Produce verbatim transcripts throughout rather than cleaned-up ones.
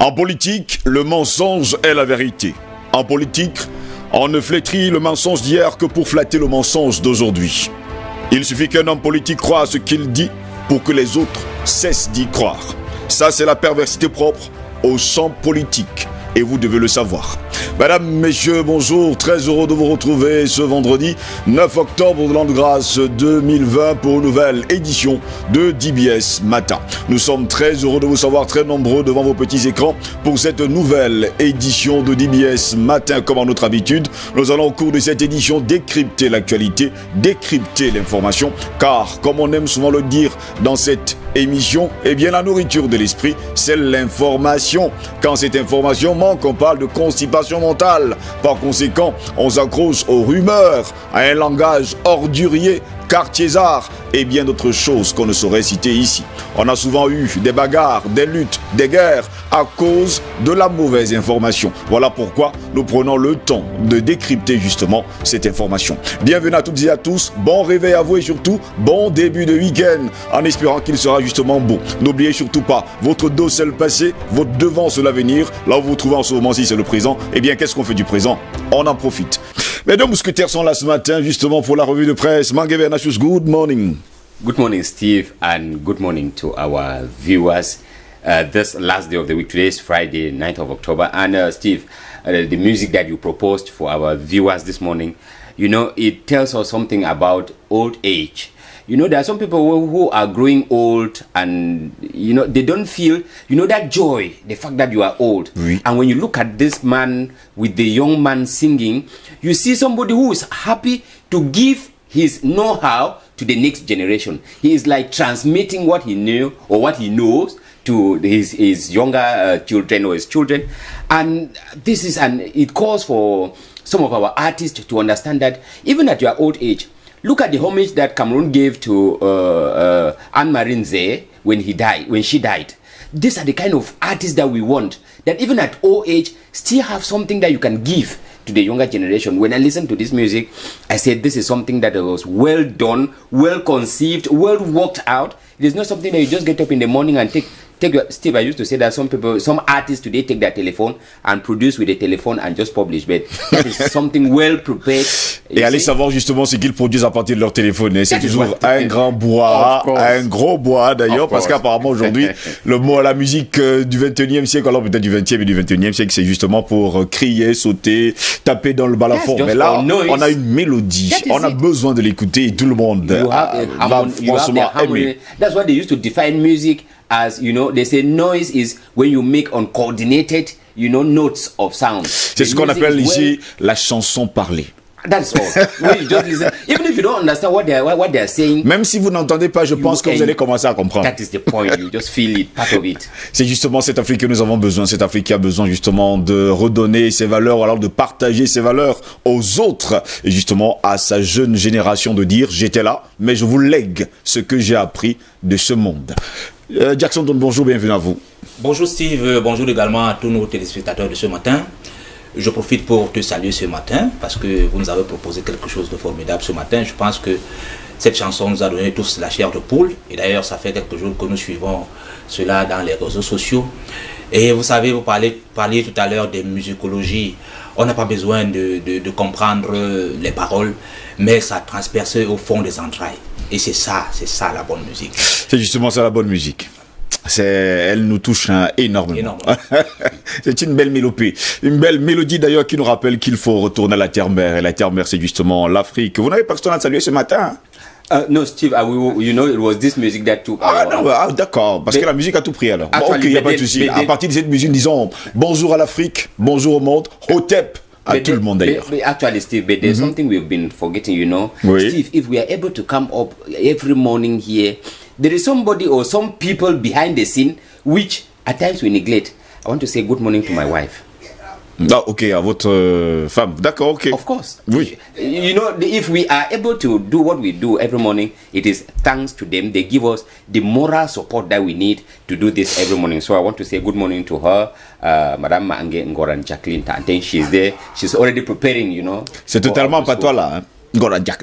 En politique, le mensonge est la vérité. En politique, on ne flétrit le mensonge d'hier que pour flatter le mensonge d'aujourd'hui. Il suffit qu'un homme politique croie à ce qu'il dit pour que les autres cessent d'y croire. Ça, c'est la perversité propre au champ politique. Et vous devez le savoir. Mesdames, messieurs, bonjour. Très heureux de vous retrouver ce vendredi neuf octobre de l'an de grâce deux mille vingt pour une nouvelle édition de D B S Matin. Nous sommes très heureux de vous savoir très nombreux devant vos petits écrans pour cette nouvelle édition de D B S Matin. Comme en notre habitude, nous allons au cours de cette édition décrypter l'actualité, décrypter l'information, car comme on aime souvent le dire dans cette émission, eh bien la nourriture de l'esprit, c'est l'information. Quand cette information manque, on parle de constipation mentale. Par conséquent, on s'accroche aux rumeurs, à un langage ordurier, quartiésard et bien d'autres choses qu'on ne saurait citer ici. On a souvent eu des bagarres, des luttes, des guerres à cause de la mauvaise information. Voilà pourquoi nous prenons le temps de décrypter justement cette information. Bienvenue à toutes et à tous, bon réveil à vous et surtout bon début de week-end en espérant qu'il sera justement bon. N'oubliez surtout pas, votre dos c'est le passé, votre devant c'est l'avenir. Là où vous vous trouvez en ce moment-ci c'est le présent. Eh bien qu'est-ce qu'on fait du présent? On en profite. Mes deux mousquetaires sont là ce matin justement pour la revue de presse. Manguebe Nachus, good morning. Good morning, Steve, and good morning to our viewers. Uh, this last day of the week, today is Friday, ninth of October. And uh, Steve, uh, the music that you proposed for our viewers this morning, you know, it tells us something about old age. You know, there are some people who, who are growing old and, you know, they don't feel, you know, that joy, the fact that you are old. Oui. And when you look at this man with the young man singing, you see somebody who is happy to give his know-how to the next generation. He is like transmitting what he knew or what he knows to his, his younger uh, children or his children. And this is, and it calls for some of our artists to understand that even at your old age, look at the homage that Cameroon gave to uh, uh, Anne-Marie Nzé when he died, when she died. These are the kind of artists that we want, that even at old age, still have something that you can give to the younger generation. When I listen to this music, I said this is something that was well done, well conceived, well worked out. It is not something that you just get up in the morning and take. Take your, Steve, I used to say that some people, some artists today take their telephone and produce with a telephone and just publish, but that is something well prepared. Et allez savoir justement ce qu'ils produisent à partir de leur téléphone. C'est toujours un grand bois, un gros bois d'ailleurs, parce qu'apparemment aujourd'hui, le mot à la musique euh, du vingt et unième siècle, alors peut-être du vingtième et du vingt et unième siècle, c'est justement pour euh, crier, sauter, taper dans le balafon. Mais là, on a une mélodie, on a it. besoin de l'écouter et tout le monde euh, va franchement aimer. That's why they used to define music as, you know, they say noise is when you make uncoordinated, you know, notes of sound. C'est ce qu'on appelle ici well, la chanson parlée. That's all. When you just listen, even if you don't understand what they are, what they are saying. Même si vous n'entendez pas, je pense que vous allez commencer à comprendre. That is the point. You just feel it, part of it. C'est justement cette Afrique que nous avons besoin. Cette Afrique qui a besoin justement de redonner ses valeurs, ou alors de partager ses valeurs aux autres. Et justement à sa jeune génération de dire, j'étais là, mais je vous lègue ce que j'ai appris de ce monde. Euh, Jackson, bonjour, bienvenue à vous. Bonjour Steve, bonjour également à tous nos téléspectateurs de ce matin. Je profite pour te saluer ce matin parce que vous nous avez proposé quelque chose de formidable ce matin. Je pense que cette chanson nous a donné tous la chair de poule et d'ailleurs ça fait quelques jours que nous suivons cela dans les réseaux sociaux. Et vous savez, vous parliez, parliez tout à l'heure de musicologie. On n'a pas besoin de, de, de comprendre les paroles, mais ça transperce au fond des entrailles. Et c'est ça, c'est ça la bonne musique. C'est justement ça la bonne musique. C'est, elle nous touche hein, énormément. énormément. C'est une belle mélopée. Une belle mélodie d'ailleurs qui nous rappelle qu'il faut retourner à la terre-mère. Et la terre-mère, c'est justement l'Afrique. Vous n'avez pas que à saluer ce matin hein? Uh, no, Steve, uh, we, you know, it was this music that took. Ah, non, ah, d'accord, parce but, que la musique a tout pris alors. Bon, ok, il n'y a pas de souci. À partir de cette musique, disons bonjour à l'Afrique, bonjour au monde, Hotep. À tout le monde d'ailleurs. Actually, Steve, but there's mm-hmm. something we've been forgetting, you know. Oui. Steve, if we are able to come up every morning here, there is somebody or some people behind the scene which at times we neglect. I want to say good morning to my wife. Ah, ok, à votre euh, femme. D'accord, ok. Of course. Oui. You know, if we are able to do what we do every morning, it is thanks to them. They give us the moral support that we need to do this every morning. So I want to say good morning to her, uh, Madame Mange Ngoran Jacqueline. I think she's there. She's already preparing, you know. C'est totalement pas toi là, hein? Ngoran Jacqueline.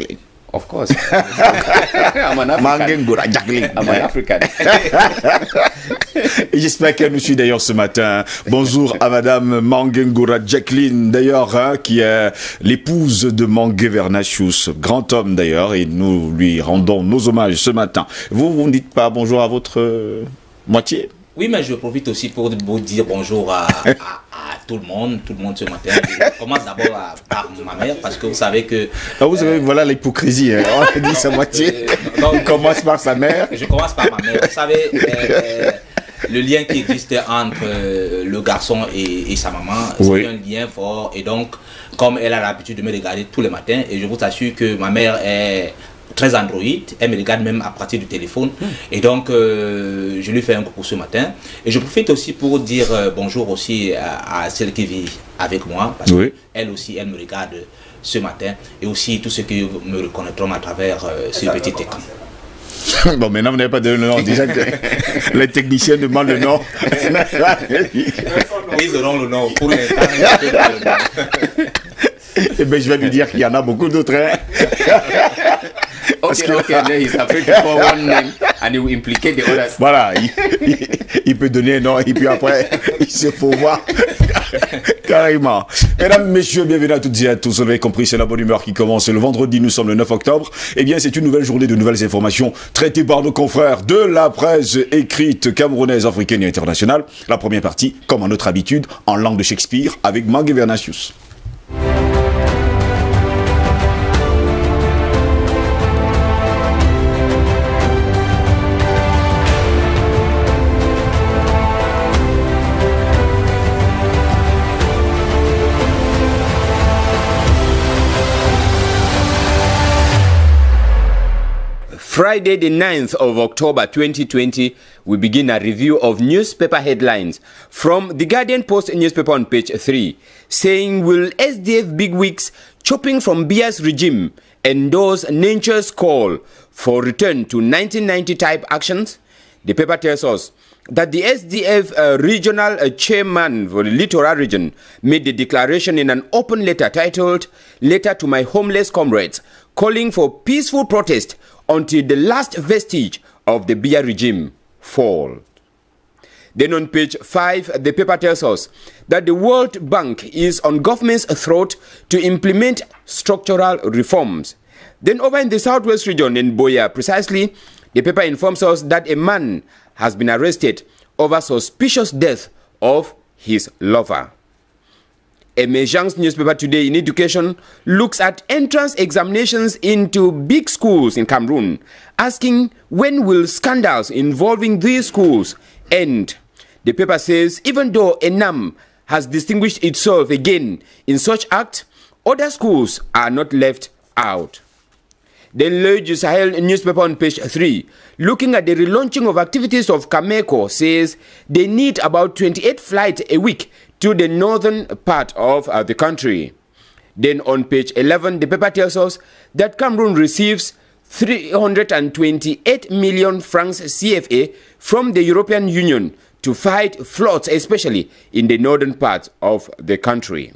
Of course. I'm an African. Mangengoura Jacqueline. I'm an African. J'espère qu'elle nous suit d'ailleurs ce matin. Bonjour à Madame Mangengoura Jacqueline, d'ailleurs, hein, qui est l'épouse de Mangue Vernachus, grand homme d'ailleurs, et nous lui rendons nos hommages ce matin. Vous, vous ne dites pas bonjour à votre euh, moitié? Oui, mais je profite aussi pour vous dire bonjour à, à, à tout le monde, tout le monde ce matin. Je commence d'abord à- par ma mère, parce que vous savez que... Ah, vous savez, voilà l'hypocrisie. Hein. On a dit sa moitié. Euh, donc, Il commence par sa mère. Je commence par ma mère. Vous savez, euh, euh, le lien qui existe entre euh, le garçon et, et sa maman, c'est Oui. un lien fort. Et donc, comme elle a l'habitude de me regarder tous les matins, et je vous assure que ma mère est très Android, elle me regarde même à partir du téléphone. Mm. Et donc, euh, je lui fais un coucou ce matin. Et je profite aussi pour dire euh, bonjour aussi à, à celle qui vit avec moi, parce Oui. qu'elle aussi, elle me regarde ce matin. Et aussi tous ceux qui me reconnaîtront à travers euh, ce petit écran. Bon, maintenant, vous n'avez pas donné le nom. Déjà, que les techniciens demandent le nom. Ils auront le nom. Pour l'instant, ils ont le nom. Eh bien, je vais lui dire qu'il y en a beaucoup d'autres. Hein. Okay, okay, then he's afraid to call one name and he will implicate the others. Voilà, il, il, il peut donner un nom et puis après, il se faut voir carrément. Mesdames, messieurs, bienvenue à toutes et à tous. Vous l'avez compris, c'est la bonne humeur qui commence. Le vendredi, nous sommes le neuf octobre. Eh bien, c'est une nouvelle journée de nouvelles informations traitées par nos confrères de la presse écrite camerounaise, africaine et internationale. La première partie, comme à notre habitude, en langue de Shakespeare avec Mangue Vernachus. Friday, the ninth of October twenty twenty, we begin a review of newspaper headlines from the Guardian Post newspaper on page three, saying, will S D F bigwigs chopping from Biya's regime endorse Nature's call for return to nineteen ninety type actions? The paper tells us that the S D F uh, regional uh, chairman for the Littoral region made the declaration in an open letter titled Letter to My Homeless Comrades, calling for peaceful protest until the last vestige of the Biya regime fall. Then on page five, the paper tells us that the World Bank is on government's throat to implement structural reforms. Then over in the southwest region in Boya, precisely, the paper informs us that a man has been arrested over suspicious death of his lover. Emergence newspaper today in education looks at entrance examinations into big schools in Cameroon, asking when will scandals involving these schools end. The paper says even though ENAM has distinguished itself again in such act, other schools are not left out. Then Le du Sahel newspaper on page three, looking at the relaunching of activities of Cameco, says they need about twenty-eight flights a week to the northern part of uh, the country. Then on page eleven, the paper tells us that Cameroon receives three hundred twenty-eight million francs C F A from the European Union to fight floods, especially in the northern part of the country.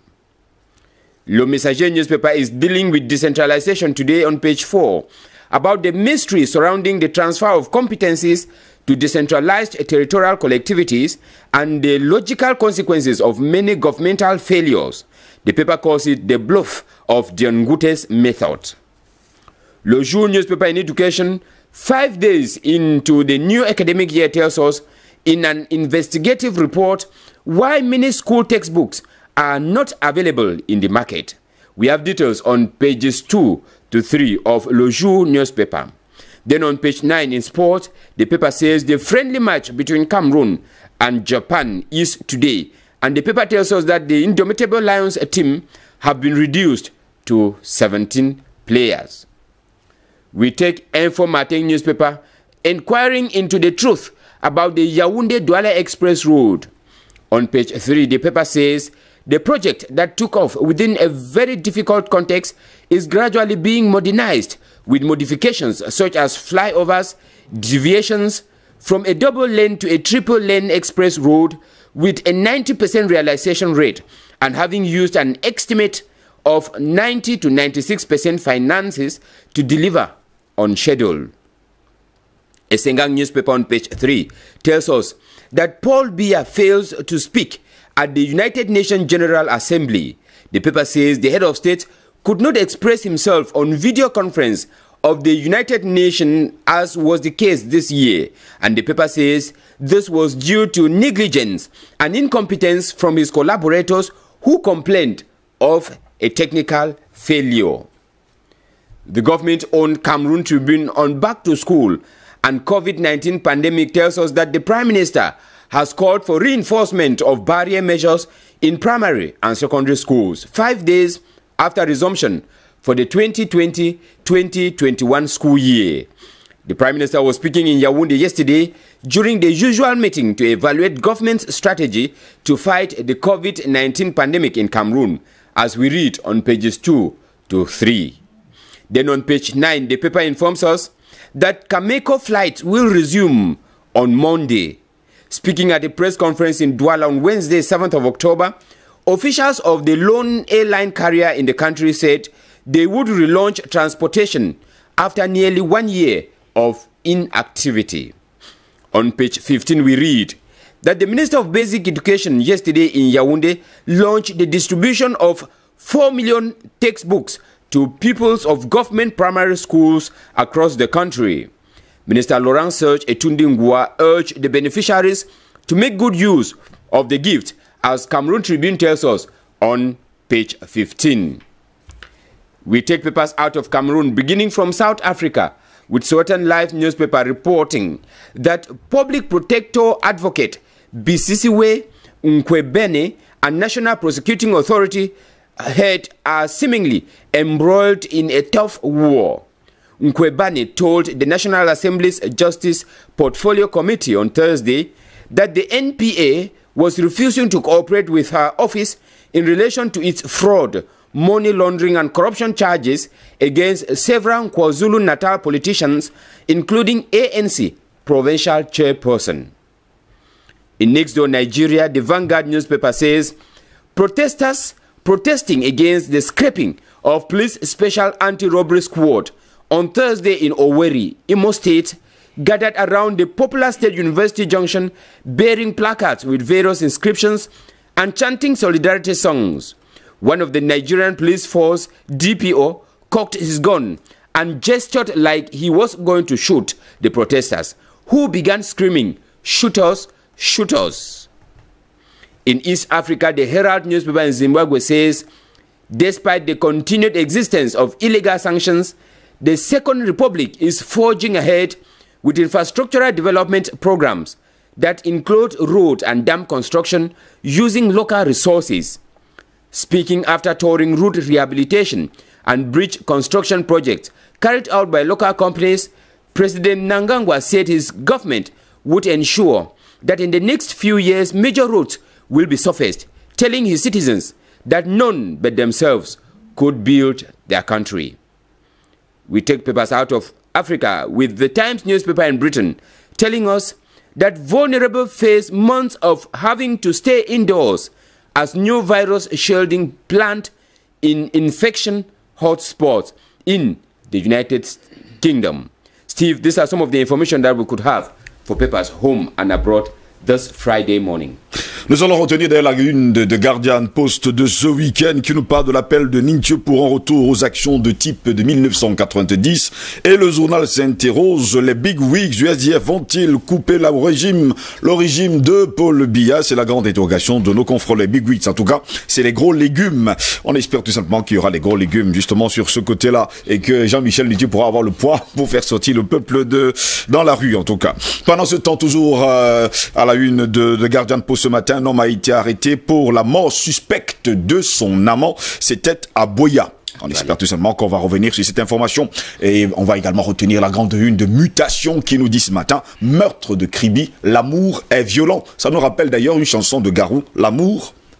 Le Messager newspaper is dealing with decentralization today on page four about the mystery surrounding the transfer of competencies to decentralized territorial collectivities and the logical consequences of many governmental failures. The paper calls it the bluff of Dion Ngute's method. Le Jour newspaper in education, five days into the new academic year, tells us in an investigative report why many school textbooks are not available in the market. We have details on pages two to three of Le Jour newspaper. Then on page nine in sport, the paper says the friendly match between Cameroon and Japan is today. And the paper tells us that the Indomitable Lions team have been reduced to seventeen players. We take Info Matin newspaper inquiring into the truth about the Yaoundé-Douala Express Road. On page three, the paper says the project that took off within a very difficult context is gradually being modernized with modifications such as flyovers, deviations from a double lane to a triple lane express road with a ninety percent realization rate and having used an estimate of ninety to ninety-six percent finances to deliver on schedule. A Sengang newspaper on page three tells us that Paul Biya fails to speak at the United Nations General Assembly. The paper says the head of state could not express himself on video conference of the United Nations as was the case this year. And the paper says this was due to negligence and incompetence from his collaborators who complained of a technical failure. The government-owned Cameroon Tribune on Back to School and COVID nineteen pandemic tells us that the Prime Minister has called for reinforcement of barrier measures in primary and secondary schools, five days after resumption for the twenty twenty twenty twenty-one school year. The Prime Minister was speaking in Yaoundé yesterday during the usual meeting to evaluate government's strategy to fight the COVID nineteen pandemic in Cameroon, as we read on pages two to three. Then on page nine, the paper informs us that Cameco flights will resume on Monday. Speaking at a press conference in Douala on Wednesday, seventh of October, officials of the lone airline carrier in the country said they would relaunch transportation after nearly one year of inactivity. On page fifteen, we read that the Minister of Basic Education yesterday in Yaoundé launched the distribution of four million textbooks to pupils of government primary schools across the country. Minister Laurent Serge Etundingwa urged the beneficiaries to make good use of the gift, as Cameroon Tribune tells us on page fifteen. We take papers out of Cameroon, beginning from South Africa, with Sowetan Live newspaper reporting that Public Protector Advocate Bisisiwe Nkwebene and National Prosecuting Authority head are seemingly embroiled in a tough war. Nkwebane told the National Assembly's Justice Portfolio Committee on Thursday that the N P A was refusing to cooperate with her office in relation to its fraud, money laundering and corruption charges against several KwaZulu-Natal politicians, including A N C provincial chairperson. In next door Nigeria, the Vanguard newspaper says protesters protesting against the scrapping of police special anti-robbery squad on Thursday in Owerri, Imo State, gathered around the popular State University junction bearing placards with various inscriptions and chanting solidarity songs. One of the Nigerian police force, D P O, cocked his gun and gestured like he was going to shoot the protesters, who began screaming, "Shoot us, shoot us." In East Africa, the Herald newspaper in Zimbabwe says, despite the continued existence of illegal sanctions, the Second Republic is forging ahead with infrastructural development programs that include road and dam construction using local resources. Speaking after touring road rehabilitation and bridge construction projects carried out by local companies, President Mnangagwa said his government would ensure that in the next few years major roads will be surfaced, telling his citizens that none but themselves could build their country. We take papers out of Africa with the Times newspaper in Britain telling us that vulnerable face months of having to stay indoors as new virus shielding plant in infection hotspots in the United Kingdom. Steve, these are some of the information that we could have for papers home and abroad this Friday morning. Nous allons retenir d'ailleurs la une de, de Guardian Post de ce week-end qui nous parle de l'appel de Ningche pour un retour aux actions de type de mille neuf cent quatre-vingt-dix. Et le journal s'interroge, les big wigs du S D F vont-ils couper le régime, le régime de Paul Biya? C'est la grande interrogation de nos confrères, les big wigs. En tout cas, c'est les gros légumes. On espère tout simplement qu'il y aura les gros légumes justement sur ce côté-là et que Jean-Michel Ningche pourra avoir le poids pour faire sortir le peuple de dans la rue en tout cas. Pendant ce temps, toujours euh, à la une de, de Guardian Post ce matin, un homme a été arrêté pour la mort suspecte de son amant. C'était à Boya. On espère tout simplement qu'on va revenir sur cette information. Et on va également retenir la grande une de Mutation qui nous dit ce matin, meurtre de Kribi, l'amour est violent. Ça nous rappelle d'ailleurs une chanson de Garou, l'amour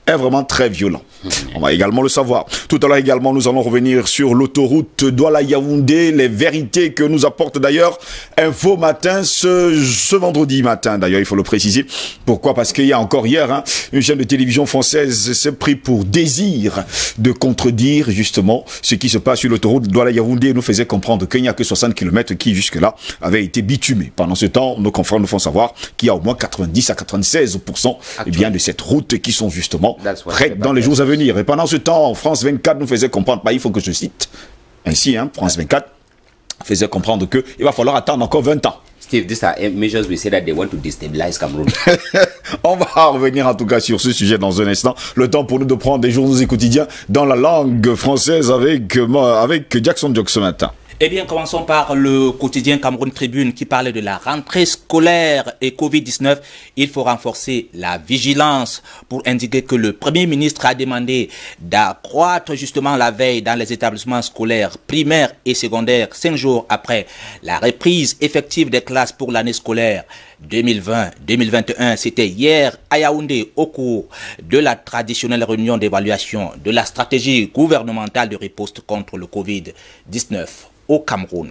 est vraiment très violent. On va également le savoir. Tout à l'heure également, nous allons revenir sur l'autoroute Douala-Yaoundé, les vérités que nous apporte d'ailleurs Info Matin ce, ce vendredi matin. D'ailleurs, il faut le préciser. Pourquoi? Parce qu'il y a encore hier, hein, une chaîne de télévision française s'est pris pour désir de contredire justement ce qui se passe sur l'autoroute Douala-Yaoundé et nous faisait comprendre qu'il n'y a que soixante kilomètres qui jusque-là avaient été bitumés. Pendant ce temps, nos confrères nous font savoir qu'il y a au moins quatre-vingt-dix à quatre-vingt-seize pour cent eh bien, de cette route qui sont justement prêtes dans les jours à venir. Et pendant ce temps, France vingt-quatre nous faisait comprendre, bah, il faut que je cite, ainsi, hein, France vingt-quatre faisait comprendre qu'il va falloir attendre encore vingt ans. Steve, these are measures we say that they want to destabilize Cameroon. On va revenir en tout cas sur ce sujet dans un instant. Le temps pour nous de prendre des journaux et quotidiens dans la langue française avec, avec Jackson Jock ce matin. Eh bien, commençons par le quotidien Cameroun Tribune qui parlait de la rentrée scolaire et Covid dix-neuf. Il faut renforcer la vigilance pour indiquer que le Premier ministre a demandé d'accroître justement la veille dans les établissements scolaires primaires et secondaires, cinq jours après la reprise effective des classes pour l'année scolaire deux mille vingt deux mille vingt et un. C'était hier à Yaoundé au cours de la traditionnelle réunion d'évaluation de la stratégie gouvernementale de riposte contre le Covid dix-neuf. Au Cameroun.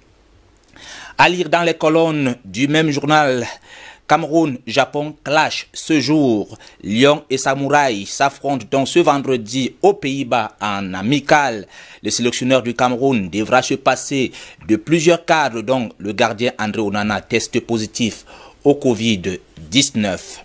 À lire dans les colonnes du même journal, Cameroun-Japon clash ce jour. Lion et Samouraï s'affrontent donc ce vendredi aux Pays-Bas en amical. Le sélectionneur du Cameroun devra se passer de plusieurs cadres, dont le gardien André Onana teste positif au Covid dix-neuf.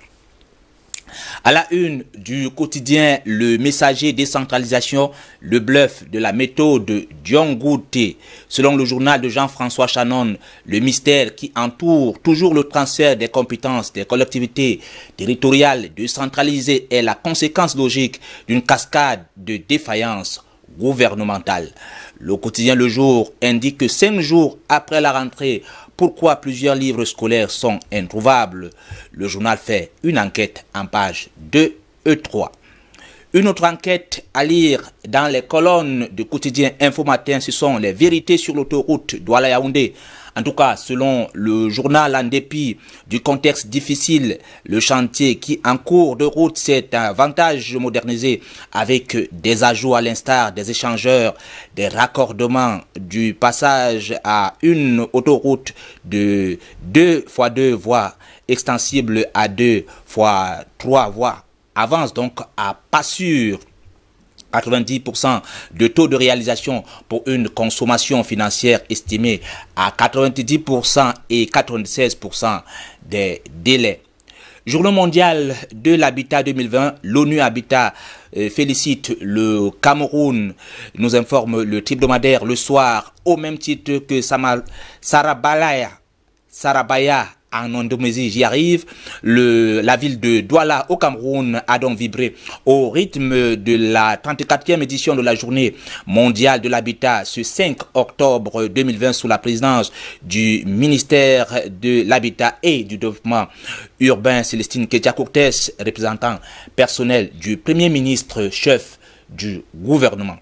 À la une du quotidien Le Messager, décentralisation, le bluff de la méthode Diongouté. Selon le journal de Jean-François Chanon, le mystère qui entoure toujours le transfert des compétences des collectivités territoriales décentralisées est la conséquence logique d'une cascade de défaillances gouvernementales. Le quotidien Le Jour indique que cinq jours après la rentrée, pourquoi plusieurs livres scolaires sont introuvables? Le journal fait une enquête en pages deux et trois. Une autre enquête à lire dans les colonnes du quotidien Info Matin, ce sont les vérités sur l'autoroute Douala-Yaoundé. En tout cas, selon le journal, en dépit du contexte difficile, le chantier qui en cours de route s'est davantage modernisé avec des ajouts à l'instar des échangeurs, des raccordements, du passage à une autoroute de deux fois deux voies extensible à deux fois trois voies avance donc à pas sûr. quatre-vingt-dix pour cent de taux de réalisation pour une consommation financière estimée à quatre-vingt-dix pour cent et quatre-vingt-seize pour cent des délais. Journée mondiale de l'habitat deux mille vingt, l'ONU Habitat euh, félicite le Cameroun, nous informe le hebdomadaire Le Soir, au même titre que Samal, Sarabaya, Sarabaya en Indonésie, j'y arrive. Le, la ville de Douala au Cameroun a donc vibré au rythme de la trente-quatrième édition de la journée mondiale de l'habitat ce cinq octobre deux mille vingt sous la présidence du ministère de l'Habitat et du Développement urbain, Célestine Ketia-Cortés, représentant personnel du Premier ministre, chef du gouvernement.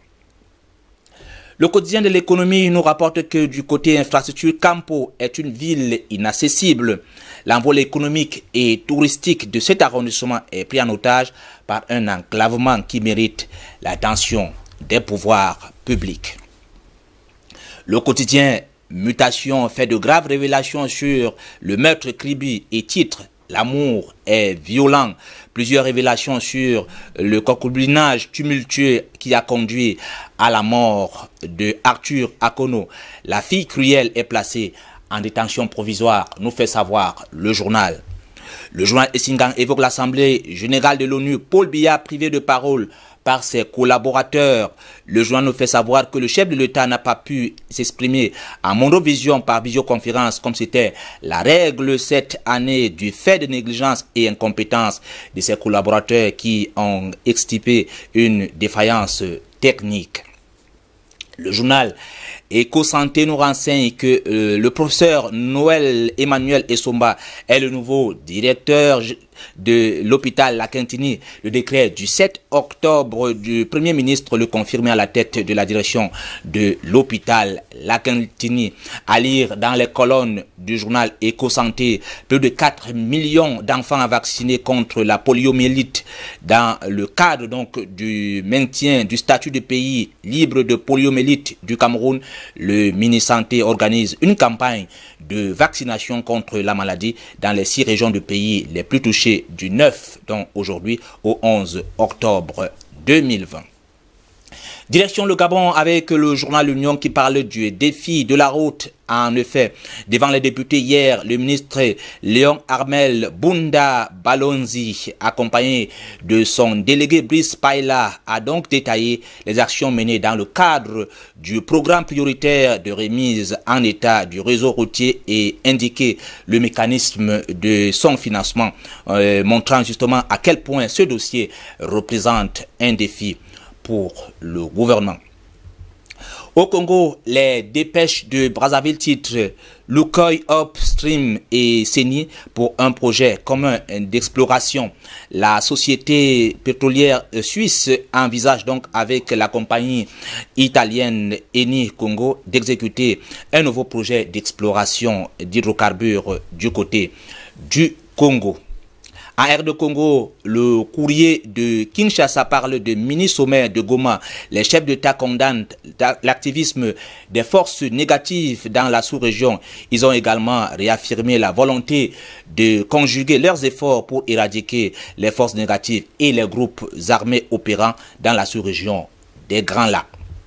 Le quotidien de l'économie nous rapporte que du côté infrastructure, Campo est une ville inaccessible. L'envol économique et touristique de cet arrondissement est pris en otage par un enclavement qui mérite l'attention des pouvoirs publics. Le quotidien Mutation fait de graves révélations sur le meurtre Kribi et titre L'amour est violent. Plusieurs révélations sur le concubinage tumultueux qui a conduit à la mort de Arthur Akono. La fille cruelle est placée en détention provisoire, nous fait savoir le journal. Le journal Essingan évoque l'Assemblée générale de l'ONU, Paul Biya privé de parole par ses collaborateurs. Le journal nous fait savoir que le chef de l'État n'a pas pu s'exprimer en monovision par visioconférence comme c'était la règle cette année du fait de négligence et incompétence de ses collaborateurs qui ont extirpé une défaillance technique. Le journal Éco-Santé nous renseigne que euh, le professeur Noël Emmanuel Essomba est le nouveau directeur de l'hôpital La Quintini. Le décret du sept octobre du Premier ministre le confirmait à la tête de la direction de l'hôpital La Quintini. À lire dans les colonnes du journal Éco-Santé, plus de quatre millions d'enfants vaccinés contre la poliomyélite. Dans le cadre donc du maintien du statut de pays libre de poliomyélite du Cameroun, le mini-santé organise une campagne de vaccination contre la maladie dans les six régions du pays les plus touchées du neuf, donc aujourd'hui, au onze octobre deux mille vingt. Direction le Gabon avec le journal L'Union qui parle du défi de la route. En effet, devant les députés hier, le ministre Léon Armel Bunda Balonzi, accompagné de son délégué Brice Paila, a donc détaillé les actions menées dans le cadre du programme prioritaire de remise en état du réseau routier et indiqué le mécanisme de son financement, euh, montrant justement à quel point ce dossier représente un défi pour le gouvernement. Au Congo, les dépêches de Brazzaville titrent Lukoil Upstream et Seni pour un projet commun d'exploration. La société pétrolière suisse envisage donc avec la compagnie italienne Eni Congo d'exécuter un nouveau projet d'exploration d'hydrocarbures du côté du Congo. En R de Congo, le courrier de Kinshasa parle de mini-sommet de Goma. Les chefs d'État condamnent l'activisme des forces négatives dans la sous-région. Ils ont également réaffirmé la volonté de conjuguer leurs efforts pour éradiquer les forces négatives et les groupes armés opérant dans la sous-région des Grands Lacs.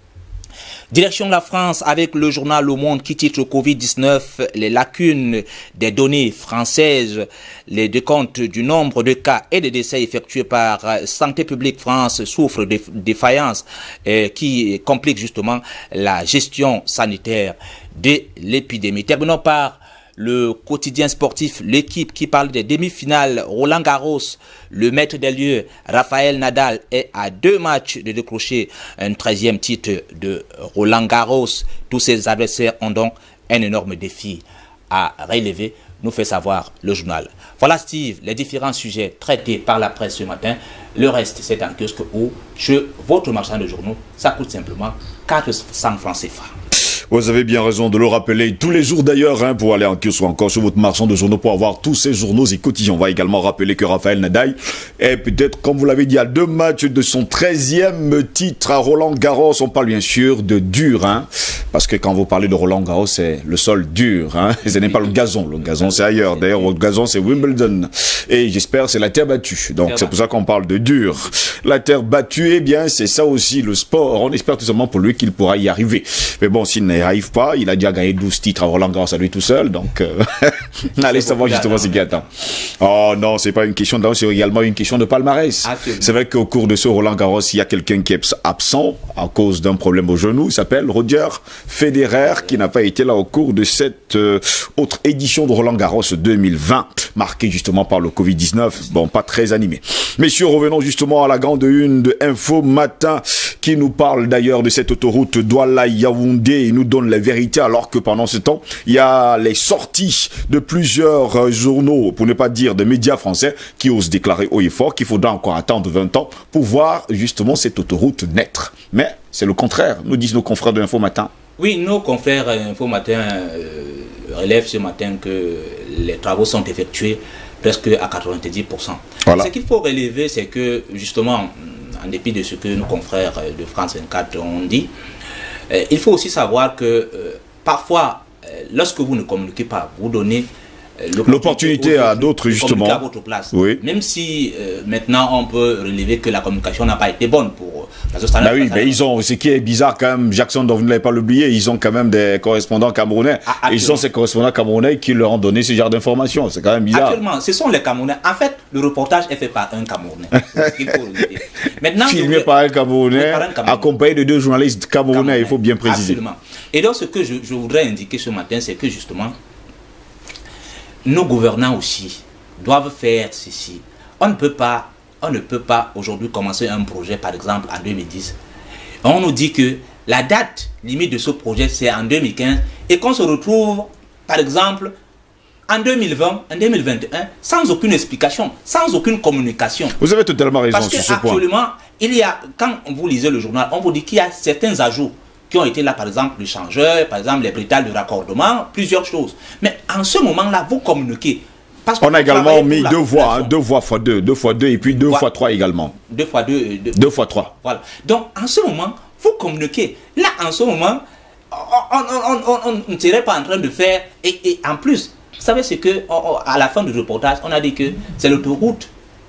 Direction la France avec le journal Le Monde qui titre Covid dix-neuf, les lacunes des données françaises, les décomptes du nombre de cas et de décès effectués par Santé publique France souffrent de défaillances euh, qui compliquent justement la gestion sanitaire de l'épidémie. Terminons par le quotidien sportif, l'équipe qui parle des demi-finales Roland Garros. Le maître des lieux, Rafael Nadal, est à deux matchs de décrocher un treizième titre de Roland Garros. Tous ses adversaires ont donc un énorme défi à relever, nous fait savoir le journal. Voilà Steve, les différents sujets traités par la presse ce matin. Le reste, c'est en kiosque ou chez votre marchand de journaux. Ça coûte simplement quatre cents francs C F A. Vous avez bien raison de le rappeler tous les jours d'ailleurs, hein, pour aller en kiosque ou encore sur votre marchand de journaux pour avoir tous ces journaux et quotidiens. On va également rappeler que Rafael Nadal est peut-être, comme vous l'avez dit, à deux matchs de son treizième titre à Roland Garros. On parle bien sûr de dur, hein, parce que quand vous parlez de Roland Garros, c'est le sol dur, hein, et ce n'est pas le gazon. Le gazon, c'est ailleurs. D'ailleurs, le gazon, c'est Wimbledon. Et j'espère c'est la terre battue. Donc, c'est pour ça qu'on parle de dur. La terre battue, eh bien, c'est ça aussi le sport. On espère tout simplement pour lui qu'il pourra y arriver. Mais bon, s'il n'est arrive pas, il a déjà gagné douze titres à Roland Garros à lui tout seul, donc euh, allez savoir justement ce qui attend. Oh non, c'est pas une question de c'est également une question de palmarès. C'est vrai qu'au cours de ce Roland Garros, il y a quelqu'un qui est absent à cause d'un problème au genou, il s'appelle Roger Federer, qui n'a pas été là au cours de cette euh, autre édition de Roland Garros deux mille vingt, marquée justement par le Covid dix-neuf, bon, pas très animé. Messieurs, revenons justement à la grande une de Info Matin, qui nous parle d'ailleurs de cette autoroute Douala-Yaoundé et nous donne la vérité, alors que pendant ce temps, il y a les sorties de plusieurs euh, journaux, pour ne pas dire de médias français, qui osent déclarer haut et fort qu'il faudra encore attendre vingt ans pour voir justement cette autoroute naître. Mais c'est le contraire, nous disent nos confrères de Info Matin. Oui, nos confrères Info Matin euh, relèvent ce matin que les travaux sont effectués presque à quatre-vingt-dix pour cent. Voilà. Ce qu'il faut relever, c'est que justement, en dépit de ce que nos confrères de France vingt-quatre ont dit, euh, il faut aussi savoir que euh, parfois, euh, lorsque vous ne communiquez pas, vous donnez euh, l'opportunité à d'autres justement à votre place. Oui. Même si euh, maintenant on peut relever que la communication n'a pas été bonne pour parce que ça bah oui, mais ils ont, ce qui est bizarre quand même, Jackson, dont vous ne l'avez pas l'oublier, ils ont quand même des correspondants camerounais. Ah, et ils sont ces correspondants camerounais qui leur ont donné ce genre d'informations. C'est quand même bizarre. Actuellement, ce sont les Camerounais. En fait, le reportage est fait par un Camerounais. Il faut le dire. Maintenant, filmé voulais... par un Camerounais, accompagné de deux journalistes camerounais, Camerounais, il faut bien préciser. Absolument. Et donc, ce que je, je voudrais indiquer ce matin, c'est que justement, nos gouvernants aussi doivent faire ceci. On ne peut pas, on ne peut pas aujourd'hui commencer un projet, par exemple, en deux mille dix. On nous dit que la date limite de ce projet, c'est en deux mille quinze, et qu'on se retrouve, par exemple, en deux mille vingt, en deux mille vingt et un, sans aucune explication, sans aucune communication. Vous avez totalement raison Parce sur ce point. Parce qu'actuellement, il y a, quand vous lisez le journal, on vous dit qu'il y a certains ajouts qui ont été là, par exemple, le changeur, par exemple, les bretelles de raccordement, plusieurs choses. Mais en ce moment-là, vous communiquez. Parce on a également mis deux voix, hein, deux voix fois deux, deux fois deux et puis deux fois, fois trois également. Deux fois deux. Euh, deux, deux fois trois. Voilà. Donc, en ce moment, vous communiquez. Là, en ce moment, on ne serait pas en train de faire. Et, et en plus, vous savez ce que, on, à la fin du reportage, on a dit que c'est l'autoroute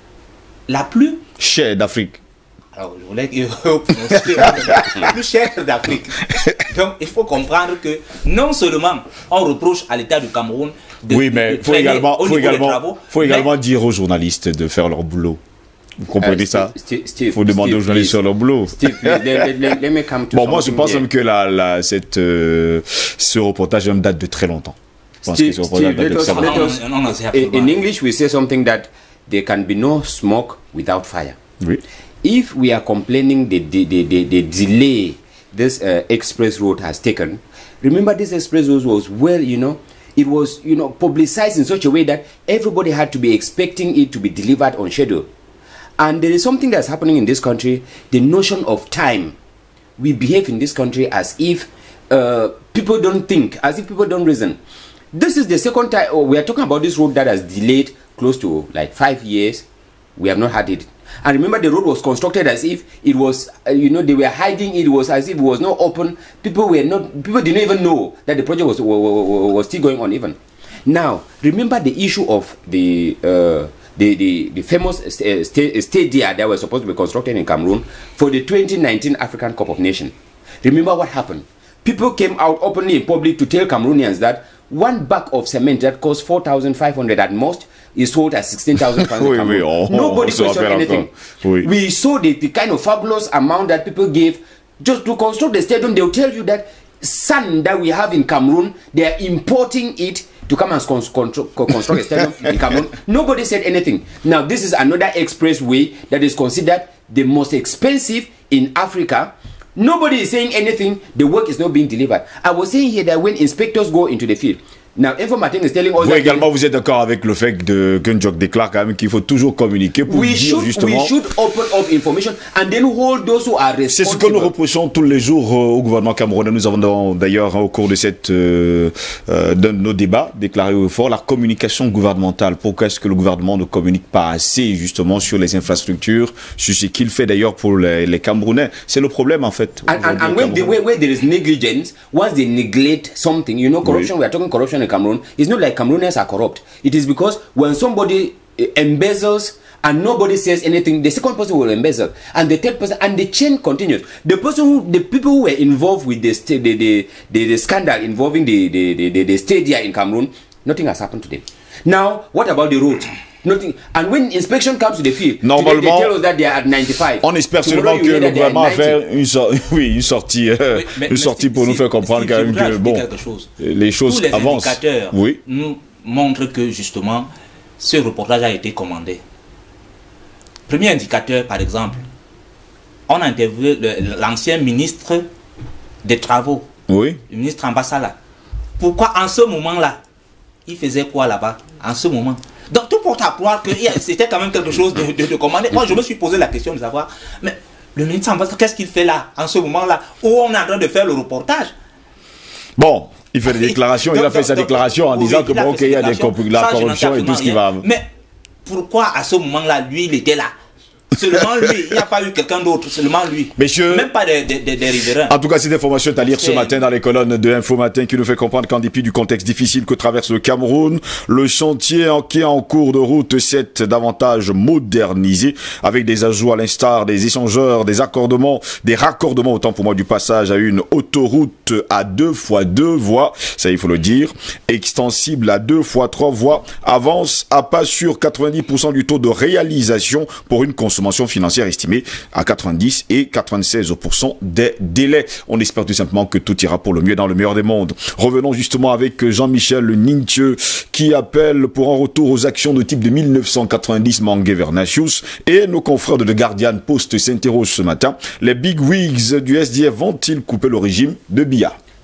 la plus chère d'Afrique. Alors, je voulais que vous prononciez la plus chère d'Afrique. Donc, il faut comprendre que non seulement on reproche à l'État du Cameroun de, oui, mais il faut également, faut également, travaux, faut également mais, dire aux journalistes de faire leur boulot. Vous comprenez uh, ça? Il faut demander Steve, aux journalistes de faire leur boulot. Steve, let, let, let, let me come to bon, moi, je pense here. même que la, la, cette, euh, ce reportage même date de très longtemps. Steve, Steve, let us, let us, non, non, in, in English, we say something that there can be no smoke without fire. Oui. If we are complaining the, the, the, the, the delay this uh, express road has taken, remember this express road was well, you know, it was, you know, publicized in such a way that everybody had to be expecting it to be delivered on schedule. And there is something that's happening in this country, the notion of time. We behave in this country as if uh, people don't think, as if people don't reason. This is the second time, oh, we are talking about this road that has delayed close to like five years. We have not had it. And remember, the road was constructed as if it was, uh, you know, they were hiding it. It was as if it was not open. People were not, people didn't even know that the project was was, was still going on even. Now, remember the issue of the uh, the, the the famous st st stadia that were supposed to be constructed in Cameroon for the twenty nineteen African Cup of Nations. Remember what happened? People came out openly in public to tell Cameroonians that one bag of cement that cost four thousand five hundred at most is sold at sixteen thousand five hundred. oui, oui, oh, Nobody oh, questioned anything. Oui. We saw the, the kind of fabulous amount that people gave just to construct the stadium. They'll tell you that sand that we have in Cameroon, they are importing it to come and construct, construct a stadium in Cameroon. Nobody said anything. Now, this is another expressway that is considered the most expensive in Africa. Nobody is saying anything. The work is not being delivered. I was saying here that when inspectors go into the field, now Informating is telling us. Vous également, vous êtes d'accord avec le fait de Gunjok déclare quand même qu'il faut toujours communiquer pour we dire should, justement. We should open up information and then hold those who are responsible. C'est ce que nous reprochons tous les jours au gouvernement camerounais. Nous avons d'ailleurs au cours de cette euh, euh, de nos débats déclaré au fort la communication gouvernementale. Pourquoi est-ce que le gouvernement ne communique pas assez justement sur les infrastructures, sur ce qu'il fait d'ailleurs pour les, les Camerounais? C'est le problème en fait. And, and, and when the way where there is negligence, once they neglect something, you know, corruption. Oui. We are talking corruption in Cameroon. It's not like Cameroonians are corrupt. It is because when somebody uh, embezzles and nobody says anything, the second person will embezzle, and the third person, and the chain continues. The person, who, the people who were involved with the the the, the, the scandal involving the the, the the the stadia in Cameroon, nothing has happened to them. Now, what about the road? Nothing. And when inspection comes to the field, normalement, today they tell us that they are at ninety-five. On espère seulement que le gouvernement va faire une, so oui, une sortie, euh, oui, mais, une sortie pour nous faire comprendre quand même que bon, les choses tous les avancent. Indicateurs oui. nous montrent que justement ce reportage a été commandé. Premier indicateur, par exemple, on a interviewé l'ancien ministre des Travaux, oui. le ministre Ambassala. Pourquoi en ce moment-là, il faisait quoi là-bas en ce moment? Donc tout porte à croire que c'était quand même quelque chose de, de, de commandé. Moi je me suis posé la question de savoir, mais le ministre Ambassala, qu'est-ce qu'il fait là, en ce moment-là, où on est en train de faire le reportage? Bon, il fait des déclarations, donc, il a fait donc, sa déclaration en oui, disant que bon, ok, il y a des corruptions, la corruption et tout ce qui va. Mais pourquoi à ce moment-là, lui, il était là? Seulement lui, il n'y a pas eu quelqu'un d'autre, seulement lui. Messieurs, même pas des, des, des riverains. En tout cas, cette information est à lire ce matin dans les colonnes de Info Matin qui nous fait comprendre qu'en dépit du contexte difficile que traverse le Cameroun, le chantier qui est en cours de route s'est davantage modernisé avec des ajouts à l'instar des échangeurs, des accordements, des raccordements, autant pour moi du passage à une autoroute à deux fois deux voies, ça il faut le dire, extensible à deux fois trois voies, avance à pas sur quatre-vingt-dix pour cent du taux de réalisation pour une consommation financière estimée à quatre-vingt-dix et quatre-vingt-seize pour cent des délais. On espère tout simplement que tout ira pour le mieux dans le meilleur des mondes. Revenons justement avec Jean-Michel Ninthieu qui appelle pour un retour aux actions de type de mille neuf cent quatre-vingt-dix Mangué Vernatius, et nos confrères de The Guardian Post s'interrogent ce matin. Les big wigs du S D F vont-ils couper le régime de Biya?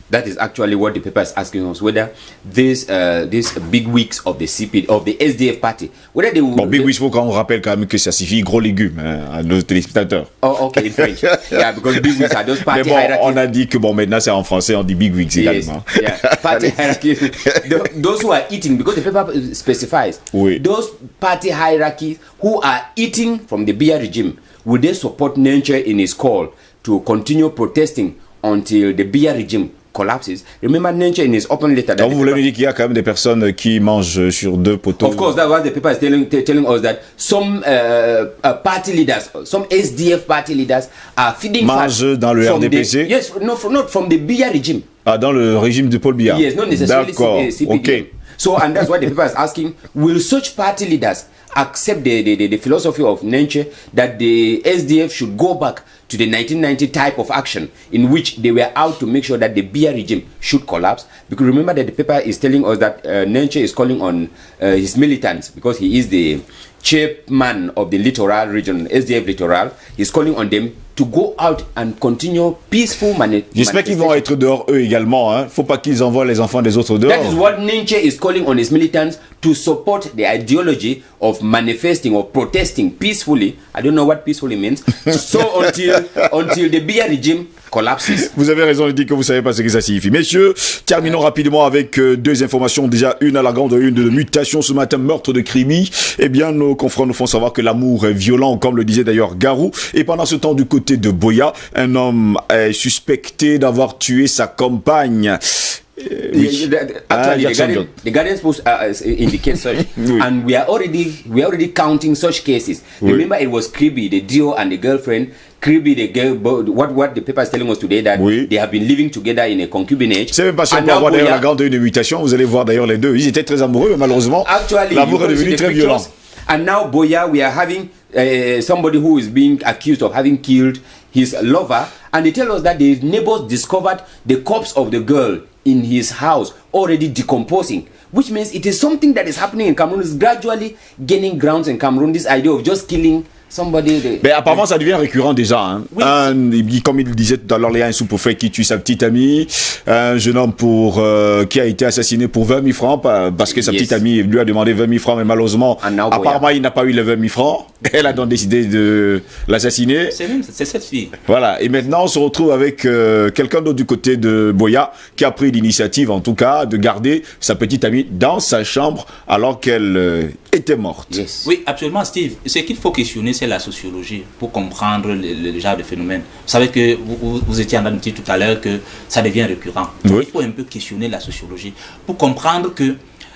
That is actually what the paper is asking us, whether these uh, these big wigs of the C P D, of the S D F party, whether they will... Bon, big wigs, il faut qu'on rappelle quand même que ça signifie gros légumes hein, à nos téléspectateurs. Oh, okay, in French. Yeah, because big wigs are those party Mais bon, hierarchies. on a dit que bon, maintenant c'est en français, on dit big wigs Yes, également. yeah, party hierarchies. Those who are eating, because the paper specifies, oui. Those party hierarchies who are eating from the Biya regime, will they support Nenche in his call to continue protesting until the Biya regime collapses? Remember Nenche in his open letter. Donc vous voulez nous dire qu'il y a quand même des personnes qui mangent sur deux poteaux. Of course, that's what the paper is telling, telling us, that some uh, uh, party leaders, some S D F party leaders are feeding mangent dans le R D P C. The, yes, no, not from the Biya regime. Ah, dans le régime de Paul Biya. Yes, not necessarily C P D. Okay. So, and that's why the paper is asking, will such party leaders accept the, the, the, the philosophy of Nenche that the S D F should go back to the nineteen ninety type of action in which they were out to make sure that the Biya regime should collapse? Because remember that the paper is telling us that uh, Nenche is calling on uh, his militants, because he is the chairman of the littoral region, S D F littoral. He's calling on them to go out and continue peaceful management. J'espère qu'ils vont être dehors eux également. Hein. Faut pas qu'ils envoient les enfants des autres dehors. That is what Nenche is calling on his militants, to support the ideology of manifesting or protesting peacefully. I don't know what peacefully means. So until until the Biya regime collapses. Vous avez raison de dire que vous savez pas ce que ça signifie. Messieurs, terminons rapidement avec euh, deux informations. Déjà, une à la grande, une de mutation ce matin, meurtre de Kribi. Eh bien, nos confrères nous font savoir que l'amour est violent, comme le disait d'ailleurs Garou. Et pendant ce temps, du côté de Boya, un homme est suspecté d'avoir tué sa compagne. Uh, which, actually, uh, the, Guardian, the Guardian post uh, indicates such, oui. And we are already we are already counting such cases. Oui. Remember, it was Kribi, the duo, and the girlfriend. Kribi, the girl. What what the paper is telling us today, that oui. They have been living together in a concubinage. C'est même pas si on peut avoir d'ailleurs la grande une mutation. Vous allez voir d'ailleurs les deux. Ils étaient très amoureux, mais malheureusement, l'amour est devenu très violent. And now, Boya, we are having uh, somebody who is being accused of having killed his lover, and they tell us that the neighbors discovered the corpse of the girl in his house already decomposing, which means it is something that is happening in Cameroon, is gradually gaining grounds in Cameroon, this idea of just killing somebody. The, Mais apparemment, ça devient récurrent déjà. Hein. Oui. Un, comme il disait tout à l'heure, il y a un sous-préfet qui tue sa petite amie, un jeune homme pour euh, qui a été assassiné pour vingt mille francs parce que sa yes. petite amie lui a demandé vingt mille francs, mais malheureusement, apparemment, il n'a pas eu les vingt mille francs. Elle a donc décidé de l'assassiner. C'est cette fille. Voilà. Et maintenant, on se retrouve avec euh, quelqu'un d'autre du côté de Boya qui a pris l'initiative, en tout cas, de garder sa petite amie dans sa chambre alors qu'elle euh, était morte. Yes. Oui, absolument, Steve. Ce qu'il faut questionner, c'est la sociologie pour comprendre le, le, le genre de phénomène. Vous savez que vous, vous étiez en train de dire tout à l'heure que ça devient récurrent. Oui. Il faut un peu questionner la sociologie pour comprendre que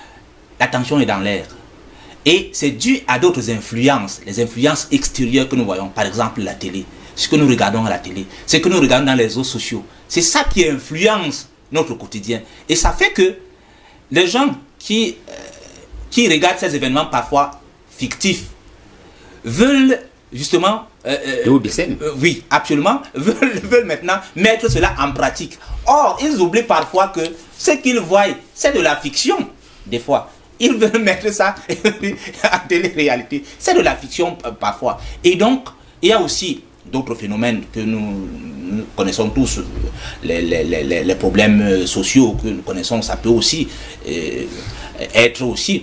la tension est dans l'air. Et c'est dû à d'autres influences, les influences extérieures que nous voyons, par exemple la télé, ce que nous regardons à la télé, ce que nous regardons dans les réseaux sociaux. C'est ça qui influence notre quotidien. Et ça fait que les gens qui, euh, qui regardent ces événements parfois fictifs veulent justement... Euh, euh, euh, oui, absolument, veulent, veulent maintenant mettre cela en pratique. Or, ils oublient parfois que ce qu'ils voient, c'est de la fiction, des fois. Ils veulent mettre ça en télé-réalité. C'est de la fiction euh, parfois. Et donc, il y a aussi d'autres phénomènes que nous, nous connaissons tous. Les, les, les, les problèmes sociaux que nous connaissons, ça peut aussi euh, être aussi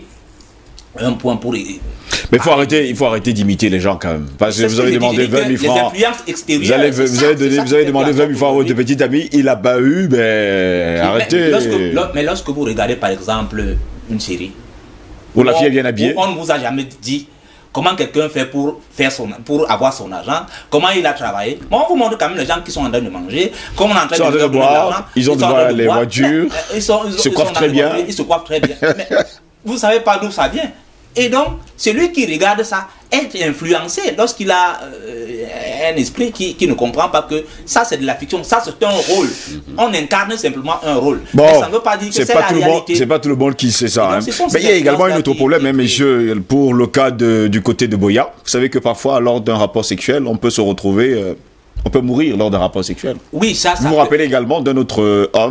un point pour... Mais il faut arrêter, il faut arrêter d'imiter les gens quand même. Parce que vous avez demandé vingt mille francs. Vous avez, vous avez, donné, vous avez demandé vingt mille francs à votre petite amie, il n'a pas eu, ben arrêtez. Mais lorsque, mais lorsque vous regardez par exemple une série, où la fille est bien habillée, on ne vous a jamais dit comment quelqu'un fait pour, faire son, pour avoir son argent, comment il a travaillé. Bon, on vous montre quand même les gens qui sont en train de manger, comment on est en train de, de boire, ils ont de voir les voitures, ils se coiffent très bien. Ils se coiffent très bien. Mais vous ne savez pas d'où ça vient. Et donc, celui qui regarde ça est influencé lorsqu'il a euh, un esprit qui, qui ne comprend pas que ça c'est de la fiction, ça c'est un rôle. Mm-hmm. On incarne simplement un rôle. Bon, mais ça ne veut pas dire que c'est la réalité. C'est pas tout le monde qui sait ça. Hein. Mais il y a également un autre problème, hein, messieurs, pour le cas de, du côté de Boya. Vous savez que parfois, lors d'un rapport sexuel, on peut se retrouver, euh, on peut mourir lors d'un rapport sexuel. Oui, ça, ça. Vous vous rappelez également d'un autre homme,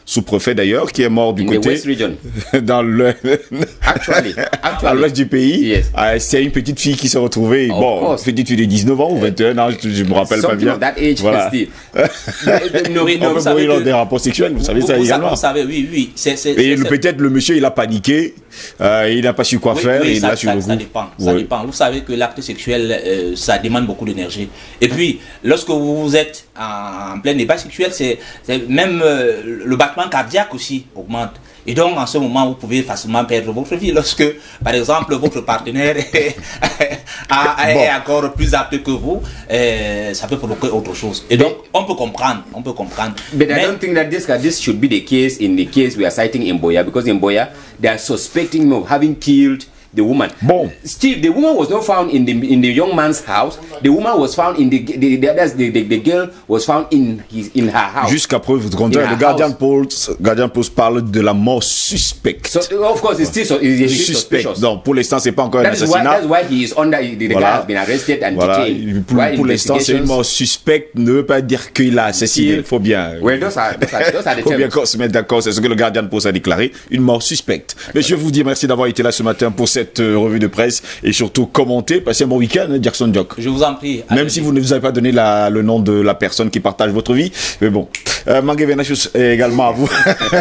sous-préfet d'ailleurs, qui est mort du In côté... the West region. dans le... Actually, à actually. l'ouest du pays. Yes. Euh, c'est une petite fille qui s'est retrouvée, Of bon, course. petite fille de dix-neuf ans ou vingt et un ans, je ne me rappelle pas Something bien. of that age, Voilà. Steve. No, Oui, no, On vous peut savez mourir que- des rapports sexuels, vous savez Vous, ça vous également. savez, vous savez, oui, oui. c'est- c'est- Et c'est- le- peut-être le monsieur, il a paniqué, euh, il n'a pas su quoi Oui, faire, oui, et il ça, a sur ça- le ça coup. dépend, ça Oui. dépend. Vous savez que l'acte sexuel, euh, ça demande beaucoup d'énergie. Et puis, lorsque vous êtes en, en plein débat sexuel, c'est c'est même euh, le battement cardiaque aussi augmente. Et donc, en ce moment, vous pouvez facilement perdre votre vie. Lorsque, par exemple, votre partenaire est, a- est Bon. encore plus apte que vous, euh, ça peut provoquer autre chose. Et donc, on peut comprendre, on peut comprendre. But I Mais- don't think that this this should be the case in the case we are citing Mboya, because in Mboya they are suspecting him of having killed the woman. Bon. Steve, the woman was not found in the in the young man's house. The woman was found in the the the, that's the, the, the girl was found in his in her house. Jusqu'à preuve contraire, In le her gardien house. poste, gardien poste parle de la mort suspecte. So of course it's still so, it's still Suspect. suspicious. Donc pour l'instant, c'est pas encore un That is why assassinat. that's why he is under the, the guy Voilà. has been arrested and Voilà. detained. Pour, While pour l'instant, c'est une investigations- mort suspecte, ne veut pas dire qu'il a assassiné. Il faut bien. Well, those are those are, those are the faut bien terms. qu'on se mette d'accord, c'est ce que le gardien de poste a déclaré, une mort suspecte. Mais je vous dis merci d'avoir été là ce matin pour cette euh, revue de presse et surtout commenter. Passez un bon week-end, hein, Jackson Jock. Je vous en prie. Même allez-y. si vous ne vous avez pas donné la, le nom de la personne qui partage votre vie, mais bon. Euh, Mangue Venachus également à vous.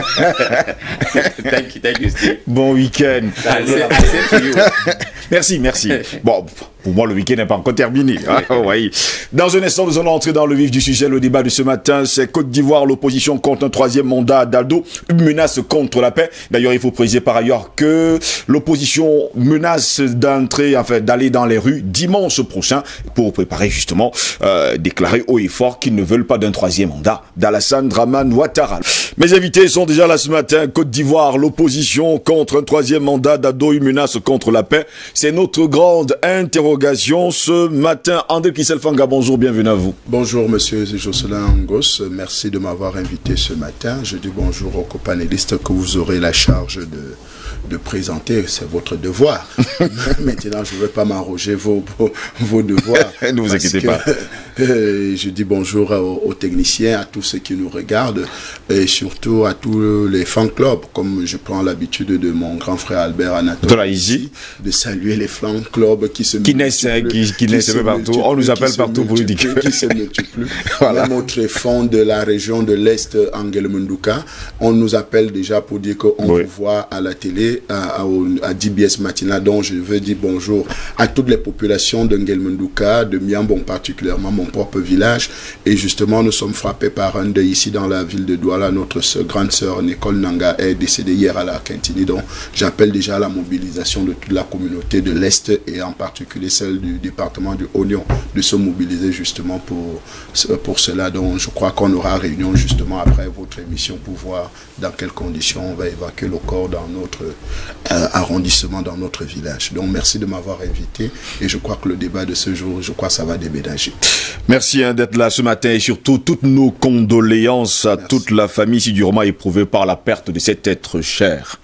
Thank you, thank you, Steve. Bon week-end. I say, I say to you. Merci, merci. Bon, pour moi, le week-end n'est pas encore terminé. Ah, oui. Dans un instant, nous allons entrer dans le vif du sujet. Le débat de ce matin, c'est Côte d'Ivoire, l'opposition contre un troisième mandat d'Aldo, une menace contre la paix. D'ailleurs, il faut préciser par ailleurs que l'opposition menace d'entrer, enfin, d'aller dans les rues dimanche prochain pour préparer justement, euh, déclarer haut et fort qu'ils ne veulent pas d'un troisième mandat d'Alassane Dramane Ouattara. Mes invités sont déjà là ce matin. Côte d'Ivoire, l'opposition contre un troisième mandat d'Aldo, une menace contre la paix. C'est notre grande interrogation ce matin. André Kisselfanga, bonjour, bienvenue à vous. Bonjour Monsieur Jocelyn Angos, merci de m'avoir invité ce matin. Je dis bonjour aux copanélistes que vous aurez la charge de, de présenter, c'est votre devoir. Maintenant, je ne vais pas m'arroger vos, vos, vos devoirs. Ne vous inquiétez que, pas. Euh, je dis bonjour aux, aux techniciens, à tous ceux qui nous regardent et surtout à tous les fan clubs, comme je prends l'habitude de mon grand frère Albert Anatole. Voilà, ici. De saluer les fan clubs qui se Qui naissent, multiplient, qui- qui naissent se un peu partout. multiplient, On nous appelle qui se partout pour nous dire que- multiplient, qui se multiplient. Voilà. Même au tréfonds de la région de l'Est, Angel Munduka, on nous appelle déjà pour dire qu'on Oui. vous voit à la télé, à, à, à D B S Matina. Donc je veux dire bonjour à toutes les populations d'Angel Munduka, de Miambon particulièrement, mon propre village. Et justement, nous sommes frappés par un deuil ici dans la ville de Douala. Notre soeur, grande sœur Nicole Nanga est décédée hier à la Quintini. Donc j'appelle déjà à la mobilisation de toute la communauté de l'Est et en particulier celle du département du Oignon de se mobiliser justement pour, pour cela. Donc je crois qu'on aura réunion justement après votre émission pour voir dans quelles conditions on va évacuer le corps dans notre euh, arrondissement, dans notre village. Donc merci de m'avoir invité et je crois que le débat de ce jour, je crois que ça va déménager. Merci hein, d'être là ce matin et surtout toutes nos condoléances à Merci. toute la famille si durement éprouvée par la perte de cet être cher.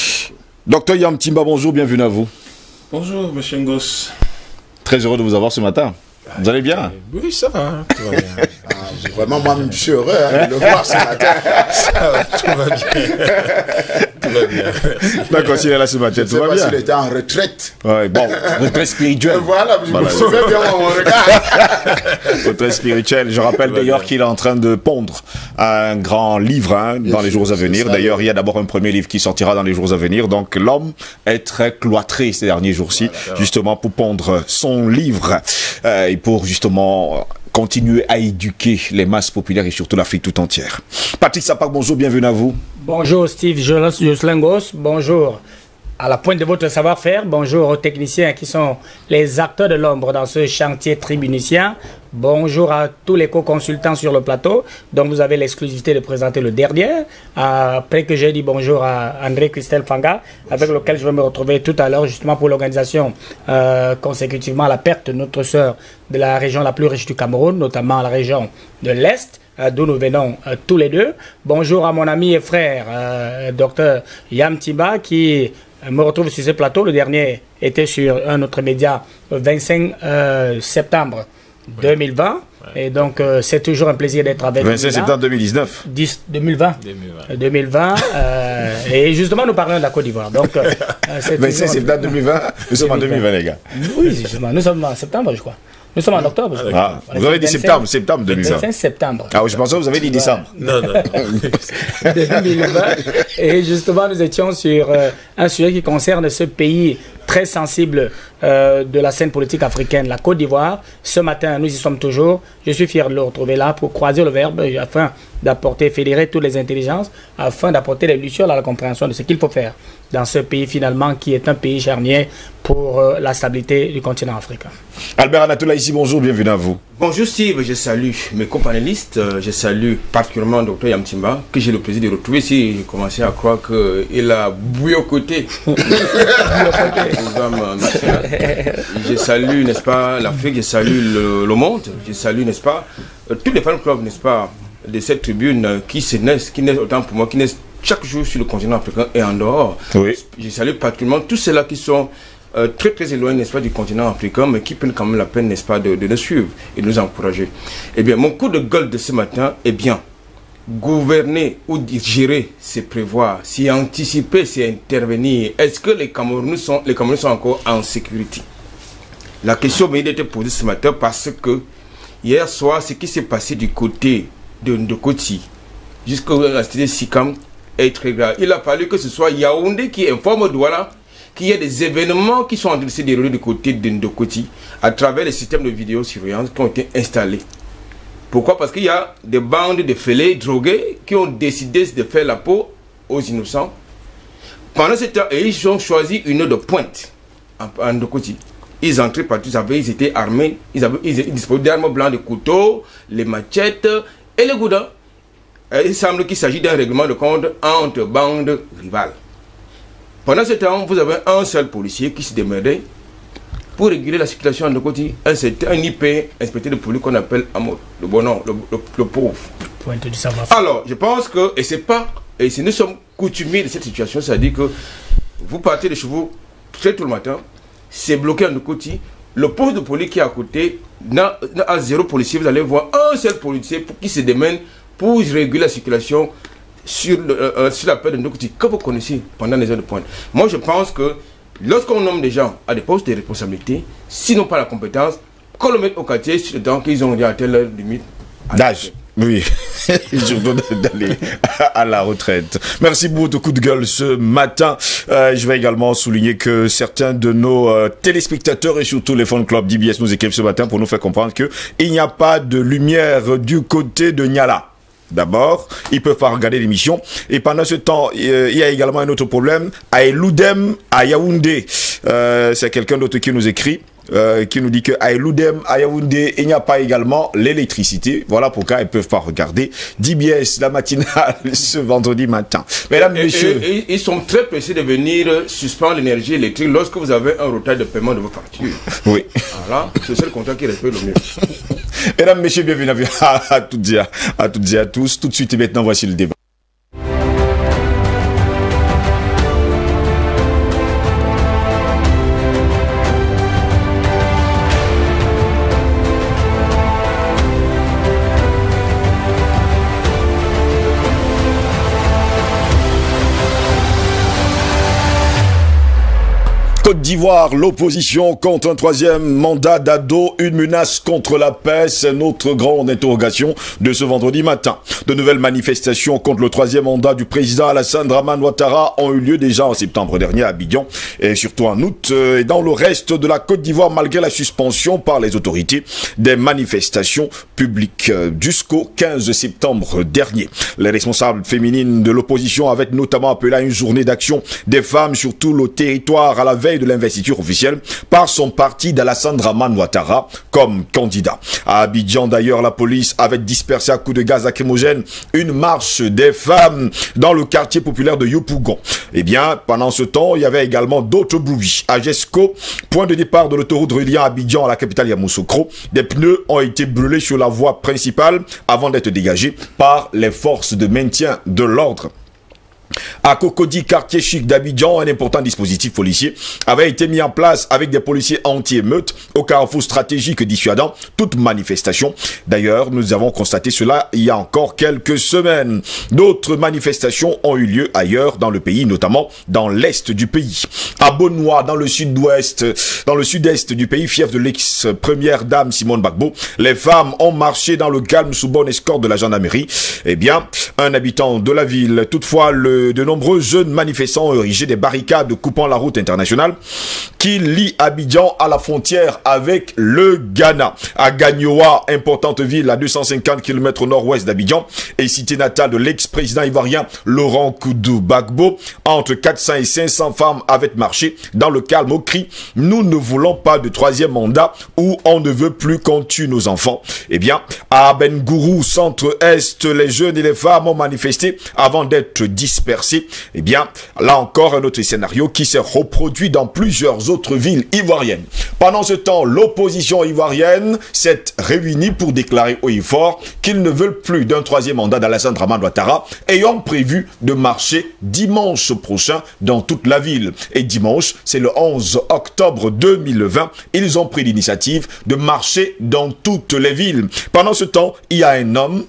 Docteur Yam Timba, bonjour, bienvenue à vous. Bonjour, monsieur Ngos. Très heureux de vous avoir ce matin. Vous allez bien? Oui, ça va, tout va bien. Ah, vraiment, moi, je suis heureux hein, de le voir ce matin. Ça va, tout va bien. Tout va bien. D'accord, s'il est là ce matin, Je ne tout sais va pas bien. s'il était en retraite. Ouais, bon, retraite spirituelle. Voilà, je Voilà. me souviens bien mon regard. Retraite spirituelle. Je rappelle d'ailleurs qu'il est en train de pondre un grand livre hein, dans les sûr, jours à c'est venir. ça, D'ailleurs, oui. il y a d'abord un premier livre qui sortira dans les jours à venir. Donc, l'homme est très cloîtré ces derniers jours-ci, justement pour pondre son livre euh, et pour justement continuer à éduquer les masses populaires et surtout l'Afrique tout entière. Patrick Sapak, bonjour, bienvenue à vous. Bonjour Steve Jocelyn Ngos, bonjour à la pointe de votre savoir-faire, bonjour aux techniciens qui sont les acteurs de l'ombre dans ce chantier tribunicien, bonjour à tous les co-consultants sur le plateau, dont vous avez l'exclusivité de présenter le dernier, après que j'ai dit bonjour à André Christel Fanga, avec lequel je vais me retrouver tout à l'heure justement pour l'organisation euh, consécutivement à la perte de notre sœur de la région la plus riche du Cameroun, notamment la région de l'Est, d'où nous venons euh, tous les deux. Bonjour à mon ami et frère, euh, docteur Yam Timba, qui euh, me retrouve sur ce plateau. Le dernier était sur un autre média le vingt-cinq euh, septembre deux mille vingt. Ouais. Et donc, euh, c'est toujours un plaisir d'être avec vous. vingt-cinq septembre deux mille dix-neuf. deux mille vingt. deux mille vingt. euh, et justement, nous parlons de la Côte d'Ivoire. Donc, euh, vingt-cinq septembre deux mille vingt. Nous sommes en deux mille vingt, les gars. Oui, justement. Nous sommes en septembre, je crois. Nous sommes en octobre. Ah, vous avez dit septembre, septembre deux mille vingt. vingt-cinq septembre. Ah, je pensais que vous avez dit décembre. Non, non. deux mille vingt. Et justement, nous étions sur euh, un sujet qui concerne ce pays très sensible euh, de la scène politique africaine, la Côte d'Ivoire. Ce matin, nous y sommes toujours. Je suis fier de le retrouver là pour croiser le verbe afin d'apporter, fédérer toutes les intelligences, afin d'apporter les lucioles à la compréhension de ce qu'il faut faire dans ce pays finalement qui est un pays charnière pour euh, la stabilité du continent africain. Albert Anatola ici, bonjour, bienvenue à vous. Bonjour Steve, je salue mes co-panélistes, euh, je salue particulièrement Docteur Yamtimba, que j'ai le plaisir de retrouver ici. J'ai commencé à croire qu'il a bouillé aux côtés. Je salue, n'est-ce pas, l'Afrique, je salue le, le monde, je salue, n'est-ce pas, euh, tous les fan clubs, n'est-ce pas, de cette tribune euh, qui se naissent, qui naissent autant pour moi, qui naissent chaque jour sur le continent africain et en dehors. Oui. Je salue particulièrement tous ceux-là qui sont euh, très très éloignés, n'est-ce pas, du continent africain, mais qui prennent quand même la peine, n'est-ce pas, de, de nous suivre et de nous encourager. Eh bien, mon coup de gueule de ce matin est bien. Gouverner ou gérer, c'est prévoir, c'est anticiper, c'est intervenir. Est-ce que les Camerounais sont, les Camerounais sont encore en sécurité? La question m'a été posée ce matin parce que hier soir, ce qui s'est passé du côté de Ndokoti jusqu'à la cité Sikam est très grave. Il a fallu que ce soit Yaoundé qui informe Douala qu'il y a des événements qui sont en train de se dérouler du côté de Ndokoti à travers les systèmes de vidéosurveillance qui ont été installés. Pourquoi? Parce qu'il y a des bandes de fêlés drogués qui ont décidé de faire la peau aux innocents. Pendant ce temps, ils ont choisi une heure de pointe en Ndokoti. Ils entraient partout, ils étaient armés, ils, avaient, ils disposaient d'armes blanches, de couteaux, les machettes et les goudins. Il semble qu'il s'agit d'un règlement de compte entre bandes rivales. Pendant ce temps, vous avez un seul policier qui se démerdait pour réguler la circulation en Ndokoti. Un, un I P, inspecteur de police qu'on appelle Amour, le bon nom, le, le, le pauvre. Pointe du savoir. Alors, je pense que, et c'est pas, et si nous sommes coutumiers de cette situation, c'est-à-dire que vous partez de chez vous très tôt le matin, c'est bloqué en Ndokoti, le poste de police qui est à côté, n'a zéro policier, vous allez voir un seul policier pour qui se démène pour réguler la circulation sur, le, euh, sur la paix de Ndokoti, que vous connaissez pendant les heures de pointe. Moi, je pense que lorsqu'on nomme des gens à des postes de responsabilité, sinon pas la compétence, qu'on le mette au quartier sur le temps qu'ils ont atteint leur limite d'âge. Oui, surtout d'aller à la retraite. Merci beaucoup de coup de gueule ce matin. Euh, je vais également souligner que certains de nos euh, téléspectateurs et surtout les fan clubs d'I B S nous écrivent ce matin pour nous faire comprendre que il n'y a pas de lumière du côté de Niala. D'abord, ils peuvent pas regarder l'émission. Et pendant ce temps, euh, il y a également un autre problème. À Eloudem, à Yaoundé, euh, c'est quelqu'un d'autre qui nous écrit. Euh, qui nous dit que à Eloudem, à Yaoundé, il n'y a pas également l'électricité. Voilà pourquoi ils ne peuvent pas regarder D B S, la matinale, ce vendredi matin. Mesdames, et, messieurs... Et, et, ils sont très pressés de venir suspendre l'énergie électrique lorsque vous avez un retard de paiement de vos factures. Oui. Voilà, c'est le contrat qui respecte le mieux. Mesdames, messieurs, bienvenue à, à toutes et à, à toutes et à tous. Tout de suite et maintenant, voici le débat. Côte d'Ivoire, l'opposition contre un troisième mandat d'Ado, une menace contre la paix, c'est notre grande interrogation de ce vendredi matin. De nouvelles manifestations contre le troisième mandat du président Alassane Dramane Ouattara ont eu lieu déjà en septembre dernier à Abidjan et surtout en août et dans le reste de la Côte d'Ivoire malgré la suspension par les autorités des manifestations publiques jusqu'au quinze septembre dernier. Les responsables féminines de l'opposition avaient notamment appelé à une journée d'action des femmes sur tout le territoire à la veille de l'investiture officielle par son parti d'Alassane Dramane Ouattara comme candidat. À Abidjan d'ailleurs, la police avait dispersé à coups de gaz lacrymogène une marche des femmes dans le quartier populaire de Yopougon. Eh bien, pendant ce temps, il y avait également d'autres bruits. À Jesco, point de départ de l'autoroute reliant Abidjan à la capitale Yamoussoukro, des pneus ont été brûlés sur la voie principale avant d'être dégagés par les forces de maintien de l'ordre. À Cocody, quartier chic d'Abidjan, un important dispositif policier avait été mis en place avec des policiers anti-émeutes au carrefour stratégique dissuadant toute manifestation. D'ailleurs, nous avons constaté cela il y a encore quelques semaines. D'autres manifestations ont eu lieu ailleurs dans le pays, notamment dans l'est du pays. À Bonnois, dans le sud-ouest, dans le sud-est du pays, fief de l'ex-première dame Simone Gbagbo, les femmes ont marché dans le calme sous bonne escorte de la gendarmerie. Eh bien, un habitant de la ville, toutefois, le, de nombreux jeunes manifestants ont érigé des barricades coupant la route internationale qui lie Abidjan à la frontière avec le Ghana. À Gagnoa, importante ville à deux cent cinquante kilomètres au nord-ouest d'Abidjan et cité natale de l'ex-président ivoirien Laurent Koudou Gbagbo, entre quatre cents et cinq cents femmes avaient marché dans le calme au cri « Nous ne voulons pas de troisième mandat où on ne veut plus qu'on tue nos enfants ». Eh bien, à Bengourou, centre-est, les jeunes et les femmes ont manifesté avant d'être dispersés. Eh bien, là encore, un autre scénario qui s'est reproduit dans plusieurs autres villes ivoiriennes. Pendant ce temps, l'opposition ivoirienne s'est réunie pour déclarer haut et fort qu'ils ne veulent plus d'un troisième mandat d'Alassane Dramane Ouattara, ayant prévu de marcher dimanche prochain dans toute la ville. Et dimanche, c'est le onze octobre deux mille vingt, ils ont pris l'initiative de marcher dans toutes les villes. Pendant ce temps, il y a un homme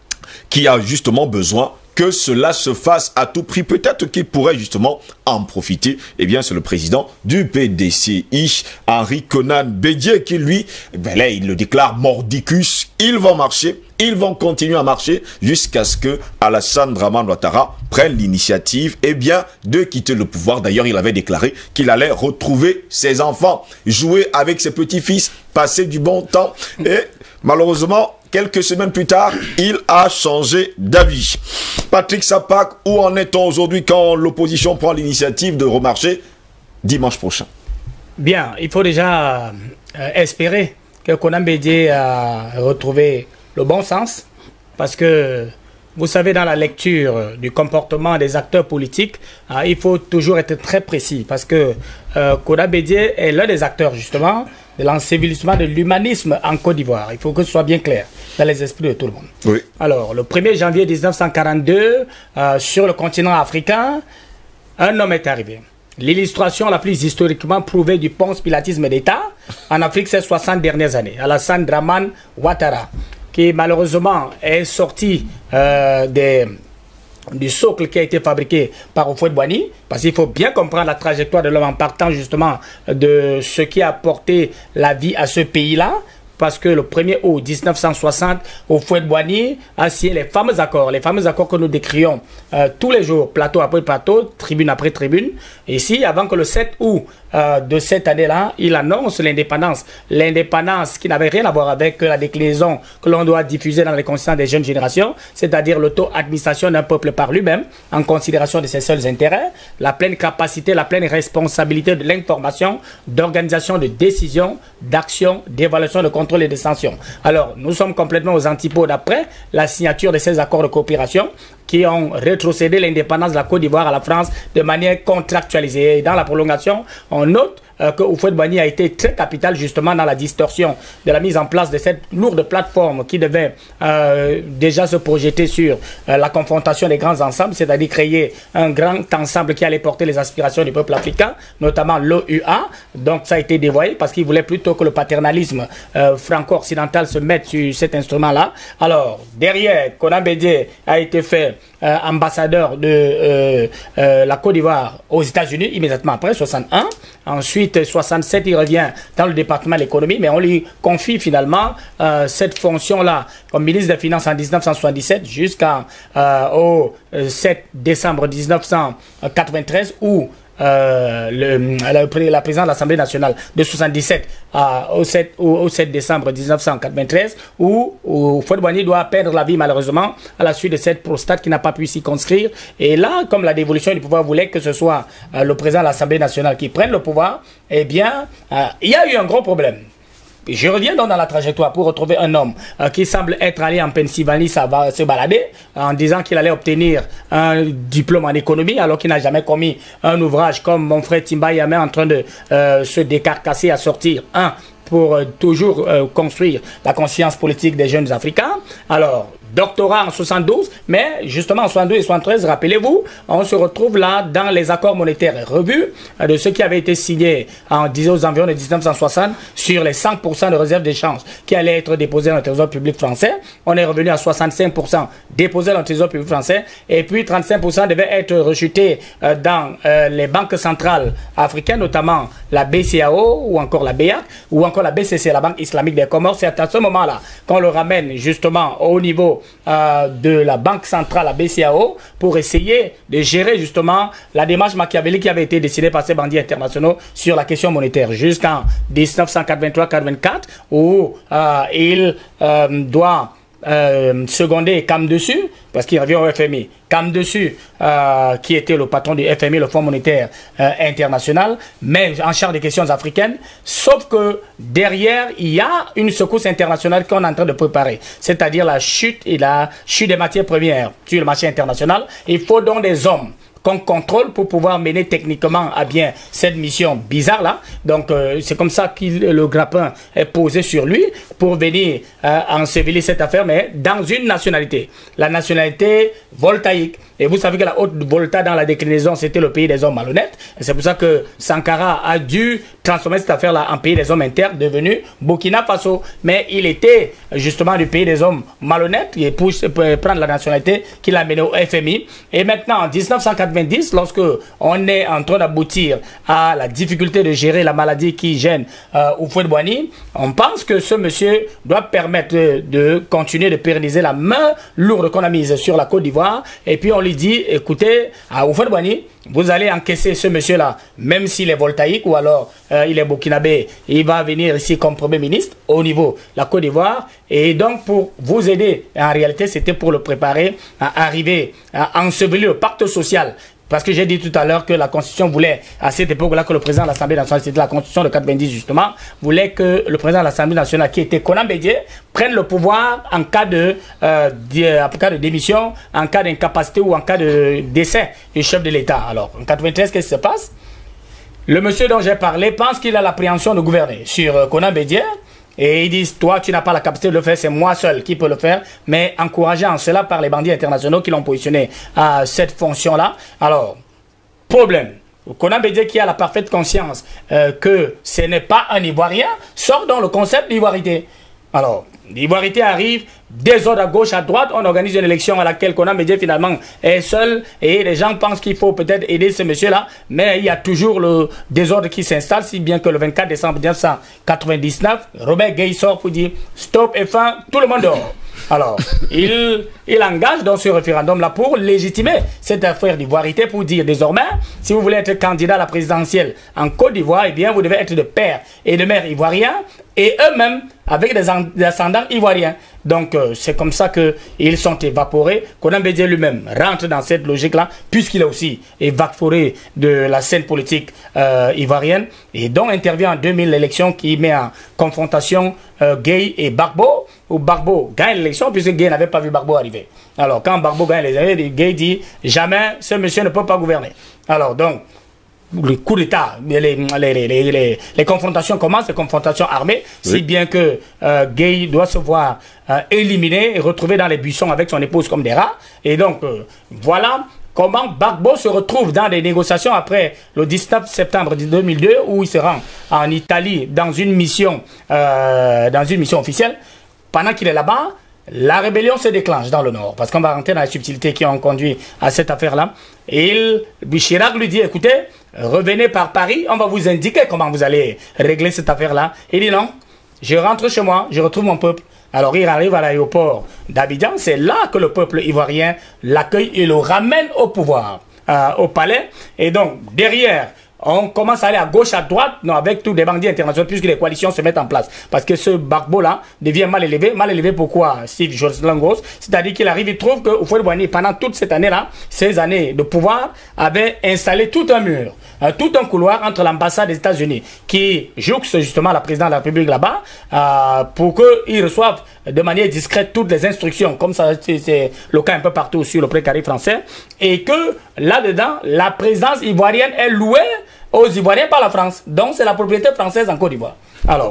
qui a justement besoin que cela se fasse à tout prix. Peut-être qu'il pourrait justement en profiter. Eh bien, c'est le président du P D C I, Henri Konan Bédié, qui lui, ben là, il le déclare mordicus. Ils vont marcher, ils vont continuer à marcher jusqu'à ce que Alassane Dramane Ouattara prenne l'initiative, eh bien, de quitter le pouvoir. D'ailleurs, il avait déclaré qu'il allait retrouver ses enfants, jouer avec ses petits-fils, passer du bon temps. Et malheureusement, quelques semaines plus tard, il a changé d'avis. Patrick Sapak, où en est-on aujourd'hui quand l'opposition prend l'initiative de remarcher dimanche prochain? Bien, il faut déjà euh, espérer que Konan Bédié a retrouvé le bon sens, parce que vous savez, dans la lecture du comportement des acteurs politiques, euh, il faut toujours être très précis, parce que euh, Konan Bédié est l'un des acteurs justement de l'ensevelissement de l'humanisme en Côte d'Ivoire. Il faut que ce soit bien clair dans les esprits de tout le monde. Oui. Alors, le premier janvier mille neuf cent quarante-deux, euh, sur le continent africain, un homme est arrivé. L'illustration la plus historiquement prouvée du ponce pilatisme d'État en Afrique ces soixante dernières années, Alassane Dramane Ouattara, qui malheureusement est sorti euh, des... du socle qui a été fabriqué par Houphouët-Boigny, parce qu'il faut bien comprendre la trajectoire de l'homme en partant justement de ce qui a apporté la vie à ce pays-là, parce que le premier août mille neuf cent soixante, Houphouët-Boigny a signé les fameux accords, les fameux accords que nous décrions euh, tous les jours, plateau après plateau, tribune après tribune. Ici, avant que le sept août euh, de cette année-là, il annonce l'indépendance. L'indépendance qui n'avait rien à voir avec la déclinaison que l'on doit diffuser dans les consciences des jeunes générations, c'est-à-dire l'auto-administration d'un peuple par lui-même, en considération de ses seuls intérêts, la pleine capacité, la pleine responsabilité de l'information, d'organisation, de décision, d'action, d'évaluation, de contrôle et de sanctions. Alors, nous sommes complètement aux antipodes après la signature de ces accords de coopération qui ont rétrocédé l'indépendance de la Côte d'Ivoire à la France de manière contractualisée. Et dans la prolongation, on note euh, que Houphouët-Boigny a été très capital justement dans la distorsion de la mise en place de cette lourde plateforme qui devait euh, déjà se projeter sur euh, la confrontation des grands ensembles, c'est-à-dire créer un grand ensemble qui allait porter les aspirations du peuple africain, notamment l'O U A. Donc ça a été dévoyé parce qu'il voulait plutôt que le paternalisme euh, franco-occidental se mette sur cet instrument-là. Alors, derrière, Konan Bédié a été fait Euh, ambassadeur de euh, euh, la Côte d'Ivoire aux États-Unis immédiatement après, soixante-un. Ensuite, soixante-sept, il revient dans le département de l'économie, mais on lui confie finalement euh, cette fonction-là comme ministre des Finances en mille neuf cent soixante-dix-sept jusqu'au euh, sept décembre mille neuf cent quatre-vingt-treize, où Euh, le, la, la présidente de l'Assemblée nationale de soixante-dix-sept à, au, sept, au, au sept décembre mille neuf cent quatre-vingt-treize, où, où Houphouët-Boigny doit perdre la vie malheureusement à la suite de cette prostate qui n'a pas pu s'y conscrire. Et là, comme la dévolution du pouvoir voulait que ce soit euh, le président de l'Assemblée nationale qui prenne le pouvoir, eh bien, euh, il y a eu un gros problème. Je reviens donc dans la trajectoire pour retrouver un homme euh, qui semble être allé en Pennsylvanie, ça va se balader, en disant qu'il allait obtenir un diplôme en économie, alors qu'il n'a jamais commis un ouvrage comme mon frère Timba Yamé en train de euh, se décarcasser à sortir un pour euh, toujours euh, construire la conscience politique des jeunes Africains. Alors, doctorat en soixante-douze, mais justement en soixante-douze et soixante-treize, rappelez-vous, on se retrouve là dans les accords monétaires revus de ce qui avait été signé en aux environs de mille neuf cent soixante sur les cent pour cent de réserves d'échange qui allaient être déposées dans le trésor public français. On est revenu à soixante-cinq pour cent déposés dans le trésor public français et puis trente-cinq pour cent devaient être rejetés euh, dans euh, les banques centrales africaines, notamment la B C A O ou encore la B I A C ou encore la B C C, la Banque islamique des Comores. C'est à ce moment-là qu'on le ramène justement au niveau euh, de la Banque centrale, la B C A O, pour essayer de gérer justement la démarche machiavélique qui avait été décidée par ces bandits internationaux sur la question monétaire jusqu'en mille neuf cent quatre-vingt-trois quatre-vingt-quatre où euh, il euh, doit Euh, secondé Cam Dessus, parce qu'il revient au F M I. Cam Dessus, euh, qui était le patron du F M I, le Fonds monétaire euh, international, mais en charge des questions africaines. Sauf que derrière, il y a une secousse internationale qu'on est en train de préparer, c'est-à-dire la chute et la chute des matières premières sur le marché international. Il faut donc des hommes qu'on contrôle pour pouvoir mener techniquement à bien cette mission bizarre là. Donc euh, c'est comme ça que le grappin est posé sur lui pour venir euh, ensevelir cette affaire, mais dans une nationalité, la nationalité voltaïque. Et vous savez que la haute volta dans la déclinaison, c'était le pays des hommes malhonnêtes. Et c'est pour ça que Sankara a dû transformer cette affaire-là en pays des hommes internes, devenu Burkina Faso. Mais il était justement du pays des hommes malhonnêtes, et pour prendre la nationalité qu'il a mené au F M I. Et maintenant, en mille neuf cent quatre-vingt-dix, lorsque on est en train d'aboutir à la difficulté de gérer la maladie qui gêne euh, Houphouët-Boigny, on pense que ce monsieur doit permettre de, de continuer de pérenniser la main lourde qu'on a mise sur la Côte d'Ivoire. Et puis on lui dit, écoutez, à Houphouët-Boigny, vous allez encaisser ce monsieur-là, même s'il est voltaïque ou alors euh, il est burkinabé, il va venir ici comme Premier ministre au niveau de la Côte d'Ivoire. Et donc, pour vous aider, en réalité, c'était pour le préparer à arriver à ensevelir le pacte social. Parce que j'ai dit tout à l'heure que la Constitution voulait, à cette époque-là, que le président de l'Assemblée nationale, c'était la Constitution de quatre-vingt-dix justement, voulait que le président de l'Assemblée nationale, qui était Konan Bédié, prenne le pouvoir en cas de, euh, de, en cas de démission, en cas d'incapacité ou en cas de décès du chef de l'État. Alors, en quatre-vingt-treize, qu'est-ce qui se passe? Le monsieur dont j'ai parlé pense qu'il a l'appréhension de gouverner sur euh, Konan Bédié. Et ils disent, toi, tu n'as pas la capacité de le faire, c'est moi seul qui peut le faire, mais encouragé en cela par les bandits internationaux qui l'ont positionné à cette fonction-là. Alors, problème. Konan Bédié, qui a la parfaite conscience euh, que ce n'est pas un Ivoirien, sort dans le concept d'ivoirité. Alors, l'ivoirité arrive, désordre à gauche, à droite, on organise une élection à laquelle Konan Bédié finalement est seul et les gens pensent qu'il faut peut-être aider ce monsieur-là, mais il y a toujours le désordre qui s'installe, si bien que le vingt-quatre décembre mille neuf cent quatre-vingt-dix-neuf, Robert Gueye sort pour dire stop et fin, tout le monde dort. Alors, il, il engage dans ce référendum-là pour légitimer cette affaire d'ivoirité, pour dire désormais, si vous voulez être candidat à la présidentielle en Côte d'Ivoire, eh bien, vous devez être de père et de mère ivoiriens et eux-mêmes avec des, des ascendants ivoiriens. Donc, euh, c'est comme ça qu'ils sont évaporés. Konan Bédié lui-même rentre dans cette logique-là, puisqu'il est aussi évaporé de la scène politique euh, ivoirienne, et donc intervient en deux mille l'élection qui met en confrontation euh, Gueye et Gbagbo, où Gbagbo gagne l'élection, puisque Gueye n'avait pas vu Gbagbo arriver. Alors, quand Gbagbo gagne les élections, Gueye dit « Jamais ce monsieur ne peut pas gouverner ». Alors, donc, le coup d'État, les, les, les, les, les confrontations commencent, les confrontations armées, oui. Si bien que euh, Gueye doit se voir euh, éliminé et retrouvé dans les buissons avec son épouse comme des rats. Et donc, euh, voilà comment Gbagbo se retrouve dans des négociations après le dix-neuf septembre deux mille deux, où il se rend en Italie dans une mission, euh, dans une mission officielle. Pendant qu'il est là-bas, la rébellion se déclenche dans le nord, parce qu'on va rentrer dans les subtilités qui ont conduit à cette affaire-là. Et il, Chirac lui dit, écoutez, revenez par Paris, on va vous indiquer comment vous allez régler cette affaire-là. Il dit non, je rentre chez moi, je retrouve mon peuple. Alors il arrive à l'aéroport d'Abidjan, c'est là que le peuple ivoirien l'accueille et le ramène au pouvoir, euh, au palais. Et donc, derrière, on commence à aller à gauche, à droite, non, avec tous les bandits internationaux, puisque les coalitions se mettent en place. Parce que ce Gbagbo-là devient mal élevé. Mal élevé pourquoi, Steve Joslangos? C'est-à-dire qu'il arrive, il trouve que Houphouët-Boigny, pendant toute cette année-là, ces années de pouvoir, avait installé tout un mur, euh, tout un couloir entre l'ambassade des États-Unis, qui jouxte justement la présidente de la République là-bas, euh, pour qu'ils reçoivent de manière discrète toutes les instructions, comme ça c'est le cas un peu partout sur le précaré français, et que là-dedans, la présidence ivoirienne est louée aux Ivoiriens par la France. Donc c'est la propriété française en Côte d'Ivoire. Alors,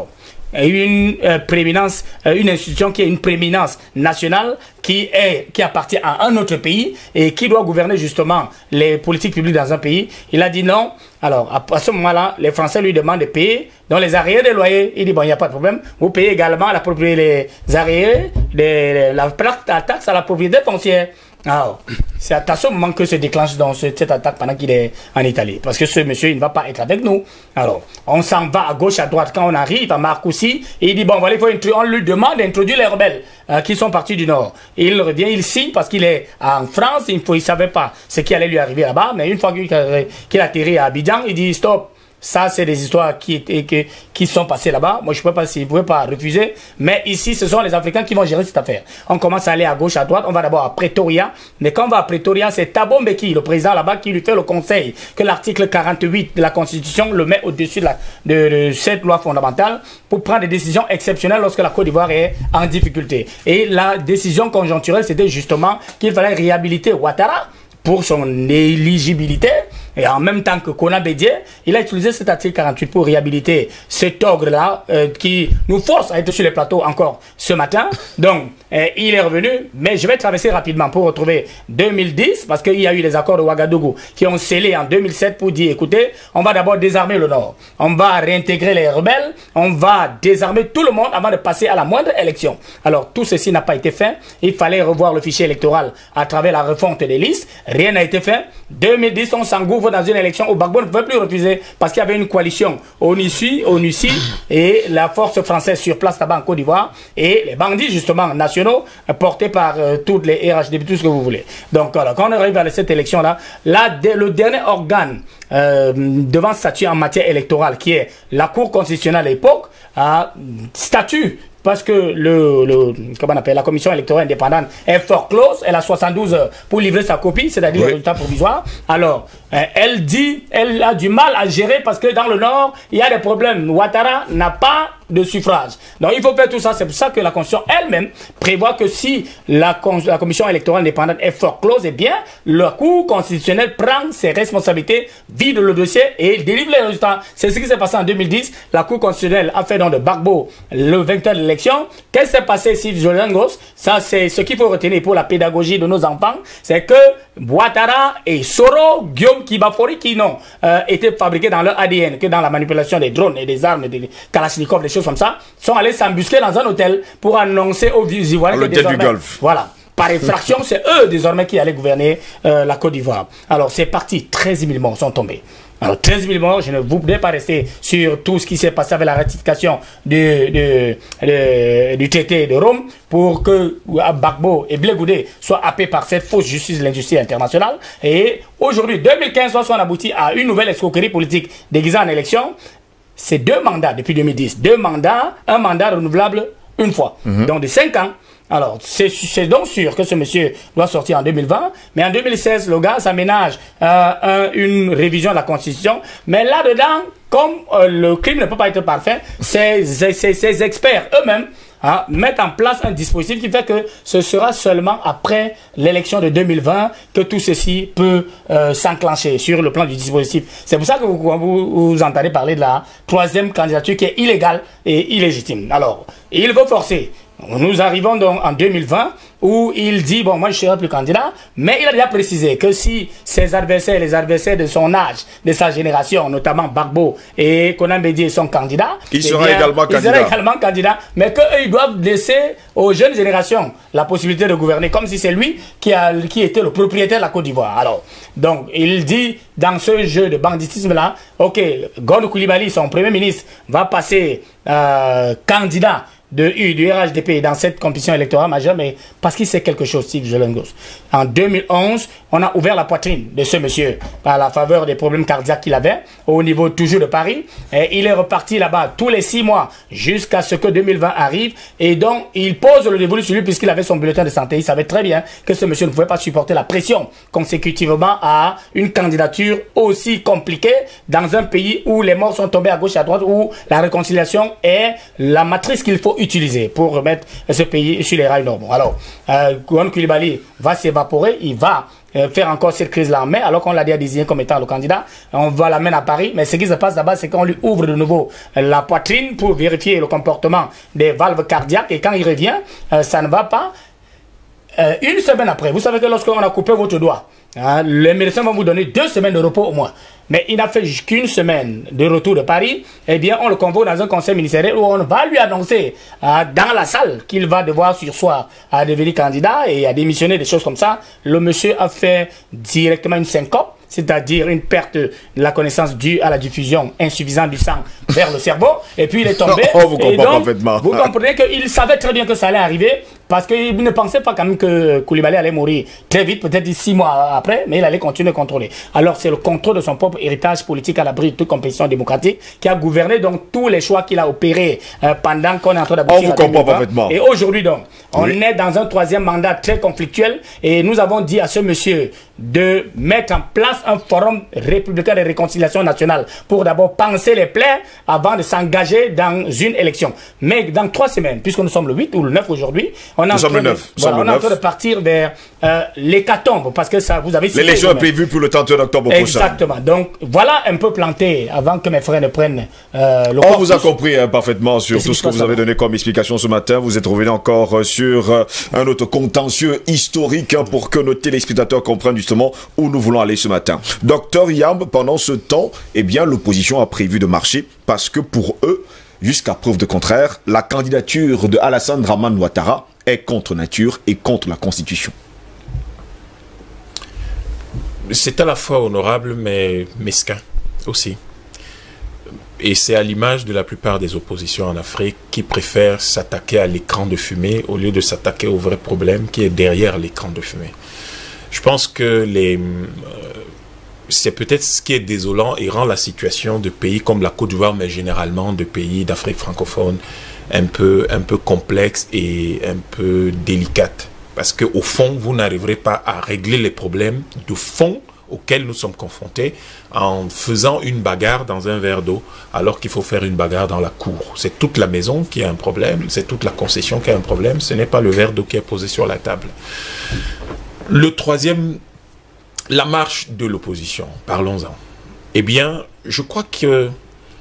une euh, prééminence, euh, une institution qui est une prééminence nationale, qui est qui appartient à un autre pays et qui doit gouverner justement les politiques publiques dans un pays. Il a dit non. Alors à, à ce moment-là, les Français lui demandent de payer dans les arriérés des loyers. Il dit bon, il n'y a pas de problème. Vous payez également la propriété, les arriérés, les, la, la taxe à la propriété foncière. Alors, c'est à ce moment que se déclenche dans ce, cette attaque pendant qu'il est en Italie. Parce que ce monsieur, il ne va pas être avec nous. Alors, on s'en va à gauche, à droite. Quand on arrive à Marcoussis, il dit, bon, voilà, il faut on lui demande d'introduire les rebelles euh, qui sont partis du Nord. Et il revient, il signe parce qu'il est en France. Il ne savait pas ce qui allait lui arriver là-bas. Mais une fois qu'il qu atterrit à Abidjan, il dit, stop. Ça, c'est des histoires qui, qui, qui sont passées là-bas. Moi, je ne peux pas, si vous ne pouvez pas refuser. Mais ici, ce sont les Africains qui vont gérer cette affaire. On commence à aller à gauche, à droite. On va d'abord à Pretoria. Mais quand on va à Pretoria, c'est Thabo Mbeki, le président là-bas, qui lui fait le conseil que l'article quarante-huit de la Constitution le met au-dessus de, la, de, de cette loi fondamentale pour prendre des décisions exceptionnelles lorsque la Côte d'Ivoire est en difficulté. Et la décision conjoncturelle, c'était justement qu'il fallait réhabiliter Ouattara pour son éligibilité. Et en même temps que Kona Bédié, il a utilisé cet article quarante-huit pour réhabiliter cet ogre-là euh, qui nous force à être sur les plateaux encore ce matin. Donc, euh, il est revenu, mais je vais traverser rapidement pour retrouver deux mille dix, parce qu'il y a eu les accords de Ouagadougou qui ont scellé en deux mille sept pour dire, écoutez, on va d'abord désarmer le Nord, on va réintégrer les rebelles, on va désarmer tout le monde avant de passer à la moindre élection. Alors, tout ceci n'a pas été fait. Il fallait revoir le fichier électoral à travers la refonte des listes. Rien n'a été fait. deux mille dix, on s'engouffre dans une élection où Gbagbo ne pouvait plus refuser parce qu'il y avait une coalition ONUCI, ONUCI et la force française sur place là-bas en Côte d'Ivoire et les bandits justement nationaux portés par euh, toutes les R H D P, tout ce que vous voulez. Donc alors, quand on arrive à cette élection-là, là, le dernier organe euh, devant statuer en matière électorale qui est la Cour constitutionnelle à l'époque a statut. Parce que le, le, comment on appelle, la commission électorale indépendante est fort close, elle a soixante-douze heures pour livrer sa copie, c'est-à-dire oui. le résultat provisoire. Alors, euh, elle dit, elle a du mal à gérer parce que dans le Nord, il y a des problèmes. Ouattara n'a pas de suffrage. Donc, il faut faire tout ça. C'est pour ça que la Constitution elle-même prévoit que si la, la commission électorale indépendante est fort close, eh bien, la Cour constitutionnelle prend ses responsabilités, vide le dossier et délivre les résultats. C'est ce qui s'est passé en deux mille dix. La Cour constitutionnelle a fait don de Gbagbo le vainqueur de l'élection. Qu'est-ce qui s'est passé ici, Jolangos? Ça, c'est ce qu'il faut retenir pour la pédagogie de nos enfants. C'est que Ouattara et Soro, Guillaume Kibafori, qui n'ont euh, été fabriqués dans leur A D N que dans la manipulation des drones et des armes, et des Kalachnikov, des choses comme ça, sont allés s'embusquer dans un hôtel pour annoncer aux Ivoiriens que désormais, du Golfe. Voilà. Par effraction, c'est eux désormais qui allaient gouverner euh, la Côte d'Ivoire. Alors, c'est parti. treize mille morts sont tombés. Alors, treize mille morts, je ne voudrais pas rester sur tout ce qui s'est passé avec la ratification du, du, du, du traité de Rome pour que Gbagbo et Blé Goudé soient happés par cette fausse justice de l'industrie internationale. Et aujourd'hui, deux mille quinze, lorsqu'on aboutit à une nouvelle escroquerie politique déguisée en élection, c'est deux mandats depuis deux mille dix. Deux mandats, un mandat renouvelable une fois. Mm-hmm. Donc, de cinq ans. Alors, c'est donc sûr que ce monsieur doit sortir en deux mille vingt, mais en deux mille seize, le gars s'aménage euh, une révision de la Constitution, mais là-dedans, comme euh, le crime ne peut pas être parfait, ces, ces, ces experts eux-mêmes hein, mettent en place un dispositif qui fait que ce sera seulement après l'élection de deux mille vingt que tout ceci peut euh, s'enclencher sur le plan du dispositif. C'est pour ça que vous, vous, vous entendez parler de la troisième candidature qui est illégale et illégitime. Alors, il veut forcer. Nous arrivons donc en deux mille vingt où il dit, bon, moi je ne serai plus candidat, mais il a déjà précisé que si ses adversaires, les adversaires de son âge, de sa génération, notamment Gbagbo et Kona Bédié sont candidats, il sera bien, également il candidat. sera également candidat, mais qu'eux, ils doivent laisser aux jeunes générations la possibilité de gouverner, comme si c'est lui qui, a, qui était le propriétaire de la Côte d'Ivoire. Alors, donc, il dit, dans ce jeu de banditisme-là, ok, Gon Koulibaly, son premier ministre, va passer euh, candidat de U, du R H D P dans cette compétition électorale majeure, mais parce qu'il sait quelque chose, Steve Jolangos. En deux mille onze, on a ouvert la poitrine de ce monsieur par la faveur des problèmes cardiaques qu'il avait au niveau toujours de Paris. Et il est reparti là-bas tous les six mois jusqu'à ce que deux mille vingt arrive. Et donc, il pose le dévolu sur lui puisqu'il avait son bulletin de santé. Il savait très bien que ce monsieur ne pouvait pas supporter la pression consécutivement à une candidature aussi compliquée dans un pays où les morts sont tombés à gauche et à droite, où la réconciliation est la matrice qu'il faut utiliser pour remettre ce pays sur les rails normaux. Alors, euh, Gon Koulibaly va s'évaporer, il va euh, faire encore cette crise-là en mai, alors qu'on l'a déjà désigné comme étant le candidat. On va l'amener à Paris, mais ce qui se passe là-bas, c'est qu'on lui ouvre de nouveau la poitrine pour vérifier le comportement des valves cardiaques, et quand il revient, euh, ça ne va pas. Euh, une semaine après, vous savez que lorsqu'on a coupé votre doigt, hein, les médecins vont vous donner deux semaines de repos au moins. Mais il n'a fait qu'une semaine de retour de Paris. Eh bien, on le convoque dans un conseil ministériel où on va lui annoncer euh, dans la salle qu'il va devoir sursoir à devenir candidat et à démissionner, des choses comme ça. Le monsieur a fait directement une syncope, c'est-à-dire une perte de la connaissance due à la diffusion insuffisante du sang vers le cerveau. Et puis il est tombé. Oh, vous comprenez donc, parfaitement. Vous comprenez qu'il savait très bien que ça allait arriver, parce qu'il ne pensait pas quand même que Koulibaly allait mourir très vite, peut-être six mois après, mais il allait continuer à contrôler. Alors c'est le contrôle de son propre héritage politique à l'abri de toute compétition démocratique qui a gouverné donc tous les choix qu'il a opérés euh, pendant qu'on est en train d'aboutir. On vous à comprend deux mille vingt. parfaitement. Et aujourd'hui donc, on Oui. est dans un troisième mandat très conflictuel, et nous avons dit à ce monsieur de mettre en place un forum républicain de réconciliation nationale pour d'abord penser les plaies avant de s'engager dans une élection. Mais dans trois semaines, puisque nous sommes le huit ou le neuf aujourd'hui, on est en Nous sommes train le de- neuf. Nous voilà, sommes on le est en train de neuf. partir vers euh, l'hécatombe, parce que ça, vous avez cité L'élection est vous-même. prévue pour le trente et un octobre prochain. Exactement. Donc voilà un peu planté avant que mes frères ne prennent euh, le On corpus. vous a compris hein, parfaitement sur Qu'est-ce tout qui ce se que passe vous avez là-bas? donné comme explication ce matin. Vous êtes revenu encore euh, sur euh, un autre contentieux historique hein, pour que nos téléspectateurs comprennent justement où nous voulons aller ce matin. Docteur Yamb, pendant ce temps, eh bien, l'opposition a prévu de marcher parce que pour eux, jusqu'à preuve de contraire, la candidature de Alassane Dramane Ouattara est contre nature et contre la Constitution. C'est à la fois honorable mais mesquin aussi. Et c'est à l'image de la plupart des oppositions en Afrique qui préfèrent s'attaquer à l'écran de fumée au lieu de s'attaquer au vrai problème qui est derrière l'écran de fumée. Je pense que les, euh, c'est peut-être ce qui est désolant et rend la situation de pays comme la Côte d'Ivoire, mais généralement de pays d'Afrique francophone, un peu, un peu complexe et un peu délicate. Parce qu'au fond, vous n'arriverez pas à régler les problèmes de fond auxquels nous sommes confrontés en faisant une bagarre dans un verre d'eau alors qu'il faut faire une bagarre dans la cour. C'est toute la maison qui a un problème, c'est toute la concession qui a un problème, ce n'est pas le verre d'eau qui est posé sur la table. Le troisième, la marche de l'opposition, parlons-en. Eh bien, je crois que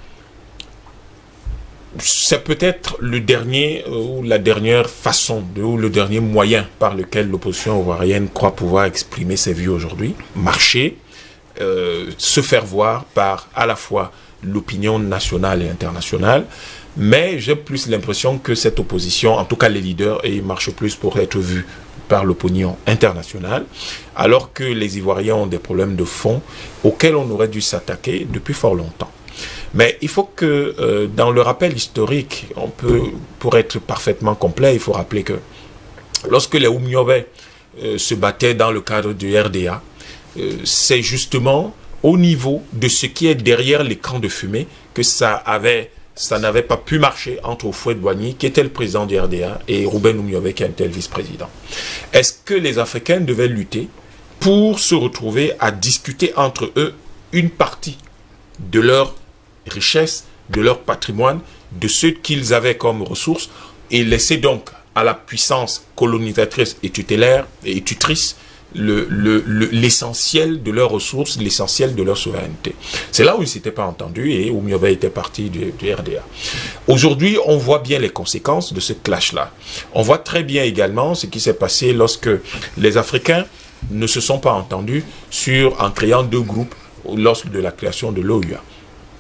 c'est peut-être le dernier euh, ou la dernière façon de, ou le dernier moyen par lequel l'opposition ivoirienne croit pouvoir exprimer ses vues aujourd'hui, marcher, euh, se faire voir par à la fois l'opinion nationale et internationale, mais j'ai plus l'impression que cette opposition, en tout cas les leaders, et ils marchent plus pour être vus par l'opinion internationale, alors que les Ivoiriens ont des problèmes de fond auxquels on aurait dû s'attaquer depuis fort longtemps. Mais il faut que, euh, dans le rappel historique, on peut, pour être parfaitement complet, il faut rappeler que lorsque les Oumyobé euh, se battaient dans le cadre du R D A, euh, c'est justement au niveau de ce qui est derrière l'écran de fumée que ça avait, ça n'avait pas pu marcher entre Houphouët-Boigny, qui était le président du R D A, et Rouben Oumyobé, qui était le vice-président. Est-ce que les Africains devaient lutter pour se retrouver à discuter entre eux une partie de leur richesse, de leur patrimoine, de ce qu'ils avaient comme ressources, et laisser donc à la puissance colonisatrice et tutélaire et tutrice le, le, le, l'essentiel de leurs ressources, l'essentiel de leur souveraineté. C'est là où ils ne s'étaient pas entendus et où Oumyobé était parti du, du R D A. Aujourd'hui, on voit bien les conséquences de ce clash-là. On voit très bien également ce qui s'est passé lorsque les Africains ne se sont pas entendus sur, en créant deux groupes lors de la création de l'O U A.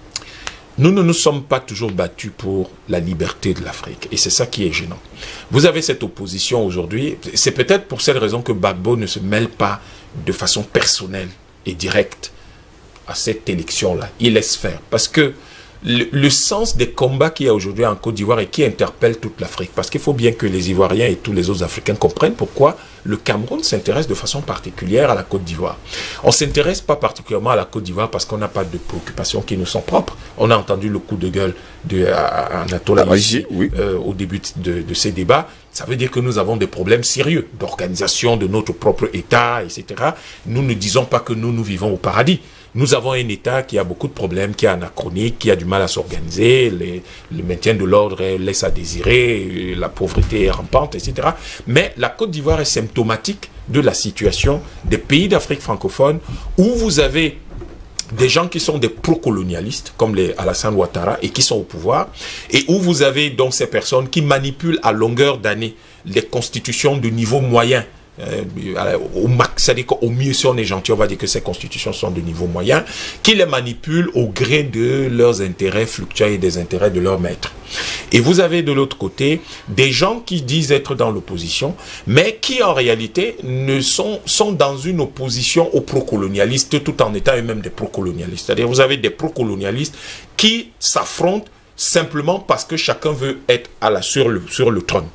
Nous ne nous sommes pas toujours battus pour la liberté de l'Afrique. Et c'est ça qui est gênant. Vous avez cette opposition aujourd'hui. C'est peut-être pour cette raison que Gbagbo ne se mêle pas de façon personnelle et directe à cette élection-là. Il laisse faire. Parce que le, le sens des combats qu'il y a aujourd'hui en Côte d'Ivoire et qui interpelle toute l'Afrique, parce qu'il faut bien que les Ivoiriens et tous les autres Africains comprennent pourquoi le Cameroun s'intéresse de façon particulière à la Côte d'Ivoire. On ne s'intéresse pas particulièrement à la Côte d'Ivoire parce qu'on n'a pas de préoccupations qui nous sont propres. On a entendu le coup de gueule d'Anatole Amassi oui. euh, au début de, de ces débats. Ça veut dire que nous avons des problèmes sérieux d'organisation de notre propre État, et cetera. Nous ne disons pas que nous, nous vivons au paradis. Nous avons un État qui a beaucoup de problèmes, qui est anachronique, qui a du mal à s'organiser, le maintien de l'ordre laisse à désirer, la pauvreté est rampante, et cetera. Mais la Côte d'Ivoire est symptôme symptomatique de la situation des pays d'Afrique francophone où vous avez des gens qui sont des pro-colonialistes, comme les Alassane Ouattara, et qui sont au pouvoir, et où vous avez donc ces personnes qui manipulent à longueur d'année les constitutions de niveau moyen. Euh, au max, c'est-à-dire qu'au mieux, si on est gentil, on va dire que ces constitutions sont de niveau moyen, qui les manipulent au gré de leurs intérêts fluctuants et des intérêts de leurs maîtres. Et vous avez de l'autre côté des gens qui disent être dans l'opposition, mais qui en réalité ne sont, sont dans une opposition aux pro-colonialistes tout en étant eux-mêmes des pro-colonialistes. C'est-à-dire vous avez des pro-colonialistes qui s'affrontent simplement parce que chacun veut être à la, sur, le, sur le trône.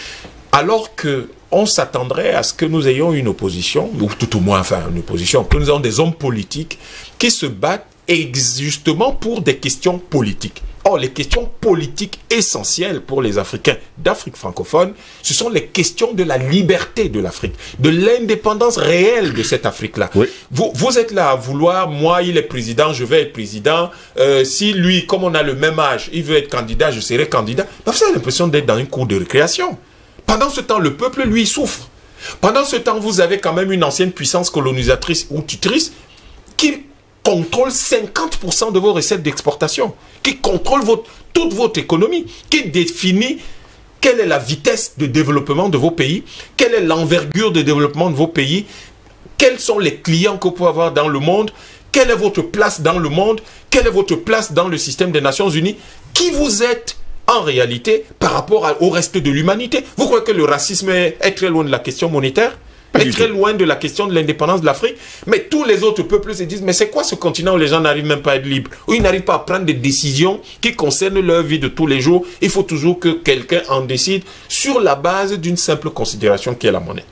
Alors que on s'attendrait à ce que nous ayons une opposition, ou tout au moins, enfin, une opposition, que nous ayons des hommes politiques qui se battent justement pour des questions politiques. Or, les questions politiques essentielles pour les Africains d'Afrique francophone, ce sont les questions de la liberté de l'Afrique, de l'indépendance réelle de cette Afrique-là. Oui. Vous, vous êtes là à vouloir, moi, il est président, je vais être président. Euh, si lui, comme on a le même âge, il veut être candidat, je serai candidat. Ben, vous avez l'impression d'être dans une cour de récréation. Pendant ce temps, le peuple, lui, souffre. Pendant ce temps, vous avez quand même une ancienne puissance colonisatrice ou tutrice qui contrôle cinquante pour cent de vos recettes d'exportation, qui contrôle votre, toute votre économie, qui définit quelle est la vitesse de développement de vos pays, quelle est l'envergure de développement de vos pays, quels sont les clients que vous pouvez avoir dans le monde, quelle est votre place dans le monde, quelle est votre place dans le système des Nations Unies, qui vous êtes en réalité, par rapport à, au reste de l'humanité. Vous croyez que le racisme est, est très loin de la question monétaire? Est très loin de la question de l'indépendance de l'Afrique? Mais tous les autres peuples se disent, mais c'est quoi ce continent où les gens n'arrivent même pas à être libres? Où ils n'arrivent pas à prendre des décisions qui concernent leur vie de tous les jours? Il faut toujours que quelqu'un en décide sur la base d'une simple considération qui est la monnaie.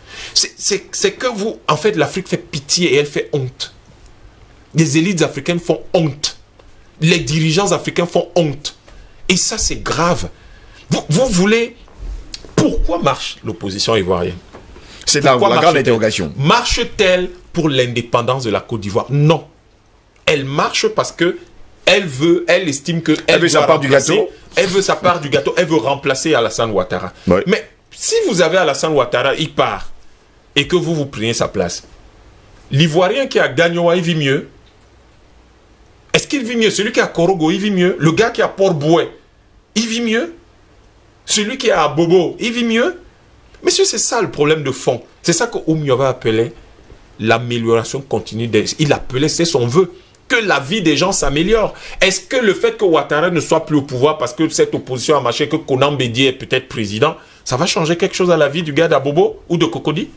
C'est que vous, en fait, l'Afrique fait pitié et elle fait honte. Les élites africaines font honte. Les dirigeants africains font honte. Et ça, c'est grave. Vous, vous voulez... Pourquoi marche l'opposition ivoirienne? C'est la, la grande interrogation. Marche-t-elle pour l'indépendance de la Côte d'Ivoire? Non. Elle marche parce que elle veut, elle estime que... Elle, elle veut sa part du gâteau. Elle veut sa part du gâteau. Elle veut remplacer Alassane Ouattara. Oui. Mais si vous avez Alassane Ouattara, il part, et que vous vous preniez sa place, l'Ivoirien qui a Gagnoa, il vit mieux. Est-ce qu'il vit mieux? Celui qui a Korogo, il vit mieux. Le gars qui a Port-Boué, il vit mieux. Celui qui a Bobo, il vit mieux. Monsieur, c'est ça le problème de fond. C'est ça que Oumiova appelait l'amélioration continue. Des... Il appelait, c'est son vœu, que la vie des gens s'améliore. Est-ce que le fait que Ouattara ne soit plus au pouvoir parce que cette opposition a marché, que Konan Bédié est peut-être président, ça va changer quelque chose à la vie du gars d'Abobo ou de Cocody?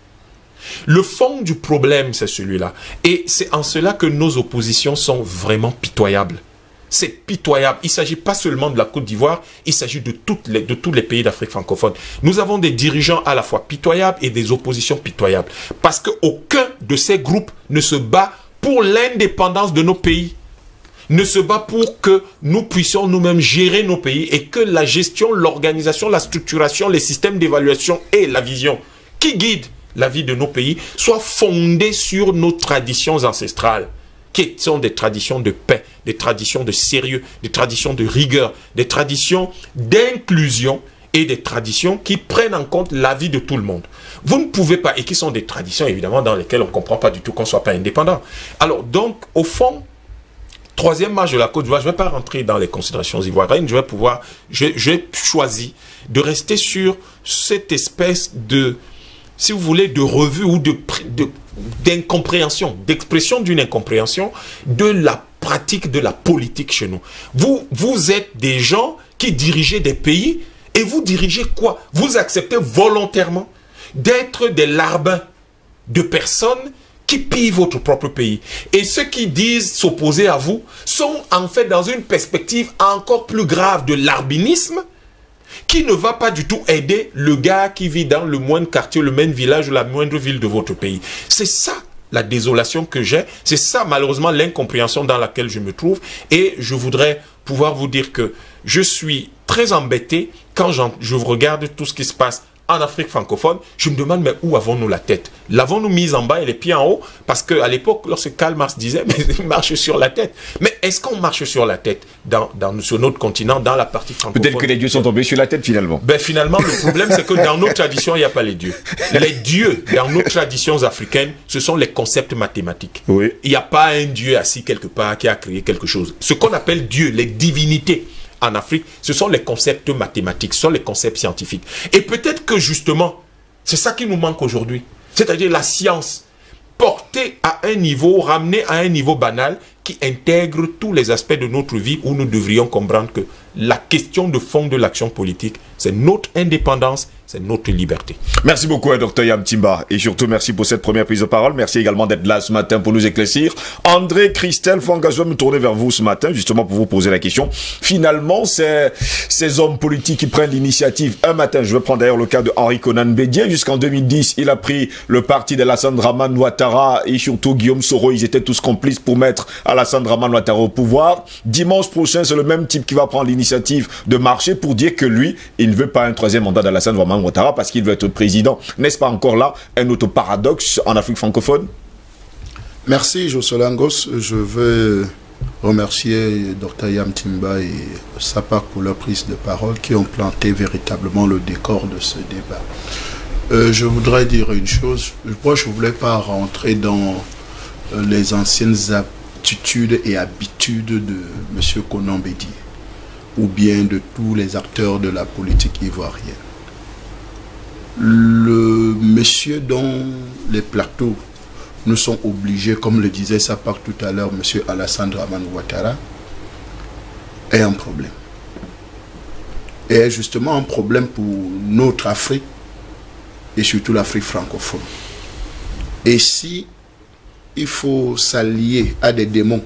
Le fond du problème, c'est celui-là. Et c'est en cela que nos oppositions sont vraiment pitoyables. C'est pitoyable. Il ne s'agit pas seulement de la Côte d'Ivoire, il s'agit de, les, de tous les pays d'Afrique francophone. Nous avons des dirigeants à la fois pitoyables et des oppositions pitoyables. Parce qu'aucun de ces groupes ne se bat pour l'indépendance de nos pays. Ne se bat pour que nous puissions nous-mêmes gérer nos pays et que la gestion, l'organisation, la structuration, les systèmes d'évaluation et la vision qui guident la vie de nos pays soit fondée sur nos traditions ancestrales, qui sont des traditions de paix, des traditions de sérieux, des traditions de rigueur, des traditions d'inclusion et des traditions qui prennent en compte la vie de tout le monde. Vous ne pouvez pas, et qui sont des traditions évidemment dans lesquelles on ne comprend pas du tout qu'on ne soit pas indépendant. Alors donc, au fond, troisième marche de la Côte d'Ivoire, je ne vais pas rentrer dans les considérations ivoiriennes, je vais pouvoir, j'ai choisi de rester sur cette espèce de, si vous voulez, de revue ou de, de d'incompréhension, d'expression d'une incompréhension de la pratique de la politique chez nous. Vous, vous êtes des gens qui dirigez des pays et vous dirigez quoi? Vous acceptez volontairement d'être des larbins de personnes qui pillent votre propre pays. Et ceux qui disent s'opposer à vous sont en fait dans une perspective encore plus grave de larbinisme qui ne va pas du tout aider le gars qui vit dans le moindre quartier, le même village ou la moindre ville de votre pays. C'est ça la désolation que j'ai, c'est ça malheureusement l'incompréhension dans laquelle je me trouve, et je voudrais pouvoir vous dire que je suis très embêté quand je regarde tout ce qui se passe en Afrique francophone, je me demande, mais où avons-nous la tête? L'avons-nous mise en bas et les pieds en haut? Parce qu'à l'époque, lorsque Karl Marx disait, mais il marche sur la tête. Mais est-ce qu'on marche sur la tête dans, dans, sur notre continent, dans la partie francophone? Peut-être que les dieux sont tombés sur la tête finalement. Ben finalement, le problème, c'est que dans nos traditions, il n'y a pas les dieux. Les dieux, dans nos traditions africaines, ce sont les concepts mathématiques. Oui. Il n'y a pas un dieu assis quelque part qui a créé quelque chose. Ce qu'on appelle Dieu, les divinités en Afrique, ce sont les concepts mathématiques, ce sont les concepts scientifiques. Et peut-être que justement, c'est ça qui nous manque aujourd'hui. C'est-à-dire la science portée à un niveau, ramenée à un niveau banal qui intègre tous les aspects de notre vie où nous devrions comprendre que la question de fond de l'action politique, c'est notre indépendance, c'est notre liberté. Merci beaucoup à Docteur Yam Timba et surtout merci pour cette première prise de parole. Merci également d'être là ce matin pour nous éclaircir. André Christelle Fanga, je vais me tourner vers vous ce matin justement pour vous poser la question. Finalement, c'est ces hommes politiques qui prennent l'initiative. Un matin, je vais prendre d'ailleurs le cas de Henri Konan Bédié. Jusqu'en deux mille dix, il a pris le parti d'Alassane Dramane Ouattara et surtout Guillaume Soro. Ils étaient tous complices pour mettre Alassane Dramane Ouattara au pouvoir. Dimanche prochain, c'est le même type qui va prendre l'initiative de marcher pour dire que lui, il ne veut pas un troisième mandat d'Alassane Dramane Ouattara parce qu'il veut être président. N'est-ce pas encore là un autre paradoxe en Afrique francophone? Merci Josolangos. Je veux remercier Docteur Yam Timba et Sapak pour leur prise de parole qui ont planté véritablement le décor de ce débat. Euh, je voudrais dire une chose. Moi, je ne voulais pas rentrer dans euh, les anciennes aptitudes et habitudes de M. Konan Bédié ou bien de tous les acteurs de la politique ivoirienne. Le monsieur dont les plateaux nous sont obligés, comme le disait Sapak tout à l'heure, M. Alassane Dramane Ouattara, est un problème. Et est justement un problème pour notre Afrique et surtout l'Afrique francophone. Et si il faut s'allier à des démons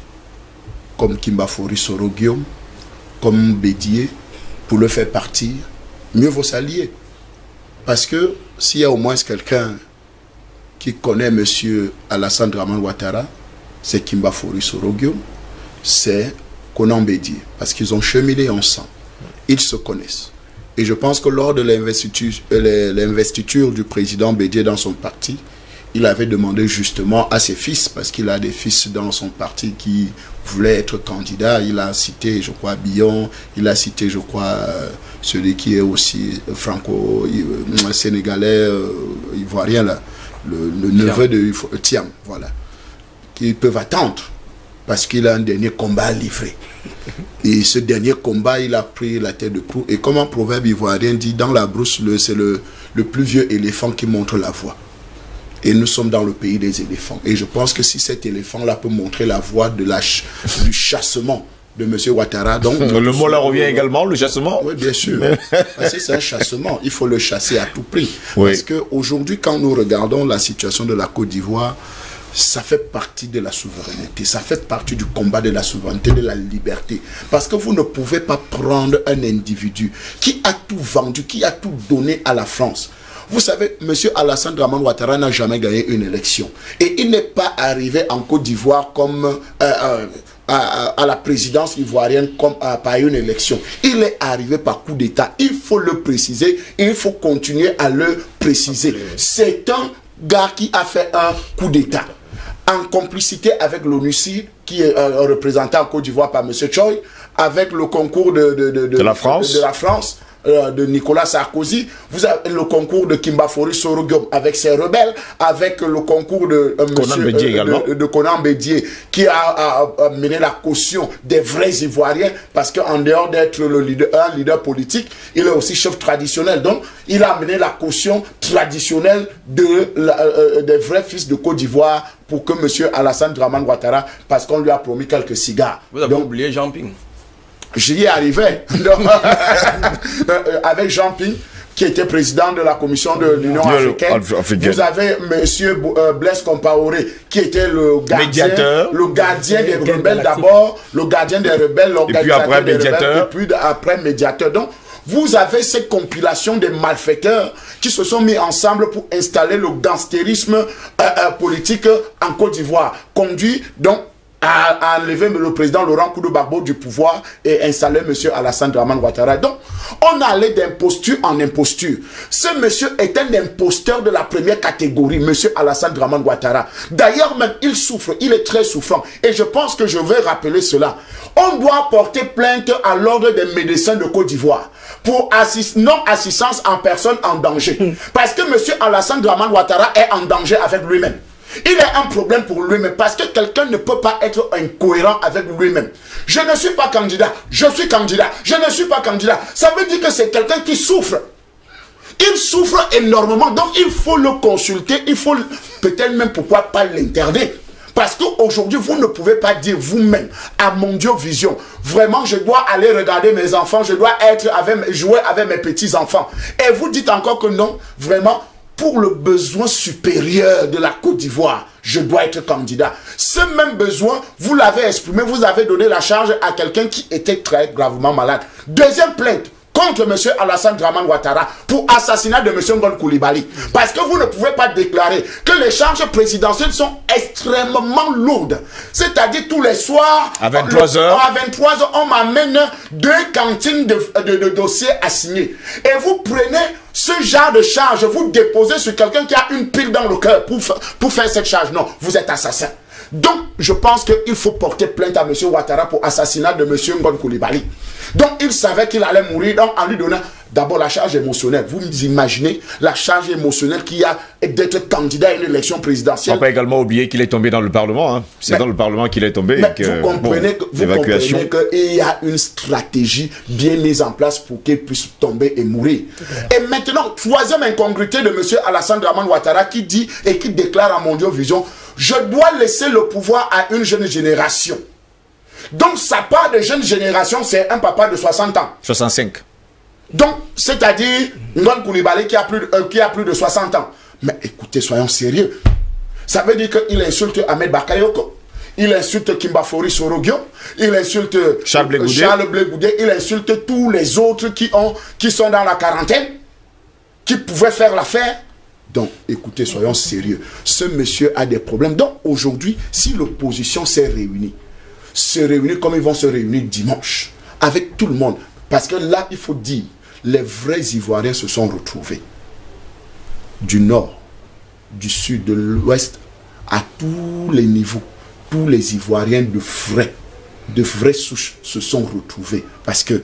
comme Kimbafori Soro Guillaume, comme Bédié, pour le faire partir, mieux vaut s'allier. Parce que s'il y a au moins quelqu'un qui connaît M. Alassane Dramane Ouattara, c'est Kimbafori Soro Guillaume, c'est Konan Bédié, parce qu'ils ont cheminé ensemble. Ils se connaissent. Et je pense que lors de l'investiture du président Bédié dans son parti, il avait demandé justement à ses fils, parce qu'il a des fils dans son parti qui voulaient être candidats. Il a cité, je crois, Billon, il a cité, je crois, celui qui est aussi franco-sénégalais, euh, ivoirien, là, le, le neveu de Thiam, voilà, qui peuvent attendre, parce qu'il a un dernier combat à livrer. Et ce dernier combat, il a pris la tête de proue. Et comme un proverbe ivoirien dit, dans la brousse, c'est le, le plus vieux éléphant qui montre la voie. Et nous sommes dans le pays des éléphants. Et je pense que si cet éléphant-là peut montrer la voie de la ch du chassement de M. Ouattara... Donc, le mot là revient également, le chassement. Oui, bien sûr. Parce que c'est un chassement. Il faut le chasser à tout prix. Oui. Parce qu'aujourd'hui, quand nous regardons la situation de la Côte d'Ivoire, ça fait partie de la souveraineté, ça fait partie du combat de la souveraineté, de la liberté. Parce que vous ne pouvez pas prendre un individu qui a tout vendu, qui a tout donné à la France. Vous savez, M. Alassane Dramane Ouattara n'a jamais gagné une élection. Et il n'est pas arrivé en Côte d'Ivoire comme euh, euh, à, à la présidence ivoirienne comme euh, par une élection. Il est arrivé par coup d'État. Il faut le préciser et il faut continuer à le préciser. C'est un gars qui a fait un coup d'État en complicité avec l'ONUCI, qui est euh, représenté en Côte d'Ivoire par M. Choi, avec le concours de, de, de, de, de la France. De, de la France. De Nicolas Sarkozy, vous avez le concours de Kimbafori Soro Guillaume avec ses rebelles, avec le concours de euh, Konan Bédié euh, de, de Konan Bédié qui a, a, a mené la caution des vrais Ivoiriens, parce qu'en dehors d'être le leader, un leader politique, il est aussi chef traditionnel. Donc, il a mené la caution traditionnelle de la, euh, des vrais fils de Côte d'Ivoire pour que M. Alassane Dramane Ouattara, parce qu'on lui a promis quelques cigares. Vous avez Donc, oublié Jean Ping. J'y ai arrivé. Avec Jean Ping, qui était président de la commission de l'Union africaine. Vous avez M. Blaise Compaoré, qui était le gardien, le gardien des rebelles d'abord, le gardien des rebelles, l'organisateur des rebelles, et puis après médiateur. Donc, vous avez cette compilation des malfaiteurs qui se sont mis ensemble pour installer le gangstérisme euh, euh, politique en Côte d'Ivoire, conduit donc à, à enlever le président Laurent Gbagbo du pouvoir et installer M. Alassane Dramane Ouattara. Donc, on allait d'imposture en imposture. Ce monsieur est un imposteur de la première catégorie, M. Alassane Dramane Ouattara. D'ailleurs, même, il souffre, il est très souffrant. Et je pense que je vais rappeler cela. On doit porter plainte à l'ordre des médecins de Côte d'Ivoire pour assist non-assistance en personne en danger. Parce que M. Alassane Dramane Ouattara est en danger avec lui-même. Il a un problème pour lui-même parce que quelqu'un ne peut pas être incohérent avec lui-même. Je ne suis pas candidat, je suis candidat, je ne suis pas candidat. Ça veut dire que c'est quelqu'un qui souffre. Il souffre énormément, donc il faut le consulter, il faut peut-être même pourquoi pas l'interdire. Parce qu'aujourd'hui, vous ne pouvez pas dire vous-même à Mondiovision, vraiment, je dois aller regarder mes enfants, je dois être avec, jouer avec mes petits-enfants. Et vous dites encore que non, vraiment, pour le besoin supérieur de la Côte d'Ivoire, je dois être candidat. Ce même besoin, vous l'avez exprimé, vous avez donné la charge à quelqu'un qui était très gravement malade. Deuxième plainte contre M. Alassane Dramane Ouattara pour assassinat de M. Ngol Koulibaly. Parce que vous ne pouvez pas déclarer que les charges présidentielles sont extrêmement lourdes. C'est-à-dire tous les soirs, à vingt-trois heures, à vingt-trois heures, on m'amène deux cantines de, de, de dossiers à signer. Et vous prenez ce genre de charge, vous déposez sur quelqu'un qui a une pile dans le cœur pour, pour faire cette charge. Non, vous êtes assassin. Donc, je pense qu'il faut porter plainte à M. Ouattara pour assassinat de M. Ngol Koulibaly. Donc, il savait qu'il allait mourir, donc en lui donnant d'abord la charge émotionnelle. Vous imaginez la charge émotionnelle qu'il y a d'être candidat à une élection présidentielle. On ne peut pas également oublier qu'il est tombé dans le Parlement. Hein. C'est dans le Parlement qu'il est tombé. Mais que, vous comprenez bon, qu'il y a une stratégie bien mise en place pour qu'il puisse tomber et mourir. Et maintenant, troisième incongruité de M. Alassane Dramane Ouattara qui dit et qui déclare à Mondiovision, je dois laisser le pouvoir à une jeune génération. Donc, sa part de jeune génération, c'est un papa de soixante ans. soixante-cinq. Donc, c'est-à-dire, Ngol Koulibaly qui a, plus de, euh, qui a plus de soixante ans. Mais écoutez, soyons sérieux. Ça veut dire qu'il insulte Ahmed Bakayoko, il insulte Kimbafori Sorogio, il insulte Charles Blé Goudé, Charles Blé Goudé, il insulte tous les autres qui, ont, qui sont dans la quarantaine, qui pouvaient faire l'affaire. Donc, écoutez, soyons sérieux. Ce monsieur a des problèmes. Donc, aujourd'hui, si l'opposition s'est réunie, se réunir comme ils vont se réunir dimanche, avec tout le monde, parce que là, il faut dire, les vrais Ivoiriens se sont retrouvés. Du nord, du sud, de l'ouest, à tous les niveaux, tous les Ivoiriens de vrais, de vraies souches se sont retrouvés. Parce que,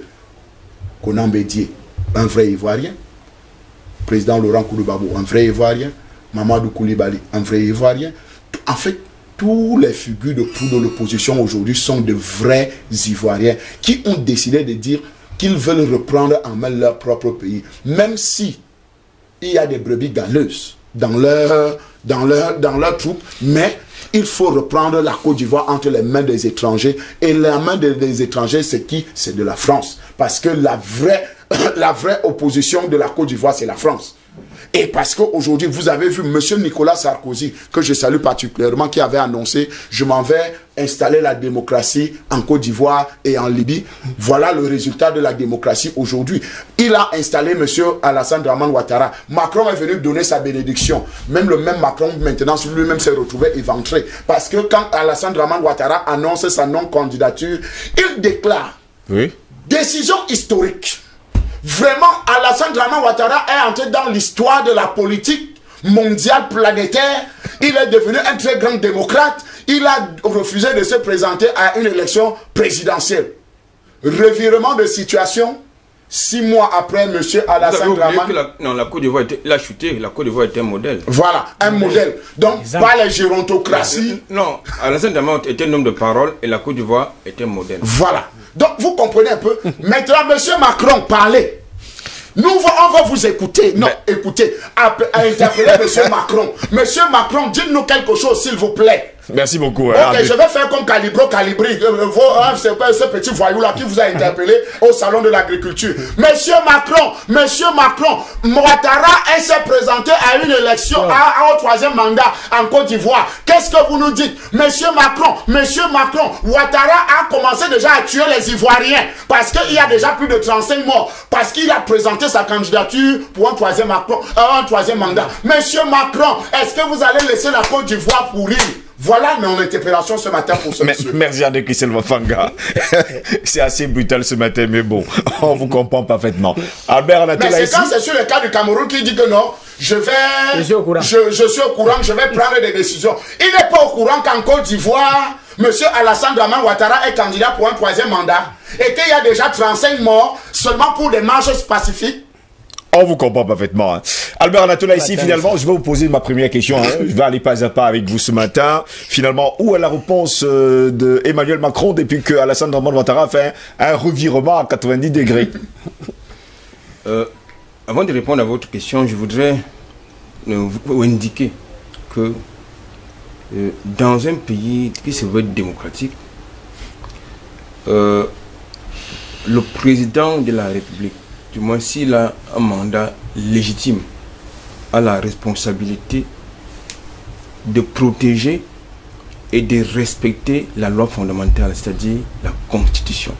Konan Bédié, un vrai Ivoirien, président Laurent Gbagbo, un vrai Ivoirien, Mamadou Koulibaly, un vrai Ivoirien. En fait, tous les figures de proue de l'opposition aujourd'hui sont de vrais Ivoiriens qui ont décidé de dire qu'ils veulent reprendre en main leur propre pays. Même si il y a des brebis galeuses dans leur, dans leur, dans leur troupe, mais il faut reprendre la Côte d'Ivoire entre les mains des étrangers. Et la main des, des étrangers, c'est qui? C'est de la France. Parce que la vraie, la vraie opposition de la Côte d'Ivoire, c'est la France. Et parce qu'aujourd'hui, vous avez vu M. Nicolas Sarkozy, que je salue particulièrement, qui avait annoncé « Je m'en vais installer la démocratie en Côte d'Ivoire et en Libye ». Voilà le résultat de la démocratie aujourd'hui. Il a installé M. Alassane Dramane Ouattara. Macron est venu donner sa bénédiction. Même le même Macron, maintenant, lui-même s'est retrouvé éventré. Parce que quand Alassane Dramane Ouattara annonce sa non-candidature, il déclare oui. « Décision historique ». Vraiment, Alassane Dramane Ouattara est entré dans l'histoire de la politique mondiale planétaire. Il est devenu un très grand démocrate. Il a refusé de se présenter à une élection présidentielle. Revirement de situation. Six mois après, M. Alassane Dramane... La, non, la Côte d'Ivoire a chuté. La Côte d'Ivoire était un modèle. Voilà, un modèle. Donc, Exactement. Pas la gérontocratie. Non, Alassane Dramane était un homme de parole et la Côte d'Ivoire était un modèle. Voilà. Donc, vous comprenez un peu. Maintenant, M. Macron, parlez. Nous, on va vous écouter. Non, mais... écoutez, à, à interpeller M. Macron. M. Macron, dites-nous quelque chose, s'il vous plaît. Merci beaucoup. Ok, hein, je vais faire comme Calibro Calibri, euh, hein, ce, ce petit voyou-là qui vous a interpellé au salon de l'agriculture. Monsieur Macron, Monsieur Macron, Ouattara s'est présenté à une élection, à, à, au troisième mandat en Côte d'Ivoire. Qu'est-ce que vous nous dites? Monsieur Macron, Monsieur Macron, Ouattara a commencé déjà à tuer les Ivoiriens parce qu'il y a déjà plus de trente-cinq morts, parce qu'il a présenté sa candidature pour un troisième, Macron, euh, un troisième mandat. Monsieur Macron, est-ce que vous allez laisser la Côte d'Ivoire pourrir? Voilà mon interpellation ce matin pour ce Mais, monsieur. merci à Christelle Mafanga. C'est assez brutal ce matin, mais bon, on vous comprend parfaitement. Albert Mais Anatola c'est ici. quand c'est sur le cas du Cameroun qui dit que non, je vais... Je suis au courant. Je, je suis au courant, je vais prendre des décisions. Il n'est pas au courant qu'en Côte d'Ivoire, M. Alassane Dramane Ouattara est candidat pour un troisième mandat et qu'il y a déjà trente-cinq morts seulement pour des marches pacifiques. On vous comprend parfaitement. Hein. Albert Anatola ici, finalement, je vais vous poser ma première question. Hein. Je vais aller pas à pas avec vous ce matin. Finalement, où est la réponse euh, de Emmanuel Macron depuis que Alassane Dramane Ouattara fait un, un revirement à quatre-vingt-dix degrés? euh, Avant de répondre à votre question, je voudrais euh, vous indiquer que euh, dans un pays qui se veut démocratique, euh, le président de la République, du moins s'il a un mandat légitime, a la responsabilité de protéger et de respecter la loi fondamentale, c'est-à-dire la Constitution.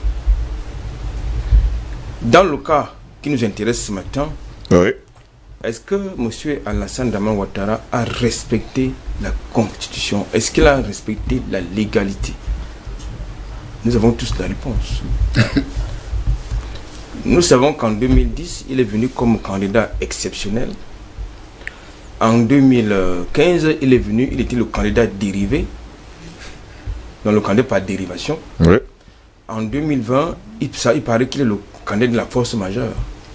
Dans le cas qui nous intéresse ce matin, Oui. est-ce que M. Alassane Dramane Ouattara a respecté la Constitution? Est-ce qu'il a respecté la légalité? Nous avons tous la réponse. Nous savons qu'en deux mille dix, il est venu comme candidat exceptionnel. En deux mille quinze, il est venu, il était le candidat dérivé, dans le candidat par dérivation. Oui. En deux mille vingt, il, ça, il paraît qu'il est le candidat de la force majeure.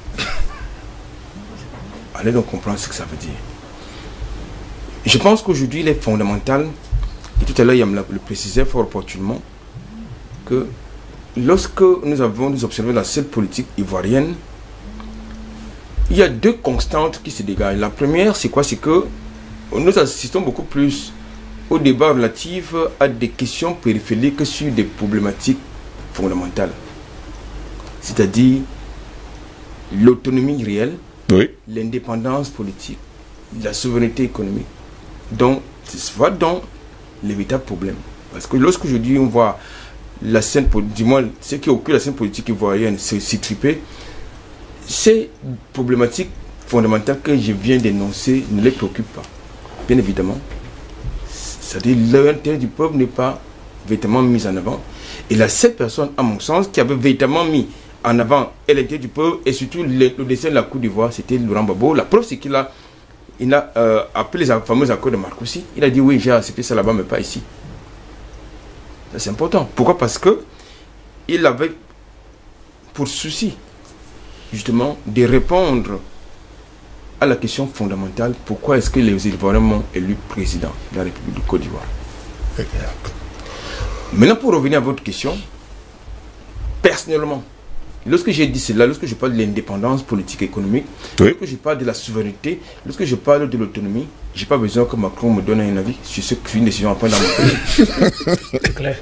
Allez donc comprendre ce que ça veut dire. Je pense qu'aujourd'hui, il est fondamental, et tout à l'heure, il me le précisait fort opportunément, que lorsque nous avons nous observé la scène politique ivoirienne, il y a deux constantes qui se dégagent. La première, c'est quoi? C'est que nous assistons beaucoup plus au débat relatif à des questions périphériques sur des problématiques fondamentales. C'est-à-dire l'autonomie réelle, Oui. l'indépendance politique, la souveraineté économique. Donc, c'est soit donc les véritables problèmes. Parce que lorsque je dis on voit la scène, du moins ce qui occupe la scène politique ivoirienne s'étriper, ces problématiques fondamentales que je viens d'énoncer ne les préoccupent pas. Bien évidemment. C'est-à-dire l'intérêt du peuple n'est pas véritablement mis en avant. Et la seule personne, à mon sens, qui avait véritablement mis en avant l'intérêt du peuple et surtout le, le dessin de la Côte d'Ivoire, c'était Laurent Gbagbo. La preuve, c'est qu'il a, il a euh, appelé les fameux accords de Marcoussis. Il a dit oui, j'ai accepté ça là-bas, mais pas ici. C'est important. Pourquoi? Parce que il avait pour souci, justement, de répondre à la question fondamentale, pourquoi est-ce que les Ivoiriens m'ont élu président de la République de Côte d'Ivoire? Maintenant, pour revenir à votre question, personnellement, lorsque j'ai dit cela, lorsque je parle de l'indépendance politique et économique, Oui. lorsque je parle de la souveraineté, lorsque je parle de l'autonomie, je n'ai pas besoin que Macron me donne un avis sur ce qu'une décision à prendre dans mon pays. C'est clair.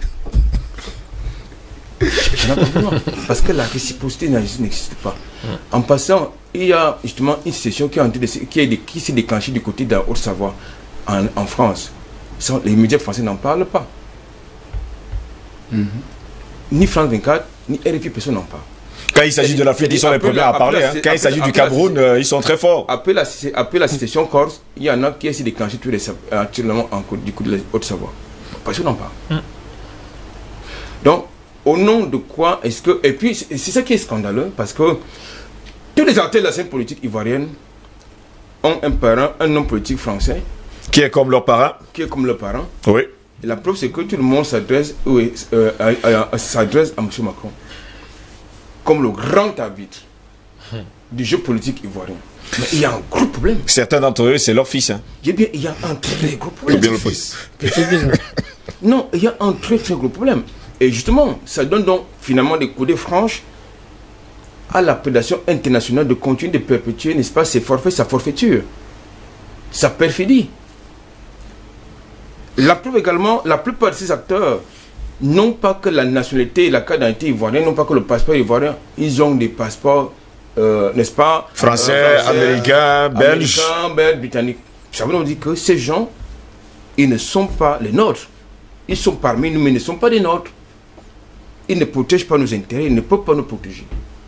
Je n'ai pas besoin. Parce que la réciprocité n'existe pas. En passant, il y a justement une session qui, qui, qui s'est déclenchée du côté de la Haute-Savoie en, en France. Sans, les médias français n'en parlent pas. Mm-hmm. Ni France vingt-quatre, ni R F I, personne n'en parle. Quand il s'agit de l'Afrique, ils sont les premiers à parler. Hein. Quand il s'agit du Cameroun, euh, ils sont très forts. Après la, après la situation corse, il y en a qui s'est déclenché tous les, actuellement en, du coup de la Haute-Savoie. Personne n'en parle. Mm. Donc, au nom de quoi est-ce que... Et puis, c'est ça qui est scandaleux, parce que tous les acteurs de la scène politique ivoirienne ont un parent, un homme politique français. Qui est comme leur parent. Qui est comme leur parent. Oui. Et la preuve, c'est que tout le monde s'adresse euh, euh, à, à, s'adresse à M. Macron comme le grand arbitre hmm. du jeu politique ivoirien. Mais il y a un gros problème. Certains d'entre eux, c'est leur fils. Hein. Eh bien, il y a un très gros problème. Bien le fils. Non, il y a un très très gros problème. Et justement, ça donne donc finalement des coudées franches à la prédation internationale de continuer de perpétuer, n'est-ce pas, ses forfaits, sa forfaiture, sa perfidie. La preuve également, la plupart de ces acteurs n'ont pas que la nationalité et la carte d'identité ivoirienne, n'ont pas que le passeport ivoirien, ils ont des passeports, euh, n'est-ce pas, français, euh, français américains, belges, belges, britanniques. Ça veut dire que ces gens, ils ne sont pas les nôtres. Ils sont parmi nous, mais ils ne sont pas des nôtres. Ils ne protègent pas nos intérêts, ils ne peuvent pas nous protéger.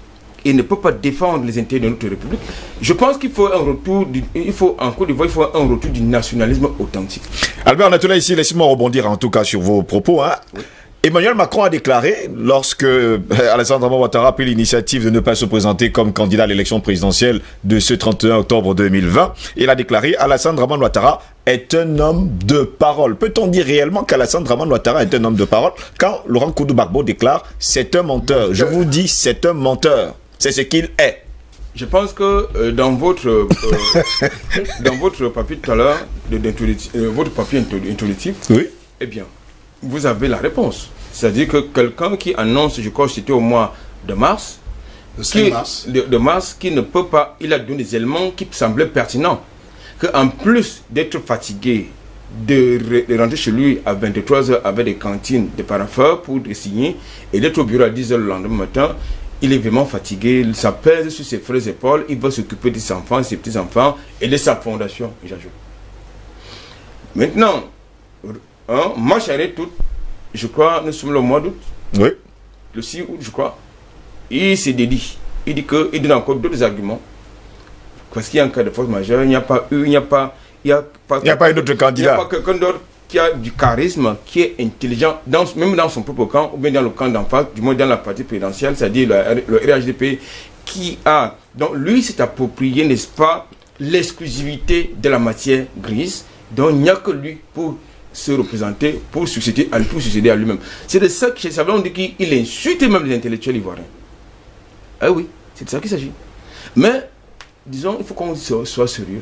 et ne peut pas défendre les intérêts de notre République. Je pense qu'il faut un retour, du, il faut en Côte d'Ivoire, il faut un retour du nationalisme authentique. Albert Natola ici, laissez-moi rebondir en tout cas sur vos propos. Hein. Oui. Emmanuel Macron a déclaré, lorsque euh, Alassane Dramane Ouattara a pris l'initiative de ne pas se présenter comme candidat à l'élection présidentielle de ce trente et un octobre deux mille vingt, il a déclaré Alassane Dramane Ouattara est un homme de parole. Peut-on dire réellement qu'Alassane Dramane Ouattara est un homme de parole quand Laurent Koudou Gbagbo déclare c'est un menteur? Je vous dis, c'est un menteur. C'est ce qu'il est. Je pense que euh, dans votre euh, dans votre papier tout à l'heure, euh, votre papier introductif, oui. Eh bien, vous avez la réponse. C'est-à-dire que quelqu'un qui annonce, je crois que c'était au mois de mars, qui, mars. De, de mars, qui ne peut pas, il a donné des éléments qui semblaient pertinents. Qu'en plus d'être fatigué, de, de rentrer chez lui à vingt-trois heures avec des cantines, des parapheurs pour signer, et d'être au bureau à dix heures le lendemain matin, il est vraiment fatigué, il s'appelle sur ses frères et épaules, il va s'occuper de ses enfants, ses petits-enfants, et de sa fondation, j'ajoute. Maintenant, hein, moi j'arrête tout. Je crois, nous sommes le mois d'août. Oui. Le six août, je crois. Il s'est dédié. Il dit que, il donne encore d'autres arguments. Parce qu'il y a un cas de force majeure, il n'y a pas eu, il n'y a pas, il n'y a pas, il n'y a pas un autre candidat. Il n'y a pas quelqu'un d'autre qui a du charisme, qui est intelligent, dans, même dans son propre camp, ou bien dans le camp d'en face, du moins dans la partie présidentielle, c'est-à-dire le, le R H D P, qui a, donc lui s'est approprié, n'est-ce pas, l'exclusivité de la matière grise, donc il n'y a que lui pour se représenter, pour succéder à, pour succéder à lui-même. C'est de ça que je savais, on dit qu'il insulte même les intellectuels ivoiriens. Ah oui, c'est de ça qu'il s'agit. Mais, disons, il faut qu'on soit sérieux.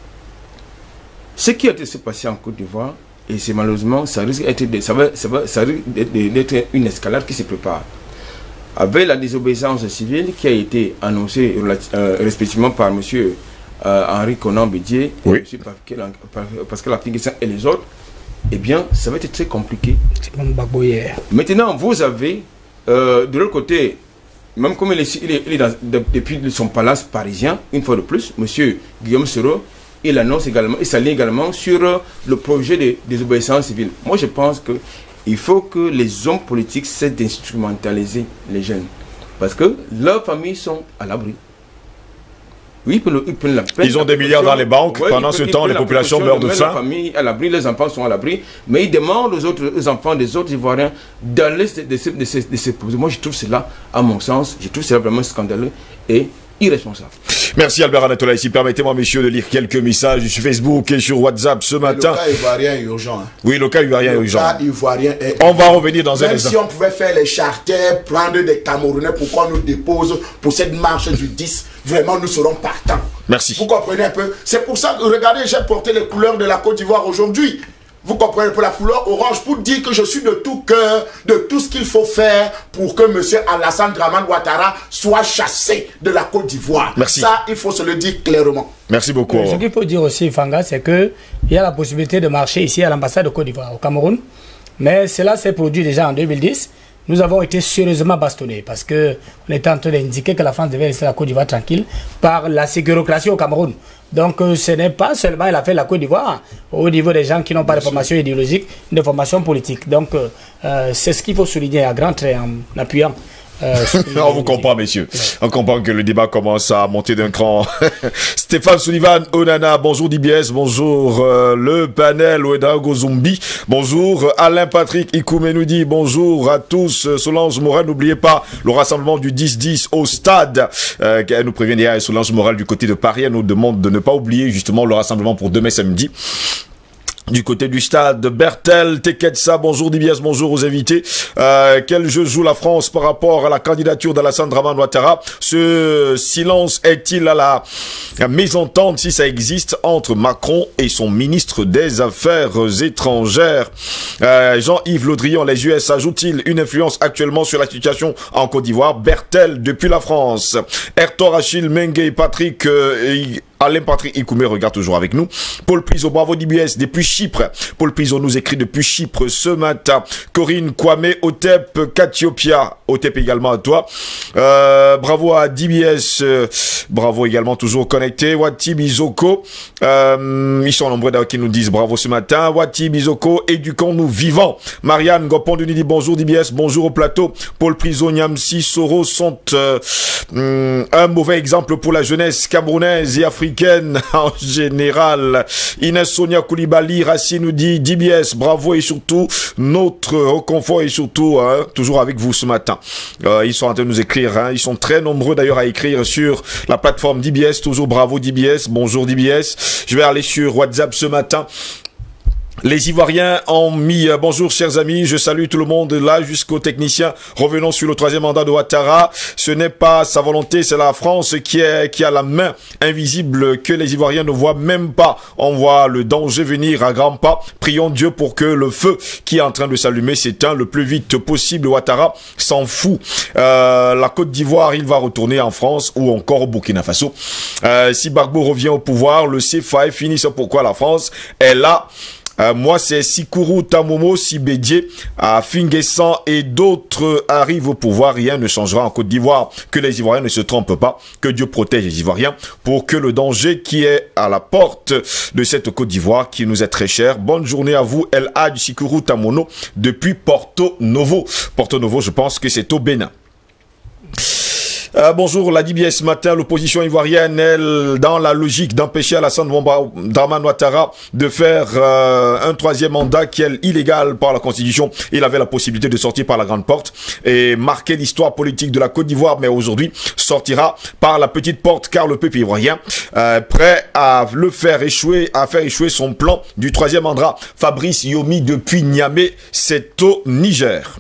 Ce qui a été se passer en Côte d'Ivoire, et c'est malheureusement, ça risque d'être ça va, ça va, ça risque d'être une escalade qui se prépare. Avec la désobéissance civile qui a été annoncée euh, respectivement par M. Euh, Henri Conan Bédier, oui. et M. Pascal Afingissa et les autres, eh bien, ça va être très compliqué. Maintenant, vous avez, euh, de l'autre côté, même comme il est, il est, il est dans, de, depuis son palace parisien, une fois de plus, M. Guillaume Soro, il annonce également, il s'aligne également sur euh, le projet de désobéissance civile. Moi, je pense qu'il faut que les hommes politiques cessent d'instrumentaliser les jeunes. Parce que leurs familles sont à l'abri. Oui, ils, prennent la peine, ils ont des milliards dans les banques. Ouais, pendant ce temps, les populations meurent de faim. La famille à l'abri, les enfants sont à l'abri. Mais ils demandent aux autres aux enfants des autres Ivoiriens d'aller de se, de, se, de se poser. Moi, je trouve cela, à mon sens, je trouve cela vraiment scandaleux et irresponsable. Merci Albert Anatola. Ici, permettez-moi, messieurs, de lire quelques messages sur Facebook et sur WhatsApp ce matin. Le cas ivoirien est urgent. Hein. Oui, le cas ivoirien est urgent. Le cas ivoirien est on va revenir dans Même un instant. si on pouvait faire les charters, prendre des Camerounais pour qu'on nous dépose pour cette marche du dix, vraiment, nous serons partants. Merci. Vous comprenez un peu? C'est pour ça que, regardez, j'ai porté les couleurs de la Côte d'Ivoire aujourd'hui. Vous comprenez, pour la couleur orange, pour dire que je suis de tout cœur, de tout ce qu'il faut faire pour que M. Alassane Dramane Ouattara soit chassé de la Côte d'Ivoire. Merci. Ça, il faut se le dire clairement. Merci beaucoup. Ce qu'il faut dire aussi, Fanga, c'est qu'il y a la possibilité de marcher ici à l'ambassade de Côte d'Ivoire, au Cameroun. Mais cela s'est produit déjà en deux mille dix. Nous avons été sérieusement bastonnés parce qu'on était en train d'indiquer que la France devait laisser la Côte d'Ivoire tranquille par la sécurocratie au Cameroun. Donc euh, ce n'est pas seulement elle a fait la Côte d'Ivoire au niveau des gens qui n'ont pas de formation idéologique, de formation politique. Donc euh, euh, c'est ce qu'il faut souligner à grands traits en appuyant. Euh, on vous comprend, messieurs. Ouais. On comprend que le débat commence à monter d'un cran. Stéphane Sullivan, Onana, bonjour D B S, bonjour euh, le panel Ouedraogo Zumbi, bonjour Alain Patrick Ikoumenoudi, bonjour à tous. Solange Morel, n'oubliez pas le rassemblement du dix dix au stade. Euh, elle nous prévient hier, Solange Morel du côté de Paris, elle nous demande de ne pas oublier justement le rassemblement pour demain samedi. Du côté du stade, Bertel Teketsa, bonjour D B S, bonjour aux invités. Euh, quel jeu joue la France par rapport à la candidature d'Alassane Dramane Ouattara? Ce silence est-il à la, la mésentente, si ça existe, entre Macron et son ministre des Affaires étrangères? euh, Jean-Yves Laudrian, les U S ajoutent-ils une influence actuellement sur la situation en Côte d'Ivoire? Bertel depuis la France. Ertor Achille Mengue, Patrick euh, Alain Patrick Ikoumé regarde toujours avec nous. Paul Priso, bravo D B S depuis Chypre. Paul Priso nous écrit depuis Chypre ce matin. Corinne Kwame, Otep, Katiopia, Otep également à toi. Euh, bravo à D B S, euh, bravo également toujours connecté. Wati Bizoko, euh, ils sont nombreux d'ailleurs qui nous disent bravo ce matin. Wati Bizoko, éduquons-nous vivants. Marianne Gopon nous dit bonjour D B S, bonjour au plateau. Paul Priso, Nyamsi, Soro sont euh, hum, un mauvais exemple pour la jeunesse camerounaise et africaine en général. Inès Sonia Koulibaly, Racine nous dit D B S, bravo et surtout notre reconfort et surtout hein, toujours avec vous ce matin. Euh, ils sont en train de nous écrire, hein, ils sont très nombreux d'ailleurs à écrire sur la plateforme D B S, toujours bravo D B S, bonjour D B S. Je vais aller sur WhatsApp ce matin. Les Ivoiriens ont mis euh, bonjour chers amis, je salue tout le monde là jusqu'aux techniciens. Revenons sur le troisième mandat de Ouattara. Ce n'est pas sa volonté, c'est la France qui est qui a la main invisible que les Ivoiriens ne voient même pas. On voit le danger venir à grands pas. Prions Dieu pour que le feu qui est en train de s'allumer s'éteint le plus vite possible. Ouattara s'en fout. Euh, la Côte d'Ivoire, il va retourner en France ou encore au Burkina Faso. Euh, si Gbagbo revient au pouvoir, le C F A est fini. C'est pourquoi la France est là. Euh, moi, c'est Sikuru Tamomo, Sibédié, à Finguessan et d'autres arrivent au pouvoir. Rien ne changera en Côte d'Ivoire. Que les Ivoiriens ne se trompent pas. Que Dieu protège les Ivoiriens pour que le danger qui est à la porte de cette Côte d'Ivoire, qui nous est très chère. Bonne journée à vous, El Hadj Sikuru Tamono, depuis Porto Novo. Porto Novo, je pense que c'est au Bénin. Euh, bonjour, la D B S ce matin, l'opposition ivoirienne, elle, dans la logique d'empêcher Alassane Dramane Ouattara de faire euh, un troisième mandat qui est illégal par la Constitution. Il avait la possibilité de sortir par la grande porte et marquer l'histoire politique de la Côte d'Ivoire, mais aujourd'hui sortira par la petite porte car le peuple ivoirien euh, prêt à le faire échouer, à faire échouer son plan du troisième mandat. Fabrice Yomi depuis Niamey, c'est au Niger.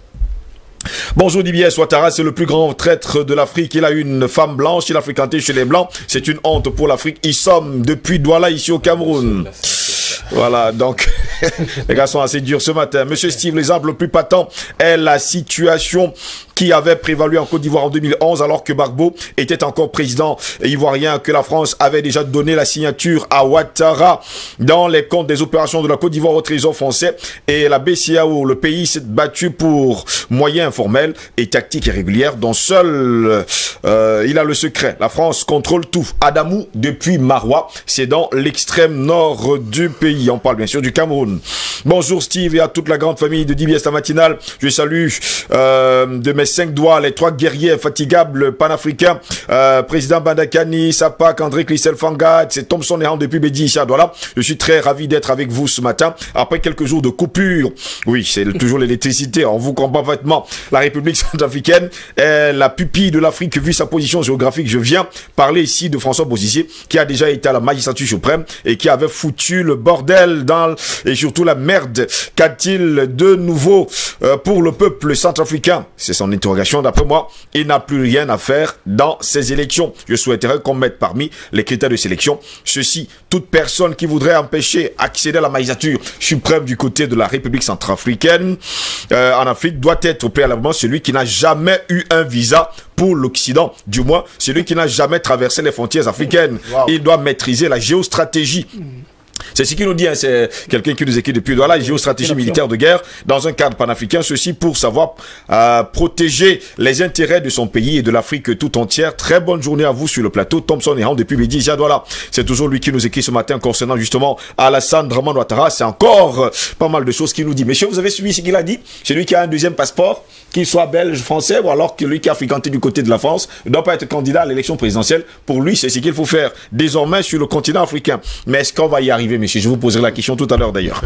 Bonjour D B S, Ouattara c'est le plus grand traître de l'Afrique. Il a une femme blanche, il a fréquenté chez les Blancs. C'est une honte pour l'Afrique. Ils sommes depuis Douala ici au Cameroun. Voilà, donc les gars sont assez durs ce matin. Monsieur Steve, l'exemple le plus patent est la situation qui avait prévalu en Côte d'Ivoire en deux mille onze alors que Gbagbo était encore président ivoirien, que la France avait déjà donné la signature à Ouattara dans les comptes des opérations de la Côte d'Ivoire au trésor français et la B C A O. Le pays s'est battu pour moyens informels et tactiques irrégulières dont seul euh, il a le secret. La France contrôle tout. Adamou depuis Marois, c'est dans l'extrême nord du pays. On parle bien sûr du Cameroun. Bonjour Steve et à toute la grande famille de D B S la matinale. Je salue euh, de mes cinq doigts les trois guerriers infatigables panafricains, euh, président Bandakani, Sapak, André Clissel Fanga, c'est Thompson et Han depuis Bédi Voilà. Je suis très ravi d'être avec vous ce matin après quelques jours de coupure. Oui, c'est toujours l'électricité. On vous comprend parfaitement. La République centrafricaine est la pupille de l'Afrique vu sa position géographique. Je viens parler ici de François Bozizé qui a déjà été à la magistrature suprême et qui avait foutu le bordel dans et surtout la merde. Qu'a-t-il de nouveau euh, pour le peuple centrafricain? C'est son interrogation. D'après moi, il n'a plus rien à faire dans ces élections. Je souhaiterais qu'on mette parmi les critères de sélection ceci: toute personne qui voudrait empêcher accéder à la magistrature suprême du côté de la République centrafricaine euh, en Afrique doit être préalablement celui qui n'a jamais eu un visa pour l'Occident, du moins celui qui n'a jamais traversé les frontières africaines. Wow. Il doit maîtriser la géostratégie. Mm. C'est ce qu'il nous dit, hein, c'est quelqu'un qui nous écrit depuis Douala, géostratégie militaire de guerre dans un cadre panafricain, ceci pour savoir euh, protéger les intérêts de son pays et de l'Afrique tout entière. Très bonne journée à vous sur le plateau. Thompson et Han depuis Bédi Douala. C'est toujours lui qui nous écrit ce matin concernant justement Alassane Dramane Ouattara. C'est encore euh, pas mal de choses qu'il nous dit. Messieurs, vous avez suivi ce qu'il a dit? C'est lui qui a un deuxième passeport, qu'il soit belge, français, ou alors que lui qui a fréquenté du côté de la France, ne doit pas être candidat à l'élection présidentielle. Pour lui, c'est ce qu'il faut faire désormais sur le continent africain. Mais est-ce qu'on va y arriver, messieurs? Je vous poserai la question tout à l'heure d'ailleurs.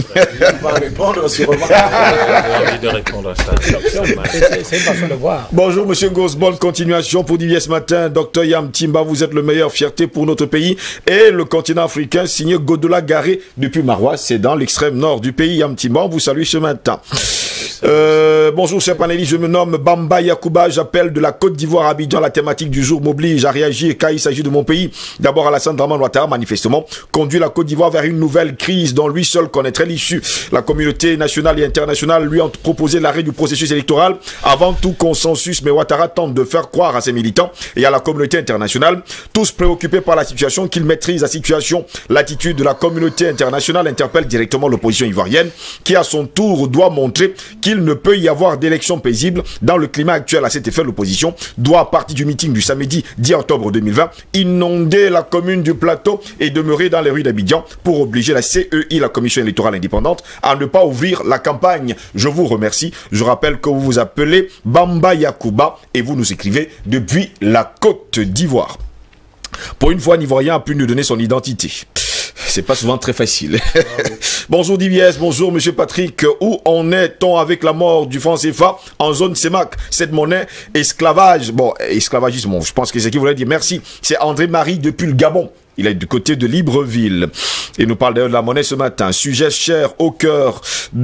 C'est une façon de voir. Bonjour monsieur Gos, bonne continuation pour D B S matin. Docteur Yam Timba, vous êtes le meilleur, fierté pour notre pays et le continent africain, signé Godola Garé depuis Marois, c'est dans l'extrême nord du pays. Yam Timba, on vous salue ce matin. Euh, bonjour, cher panéliste, je me nomme Bamba Yakouba, j'appelle de la Côte d'Ivoire à Abidjan. La thématique du jour m'oblige à réagir car il s'agit de mon pays. D'abord, Alassane Dramane Ouattara, manifestement, conduit la Côte d'Ivoire vers une nouvelle crise dont lui seul connaîtrait l'issue. La communauté nationale et internationale lui ont proposé l'arrêt du processus électoral avant tout consensus, mais Ouattara tente de faire croire à ses militants et à la communauté internationale, tous préoccupés par la situation, qu'il maîtrise la situation. L'attitude de la communauté internationale interpelle directement l'opposition ivoirienne, qui à son tour doit montrer qu'il ne peut y avoir d'élection paisible dans le climat actuel. À cet effet, l'opposition doit, à partir du meeting du samedi dix octobre deux mille vingt, inonder la commune du Plateau et demeurer dans les rues d'Abidjan pour obliger la C E I, la Commission électorale indépendante, à ne pas ouvrir la campagne. Je vous remercie. Je rappelle que vous vous appelez Bamba Yakouba et vous nous écrivez depuis la Côte d'Ivoire. Pour une fois, un Ivoirien a pu nous donner son identité. C'est pas souvent très facile. Bonjour D B S, bonjour Monsieur Patrick. Où en est-on avec la mort du franc C F A en zone C E M A C? Cette monnaie, esclavage, bon, esclavagisme, bon, je pense que c'est ce qu'il voulait dire. Merci. C'est André-Marie depuis le Gabon. Il est du côté de Libreville. Il nous parle d'ailleurs de la monnaie ce matin. Sujet cher au cœur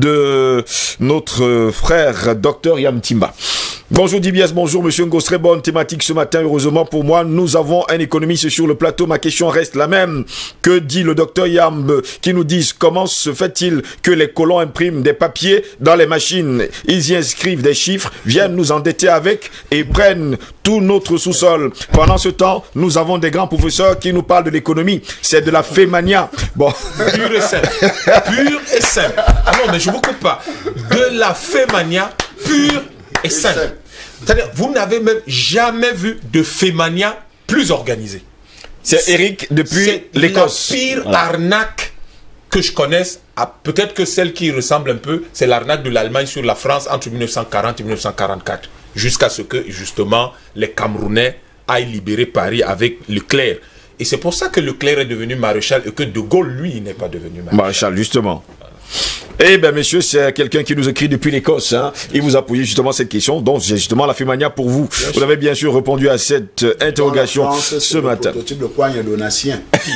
de notre frère Docteur Yamtimba. Bonjour D B S, bonjour Monsieur Ngos, très bonne thématique ce matin. Heureusement pour moi, nous avons un économiste sur le plateau. Ma question reste la même. Que dit le Docteur Yamb qui nous dit comment se fait-il que les colons impriment des papiers dans les machines, ils y inscrivent des chiffres, viennent nous endetter avec et prennent tout notre sous-sol. Pendant ce temps, nous avons des grands professeurs qui nous parlent de l'économie. C'est de la fémania. Bon. Pure et simple. Pure et simple. Ah non, mais je ne vous coupe pas. De la fémania pure et simple. C'est-à-dire, vous n'avez même jamais vu de fémania plus organisée. C'est Eric depuis l'Écosse. C'est la pire ouais. arnaque que je connaisse. Peut-être que celle qui ressemble un peu, c'est l'arnaque de l'Allemagne sur la France entre mille neuf cent quarante et mille neuf cent quarante-quatre. Jusqu'à ce que, justement, les Camerounais aillent libérer Paris avec Leclerc. Et c'est pour ça que Leclerc est devenu maréchal et que De Gaulle, lui, n'est pas devenu maréchal. Maréchal, justement. Eh bien, messieurs, c'est quelqu'un qui nous écrit depuis l'Écosse. Hein. Il vous a posé justement cette question. Donc, j'ai justement la fémania pour vous. Bien vous sûr. Avez bien sûr répondu à cette euh, interrogation France, ce matin. Le prototype de poigne donatien.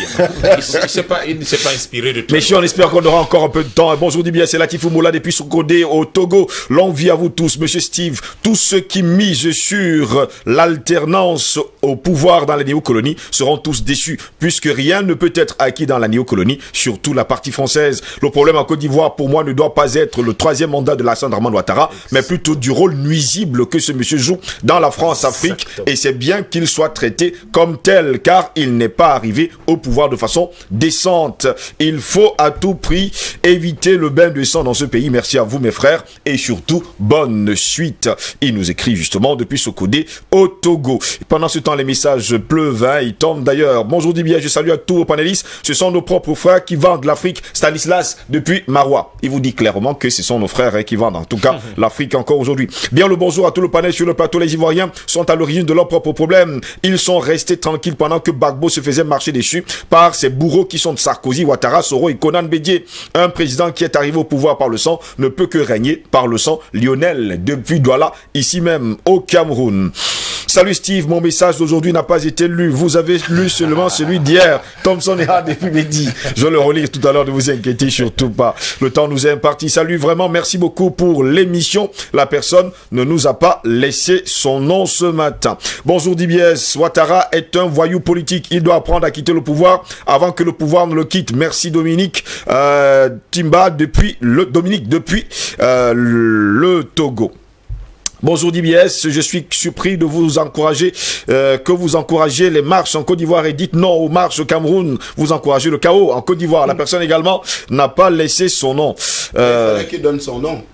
Il ne s'est pas, pas inspiré de tout. Messieurs, on espère qu'on aura encore un peu de temps. Bonjour, Dibia, c'est Latif Oumoula depuis Sokodé au Togo. Longue vie à vous tous, Monsieur Steve. Tous ceux qui misent sur l'alternance au pouvoir dans les néocolonies seront tous déçus, puisque rien ne peut être acquis dans la néocolonie, surtout la partie française. Le problème en Côte d'Ivoire, pour moi, ne doit pas être le troisième mandat de Alassane Dramane Ouattara, mais plutôt du rôle nuisible que ce monsieur joue dans la France-Afrique. Et c'est bien qu'il soit traité comme tel, car il n'est pas arrivé au pouvoir de façon décente. Il faut à tout prix éviter le bain de sang dans ce pays. Merci à vous, mes frères, et surtout, bonne suite. Il nous écrit justement depuis Sokodé au Togo. Pendant ce temps, les messages pleuvent, hein, ils tombent d'ailleurs. Bonjour Dibia, je salue à tous vos panélistes. Ce sont nos propres frères qui vendent l'Afrique. Stanislas depuis Marois. Il vous dit clairement que ce sont nos frères hein, qui vendent, en tout cas, l'Afrique encore aujourd'hui. Bien le bonjour à tout le panel sur le plateau. Les Ivoiriens sont à l'origine de leurs propres problèmes. Ils sont restés tranquilles pendant que Gbagbo se faisait marcher dessus par ces bourreaux qui sont Sarkozy, Ouattara, Soro et Konan Bédié. Un président qui est arrivé au pouvoir par le sang ne peut que régner par le sang. Lionel, depuis Douala, ici même, au Cameroun. Salut Steve, mon message d'aujourd'hui n'a pas été lu. Vous avez lu seulement celui d'hier. Thompson et Hard depuis midi. Je le relire tout à l'heure, ne vous inquiétez surtout pas. Le temps nous est imparti. Salut, vraiment, merci beaucoup pour l'émission. La personne ne nous a pas laissé son nom ce matin. Bonjour D B S, Ouattara est un voyou politique. Il doit apprendre à quitter le pouvoir avant que le pouvoir ne le quitte. Merci Dominique euh, Timba depuis le Dominique depuis euh, le Togo. Bonjour D B S, je suis surpris de vous encourager, euh, que vous encouragez les marches en Côte d'Ivoire et dites non aux marches au Cameroun. Vous encouragez le chaos en Côte d'Ivoire. La personne également n'a pas laissé son nom. Euh... Il fallait qu'il donne son nom.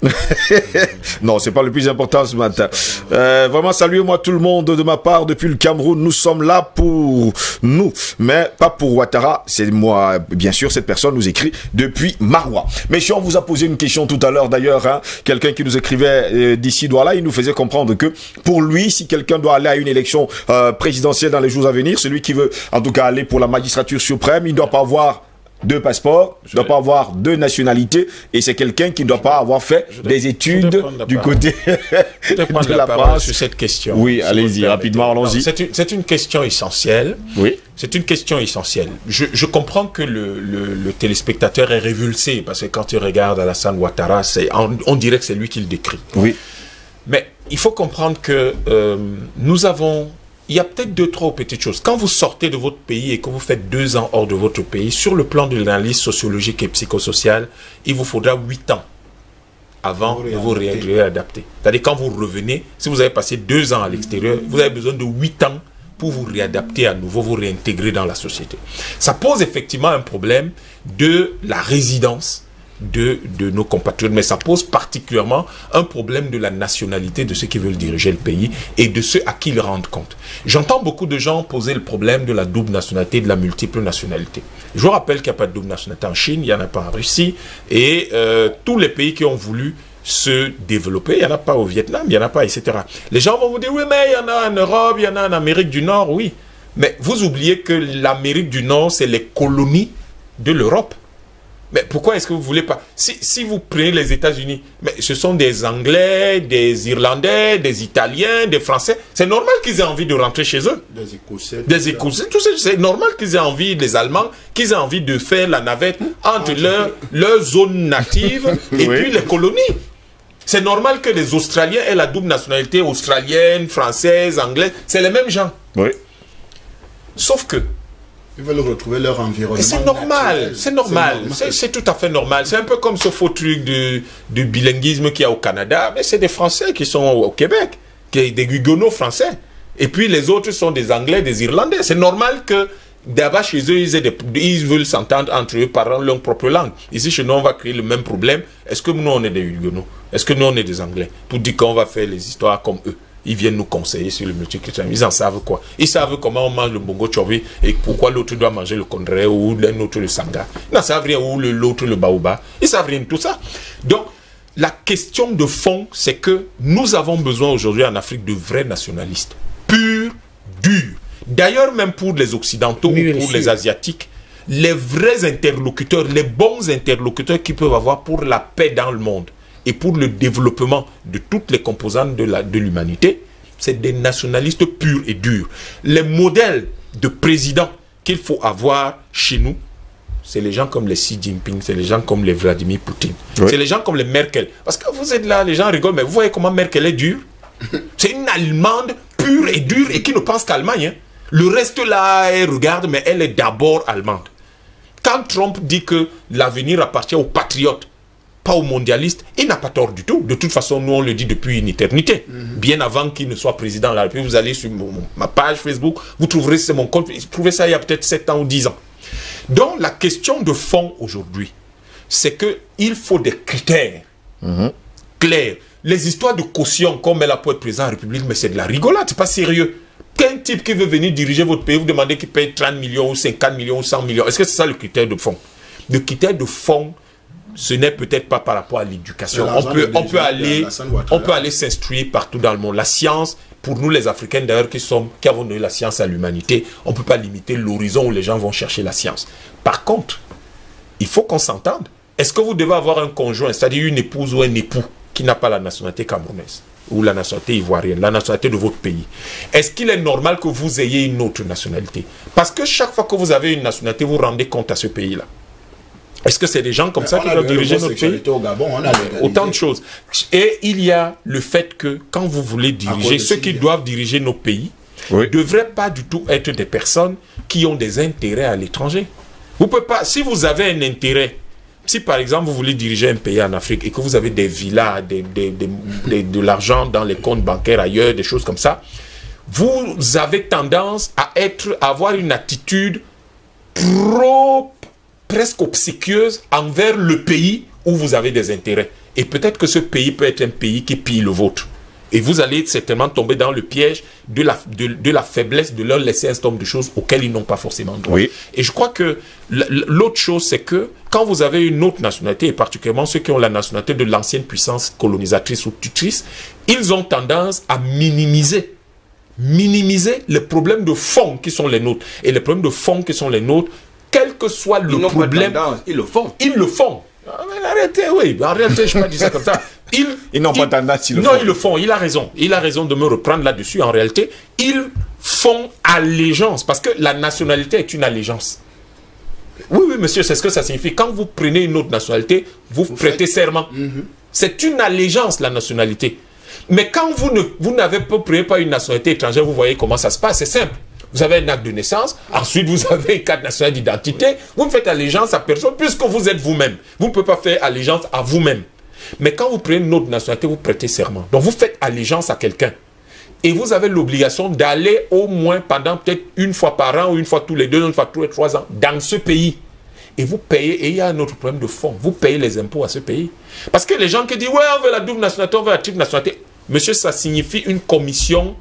Non, c'est pas le plus important ce matin. Euh, vraiment, saluez-moi tout le monde de ma part depuis le Cameroun. Nous sommes là pour nous, mais pas pour Ouattara. C'est moi, bien sûr, cette personne nous écrit depuis Marois. Messieurs, on vous a posé une question tout à l'heure d'ailleurs. Hein, quelqu'un qui nous écrivait euh, d'ici Douala, il nous faisait comprendre que pour lui, si quelqu'un doit aller à une élection euh, présidentielle dans les jours à venir, celui qui veut en tout cas aller pour la magistrature suprême, il ne doit pas avoir deux passeports, ne doit pas avoir deux nationalités, et c'est quelqu'un qui ne doit pas avoir fait je des études du côté je vais prendre de la, la parole France sur cette question. Oui, si allez-y, rapidement, allons-y. C'est une, c'est une question essentielle. Oui. C'est une question essentielle. Je, je comprends que le, le, le téléspectateur est révulsé, parce que quand il regarde Alassane Ouattara, on, on dirait que c'est lui qui le décrit. Oui. Mais il faut comprendre que euh, nous avons... Il y a peut-être deux, trois petites choses. Quand vous sortez de votre pays et que vous faites deux ans hors de votre pays, sur le plan de l'analyse sociologique et psychosociale, il vous faudra huit ans avant de vous réadapter. C'est-à-dire quand vous revenez, si vous avez passé deux ans à l'extérieur, vous avez besoin de huit ans pour vous réadapter à nouveau, vous réintégrer dans la société. Ça pose effectivement un problème de la résidence de, de nos compatriotes, mais ça pose particulièrement un problème de la nationalité de ceux qui veulent diriger le pays et de ceux à qui ils rendent compte. J'entends beaucoup de gens poser le problème de la double nationalité, de la multiple nationalité. Je vous rappelle qu'il n'y a pas de double nationalité en Chine, il n'y en a pas en Russie, et euh, tous les pays qui ont voulu se développer, il n'y en a pas au Vietnam, il n'y en a pas, et cetera. Les gens vont vous dire, oui, mais il y en a en Europe, il y en a en Amérique du Nord, oui. Mais vous oubliez que l'Amérique du Nord, c'est les colonies de l'Europe. Mais pourquoi est-ce que vous voulez pas... Si, si vous prenez les États-Unis, mais ce sont des Anglais, des Irlandais, des Italiens, des Français. C'est normal qu'ils aient envie de rentrer chez eux. Des Écossais. Des Écossais. Tout ça, c'est normal qu'ils aient envie, des Allemands, qu'ils aient envie de faire la navette entre leur, leur zone native et oui. puis les colonies. C'est normal que les Australiens aient la double nationalité australienne, française, anglaise. C'est les mêmes gens. Oui. Sauf que... Ils veulent retrouver leur environnement. C'est normal, c'est normal, c'est tout à fait normal. C'est un peu comme ce faux truc de, de bilinguisme qu'il y a au Canada, mais c'est des Français qui sont au Québec, qui des Huguenots français. Et puis les autres sont des Anglais, des Irlandais. C'est normal que d'abord chez eux, ils, aient des, ils veulent s'entendre entre eux parlant leur propre langue. Ici chez nous, on va créer le même problème. Est-ce que nous, on est des Huguenots? Est-ce que nous, on est des Anglais? Pour dire qu'on va faire les histoires comme eux. Ils viennent nous conseiller sur le multiculturalisme. Ils en savent quoi? Ils savent comment on mange le bongo chobi et pourquoi l'autre doit manger le kondré ou l'autre le sanga. Ils n'en savent rien, ou l'autre le baoba. Ils savent rien de tout ça. Donc, la question de fond, c'est que nous avons besoin aujourd'hui en Afrique de vrais nationalistes. Purs, durs. D'ailleurs, même pour les Occidentaux oui, ou pour les Asiatiques, les vrais interlocuteurs, les bons interlocuteurs qu'ils peuvent avoir pour la paix dans le monde et pour le développement de toutes les composantes de l'humanité, c'est des nationalistes purs et durs. Les modèles de présidents qu'il faut avoir chez nous, c'est les gens comme les Xi Jinping, c'est les gens comme les Vladimir Poutine, oui. c'est les gens comme les Merkel. Parce que vous êtes là, les gens rigolent, mais vous voyez comment Merkel est dure? C'est une Allemande pure et dure et qui ne pense qu'Allemagne. Hein. Le reste là, elle regarde, mais elle est d'abord allemande. Quand Trump dit que l'avenir appartient aux patriotes, pas aux mondialistes, il n'a pas tort du tout. De toute façon, nous, on le dit depuis une éternité. Mm-hmm. Bien avant qu'il ne soit président de la République, vous allez sur mon, ma page Facebook, vous trouverez, c'est mon compte, vous trouvez ça il y a peut-être sept ans ou dix ans. Donc, la question de fond aujourd'hui, c'est qu'il faut des critères mm-hmm. clairs. Les histoires de caution, comme elle a pour être président de la République, mais c'est de la rigolade, c'est pas sérieux. Qu'un type qui veut venir diriger votre pays, vous demandez qu'il paye trente millions ou cinquante millions ou cent millions. Est-ce que c'est ça le critère de fond? Le critère de fond, ce n'est peut-être pas par rapport à l'éducation. On peut, on peut aller, on peut aller s'instruire partout dans le monde. La science, pour nous les Africains d'ailleurs qui sommes, qui avons donné la science à l'humanité, on ne peut pas limiter l'horizon où les gens vont chercher la science. Par contre, il faut qu'on s'entende. Est-ce que vous devez avoir un conjoint, c'est-à-dire une épouse ou un époux qui n'a pas la nationalité camerounaise ou la nationalité ivoirienne, la nationalité de votre pays? Est-ce qu'il est normal que vous ayez une autre nationalité? Parce que chaque fois que vous avez une nationalité, vous rendez compte à ce pays-là. Est-ce que c'est des gens comme mais ça qui doivent diriger notre pays? Au Gabon, on a autant de choses. Et il y a le fait que quand vous voulez diriger, ceux qui doivent diriger nos pays ne oui. devraient pas du tout être des personnes qui ont des intérêts à l'étranger. Vous pouvez pas, si vous avez un intérêt, si par exemple vous voulez diriger un pays en Afrique et que vous avez des villas, des, des, des, des, de l'argent dans les comptes bancaires ailleurs, des choses comme ça, vous avez tendance à être, à avoir une attitude trop presque obséquieuse envers le pays où vous avez des intérêts. Et peut-être que ce pays peut être un pays qui pille le vôtre. Et vous allez certainement tomber dans le piège de la, de, de la faiblesse de leur laisser un certain nombre de choses auxquelles ils n'ont pas forcément droit. Oui. Et je crois que l'autre chose, c'est que quand vous avez une autre nationalité, et particulièrement ceux qui ont la nationalité de l'ancienne puissance colonisatrice ou tutrice, ils ont tendance à minimiser, minimiser les problèmes de fond qui sont les nôtres. Et les problèmes de fond qui sont les nôtres, quel que soit le ils problème... Pas ils le font. Ils le font. En réalité, oui. En réalité, je ne peux pas dire ça comme ça. Ils, ils n'ont pas tendance, ils le non, font. ils le font. Il a raison. Il a raison de me reprendre là-dessus. En réalité, ils font allégeance. Parce que la nationalité est une allégeance. Oui, oui, monsieur, c'est ce que ça signifie. Quand vous prenez une autre nationalité, vous, vous prêtez faites... serment. Mm-hmm. C'est une allégeance, la nationalité. Mais quand vous ne vous n'avez pas pris pas une nationalité étrangère, vous voyez comment ça se passe. C'est simple. Vous avez un acte de naissance, ensuite vous avez une carte nationale d'identité, vous ne faites allégeance à personne puisque vous êtes vous-même. Vous ne pouvez pas faire allégeance à vous-même. Mais quand vous prenez une autre nationalité, vous prêtez serment. Donc vous faites allégeance à quelqu'un. Et vous avez l'obligation d'aller au moins pendant peut-être une fois par an ou une fois tous les deux, une fois tous les trois ans dans ce pays. Et vous payez, et il y a un autre problème de fond, vous payez les impôts à ce pays. Parce que les gens qui disent, ouais, on veut la double nationalité, on veut la triple nationalité. Monsieur, ça signifie une commission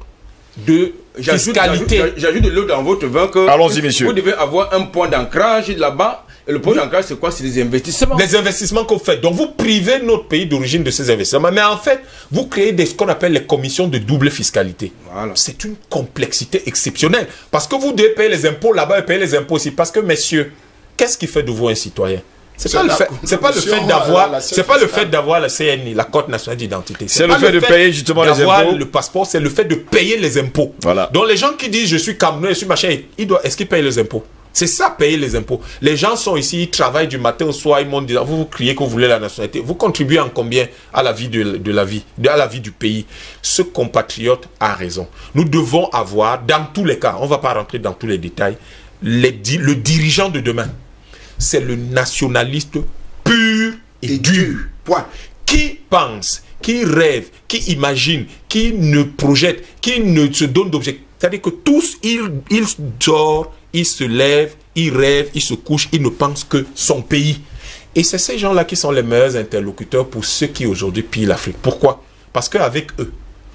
de fiscalité. J'ajoute de l'eau dans votre vin que allons-y, monsieur. Vous devez avoir un point d'ancrage là-bas. Et le point oui. d'ancrage, c'est quoi? C'est les investissements. Les investissements qu'on fait. Donc, vous privez notre pays d'origine de ces investissements. Mais en fait, vous créez des, ce qu'on appelle les commissions de double fiscalité. Voilà. C'est une complexité exceptionnelle. Parce que vous devez payer les impôts là-bas et payer les impôts aussi. Parce que, messieurs, qu'est-ce qui fait de vous un citoyen? C'est pas, c'est pas le fait d'avoir, c'est pas le fait d'avoir la C N I, la carte nationale d'identité. C'est le fait de payer justement les impôts. Le passeport, c'est le fait de payer les impôts. Voilà. Donc les gens qui disent je suis Camerounais, je suis machin, ils doivent, est-ce qu'ils payent les impôts? C'est ça, payer les impôts. Les gens sont ici, ils travaillent du matin au soir, ils m'ont dit, vous vous criez que vous voulez la nationalité. Vous contribuez en combien à la vie de, de la vie, de, à la vie du pays? Ce compatriote a raison. Nous devons avoir, dans tous les cas, on ne va pas rentrer dans tous les détails, les, le dirigeant de demain. C'est le nationaliste pur et, et dur. Point. Qui pense, qui rêve, qui imagine, qui ne projette, qui ne se donne d'objectifs. C'est-à-dire que tous, ils, ils dorment, ils se lèvent, ils rêvent, ils se couchent, ils ne pensent que son pays. Et c'est ces gens-là qui sont les meilleurs interlocuteurs pour ceux qui aujourd'hui pillent l'Afrique. Pourquoi? Parce qu'avec eux,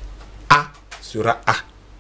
A sera A.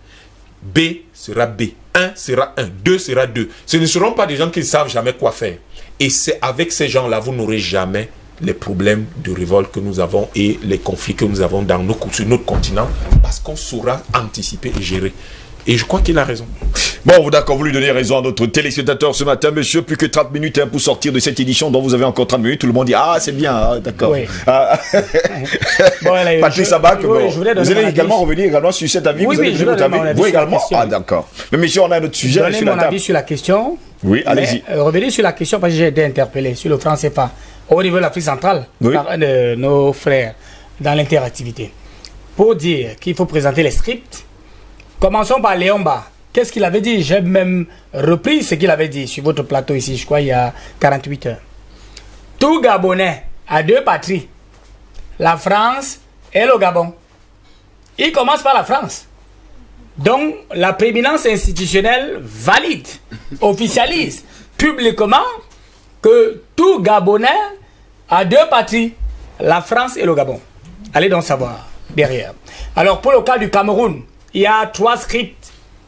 B sera B. un sera un. deux sera deux. Ce ne seront pas des gens qui ne savent jamais quoi faire. Et c'est avec ces gens-là, vous n'aurez jamais les problèmes de révolte que nous avons et les conflits que nous avons dans nos, sur notre continent, parce qu'on saura anticiper et gérer. Et je crois qu'il a raison. Bon, d'accord, vous lui donnez raison à notre téléspectateur ce matin, monsieur. Plus que trente minutes hein, pour sortir de cette édition dont vous avez encore trente minutes. Tout le monde dit, ah, c'est bien, hein, d'accord. Oui. Ah, bon, allez, Patrick Sabac, bon, oui, vous allez également revenir également sur cet avis. Oui, vous oui, allez je votre avis. Vous également. Ah, d'accord. Mais monsieur, on a un autre sujet. Je vais donner mon avis sur la question. Oui, allez-y. Euh, revenez sur la question parce que j'ai été interpellé sur le franc C F A au niveau de l'Afrique centrale oui. par un de nos frères dans l'interactivité. Pour dire qu'il faut présenter les scripts, commençons par Léomba. Qu'est-ce qu'il avait dit? J'ai même repris ce qu'il avait dit sur votre plateau ici, je crois, il y a quarante-huit heures. Tout Gabonais a deux patries, la France et le Gabon. Il commence par la France. Donc, la prééminence institutionnelle valide, officialise publiquement que tout Gabonais a deux patries, la France et le Gabon. Allez donc savoir derrière. Alors, pour le cas du Cameroun, il y a trois scripts.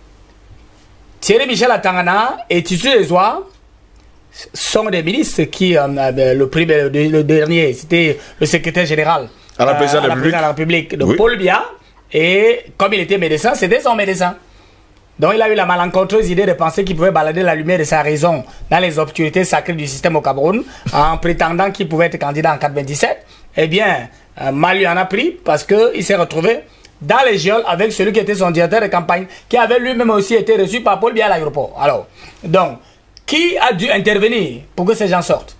Thierry Michel Atangana et Tissu Lezoa sont des ministres qui, euh, le, premier, le, le dernier, c'était le secrétaire général à la présidence euh, de la République de oui. Paul Biya. Et comme il était médecin, c'était son médecin. Donc il a eu la malencontreuse idée de penser qu'il pouvait balader la lumière de sa raison dans les obscurités sacrées du système au Cameroun en prétendant qu'il pouvait être candidat en quatre-vingt-dix-sept. Eh bien, euh, mal lui en a pris parce qu'il s'est retrouvé dans les geôles avec celui qui était son directeur de campagne, qui avait lui-même aussi été reçu par Paul Biya à l'aéroport. Alors, donc, qui a dû intervenir pour que ces gens sortent?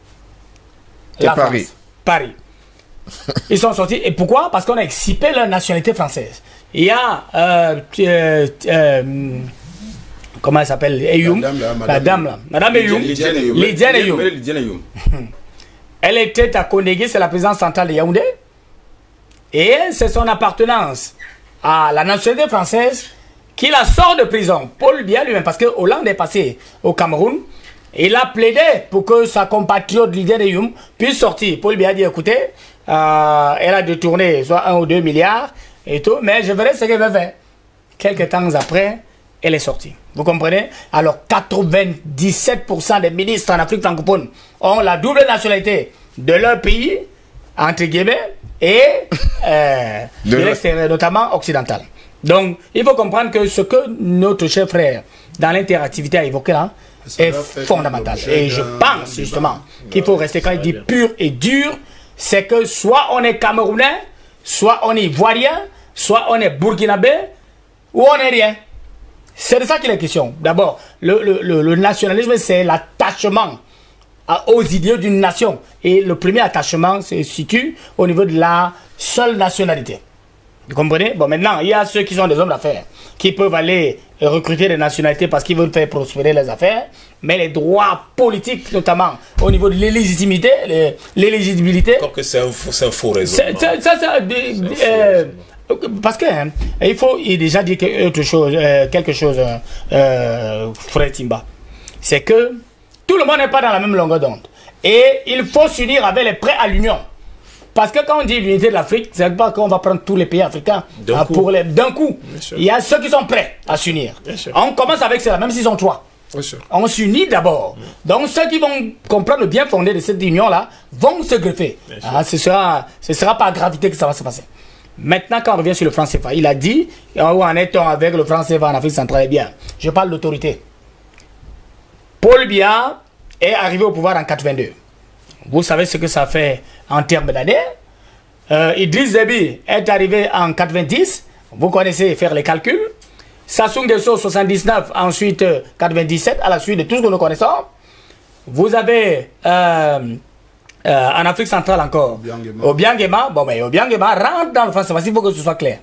La Paris. France. Paris. Ils sont sortis. Et pourquoi? Parce qu'on a excipé leur nationalité française. Il y a... Euh, euh, euh, comment elle s'appelle? Eyoum. La dame là. Madame Eyoum. Lydiane Eyoum. Elle était à Konégé, c'est la présidence centrale de Yaoundé. Et c'est son appartenance à la nationalité française qui la sort de prison. Paul Biya lui-même, parce que Hollande est passé au Cameroun, il a plaidé pour que sa compatriote Lydiane Eyoum puisse sortir. Paul Biya a dit, écoutez, euh, elle a détourné soit un ou deux milliards et tout, mais je verrai ce qu'elle va faire. Quelques temps après, elle est sortie. Vous comprenez? Alors, quatre-vingt-dix-sept pour cent des ministres en Afrique francophone ont la double nationalité de leur pays, entre guillemets, et euh, de l'extérieur, notamment occidental. Donc, il faut comprendre que ce que notre cher frère, dans l'interactivité, a évoqué là, est fondamentale. Et je pense justement qu'il faut rester, quand il dit pur et dur, c'est que soit on est Camerounais, soit on est Ivoirien, soit on est Burkinabé, ou on n'est rien. C'est de ça qu'il est question. D'abord, le, le, le, le nationalisme, c'est l'attachement aux idéaux d'une nation. Et le premier attachement se situe au niveau de la seule nationalité. Vous comprenez? Bon, maintenant, il y a ceux qui sont des hommes d'affaires, qui peuvent aller recruter des nationalités parce qu'ils veulent faire prospérer les affaires, mais les droits politiques, notamment au niveau de l'éligibilité, l'éligibilité... Encore que c'est un, un faux raisonnement. Ça, ça, ça, euh, parce que hein, il faut il déjà dire que, autre chose, euh, quelque chose, euh, Fred Timba, c'est que tout le monde n'est pas dans la même longueur d'onde. Et il faut s'unir avec les prêts à l'union. Parce que quand on dit l'unité de l'Afrique, c'est pas qu'on va prendre tous les pays africains d'un coup. Pour les, d'un coup. Il y a ceux qui sont prêts à s'unir. On commence avec cela, même s'ils sont trois. On s'unit d'abord. Mm. Donc ceux qui vont comprendre le bien fondé de cette union-là vont se greffer. Ah, ce sera, ce sera pas à gravité que ça va se passer. Maintenant, quand on revient sur le franc C F A, il a dit, où en est-on avec le franc C F A en Afrique centrale? Eh bien, je parle d'autorité. Paul Biya est arrivé au pouvoir en quatre-vingt-deux. Vous savez ce que ça fait en termes d'années. Euh, Idriss Déby est arrivé en quatre-vingt-dix. Vous connaissez faire les calculs. Sassou Nguesso soixante-dix-neuf, ensuite quatre-vingt-dix-sept, à la suite de tout ce que nous connaissons. Vous avez euh, euh, en Afrique centrale encore Obiang Nguema. Bon, mais Obiang Nguema rentre dans le franc C F A, il faut que ce soit clair.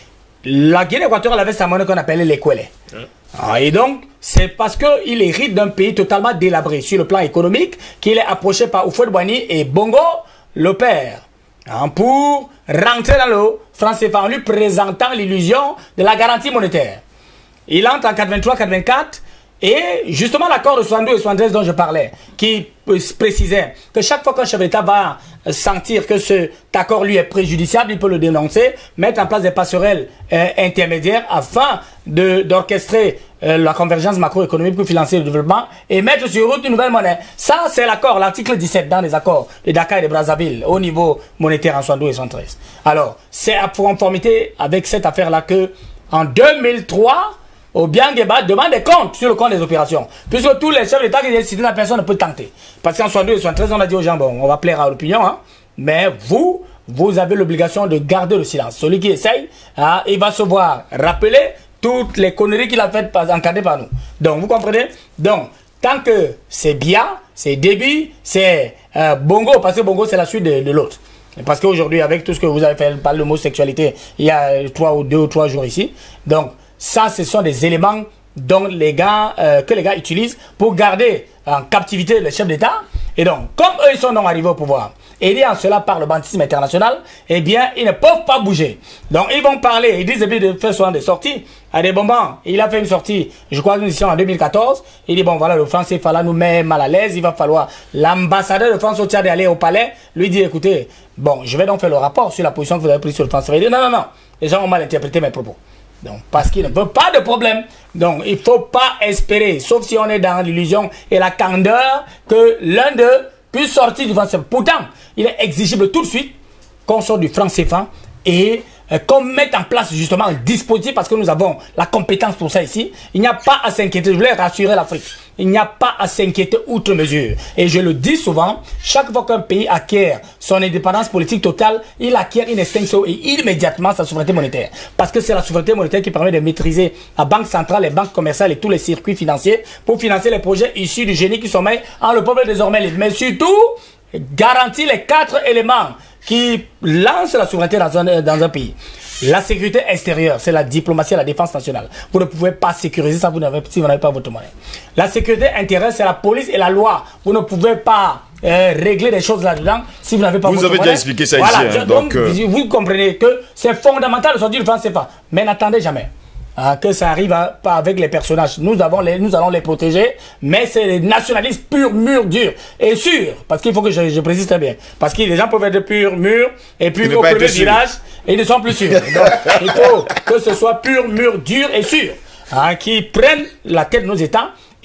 La Guinée équatoriale avait sa monnaie qu'on appelait l'Ekwele. Ah, et donc, c'est parce qu'il hérite d'un pays totalement délabré sur le plan économique qu'il est approché par Houphouët-Boigny et Bongo, le père, hein, pour rentrer dans le franc C F A en lui présentant l'illusion de la garantie monétaire. Il entre en quatre-vingt-trois quatre-vingt-quatre et justement l'accord de soixante-douze et soixante-treize dont je parlais, qui précisait que chaque fois qu'un chef d'État va sentir que cet accord lui est préjudiciable, il peut le dénoncer, mettre en place des passerelles euh, intermédiaires afin d'orchestrer euh, la convergence macroéconomique pour financer le développement et mettre sur route une nouvelle monnaie. Ça, c'est l'accord, l'article dix-sept dans les accords de Dakar et de Brazzaville au niveau monétaire en soixante-douze et soixante-treize. Alors, c'est à conformité avec cette affaire-là que en deux mille trois, Obiang Nguema demande des comptes sur le compte des opérations. Puisque tous les chefs d'État qui décident, la personne ne peut tenter. Parce qu'en soixante-douze et soixante-treize, on a dit aux gens, bon, on va plaire à l'opinion, hein, mais vous, vous avez l'obligation de garder le silence. Celui qui essaye, hein, il va se voir rappeler toutes les conneries qu'il a faites encadrées par nous. Donc, vous comprenez? Donc, tant que c'est Biya, c'est Déby, c'est euh, Bongo, parce que Bongo, c'est la suite de, de l'autre. Parce qu'aujourd'hui, avec tout ce que vous avez fait, par le mot sexualité, il y a trois ou deux ou trois jours ici. Donc, ça, ce sont des éléments dont les gars, euh, que les gars utilisent pour garder en captivité le chef d'État. Et donc, comme eux, ils sont non arrivés au pouvoir, aidés en cela par le banditisme international, eh bien, ils ne peuvent pas bouger. Donc, ils vont parler, ils disent de faire souvent des sorties à des moments. Il a fait une sortie, je crois, une émission en deux mille quatorze. Il dit, bon, voilà, le français, il nous met mal à l'aise. Il va falloir, l'ambassadeur de France au Tchad aller au palais, lui dit, écoutez, bon, je vais donc faire le rapport sur la position que vous avez prise sur le français. Il dit, non, non, non, les gens ont mal interprété mes propos. Donc, parce qu'il ne veut pas de problème. Donc, il ne faut pas espérer, sauf si on est dans l'illusion et la candeur, que l'un d'eux puisse sortir du franc C F A. Pourtant, il est exigible tout de suite qu'on sorte du franc C F A et euh, qu'on mette en place justement un dispositif, parce que nous avons la compétence pour ça ici. Il n'y a pas à s'inquiéter. Je voulais rassurer l'Afrique. Il n'y a pas à s'inquiéter outre mesure. Et je le dis souvent, chaque fois qu'un pays acquiert son indépendance politique totale, il acquiert une extinction et immédiatement sa souveraineté monétaire. Parce que c'est la souveraineté monétaire qui permet de maîtriser la banque centrale, les banques commerciales et tous les circuits financiers pour financer les projets issus du génie qui sommeille en le peuple désormais libre. Mais surtout, garantir les quatre éléments qui lancent la souveraineté dans un, dans un pays. La sécurité extérieure, c'est la diplomatie et la défense nationale. Vous ne pouvez pas sécuriser ça vous si vous n'avez pas votre monnaie. La sécurité intérieure, c'est la police et la loi. Vous ne pouvez pas euh, régler des choses là-dedans si vous n'avez pas vous votre monnaie. Vous avez déjà expliqué ça voilà, ici. Hein, donc, donc euh... vous comprenez que c'est fondamental de sortir du franc C F A. Mais n'attendez jamais hein, que ça arrive à, pas avec les personnages. Nous, avons les, nous allons les protéger, mais c'est les nationalistes purs, mûrs, durs et sûrs. Parce qu'il faut que je, je précise très bien. Parce que les gens peuvent être purs, mûrs, et puis au premier virage, et ils ne sont plus sûrs. Donc, il faut que ce soit pur, mûr, dur et sûr. Hein, qui prennent la tête de nos États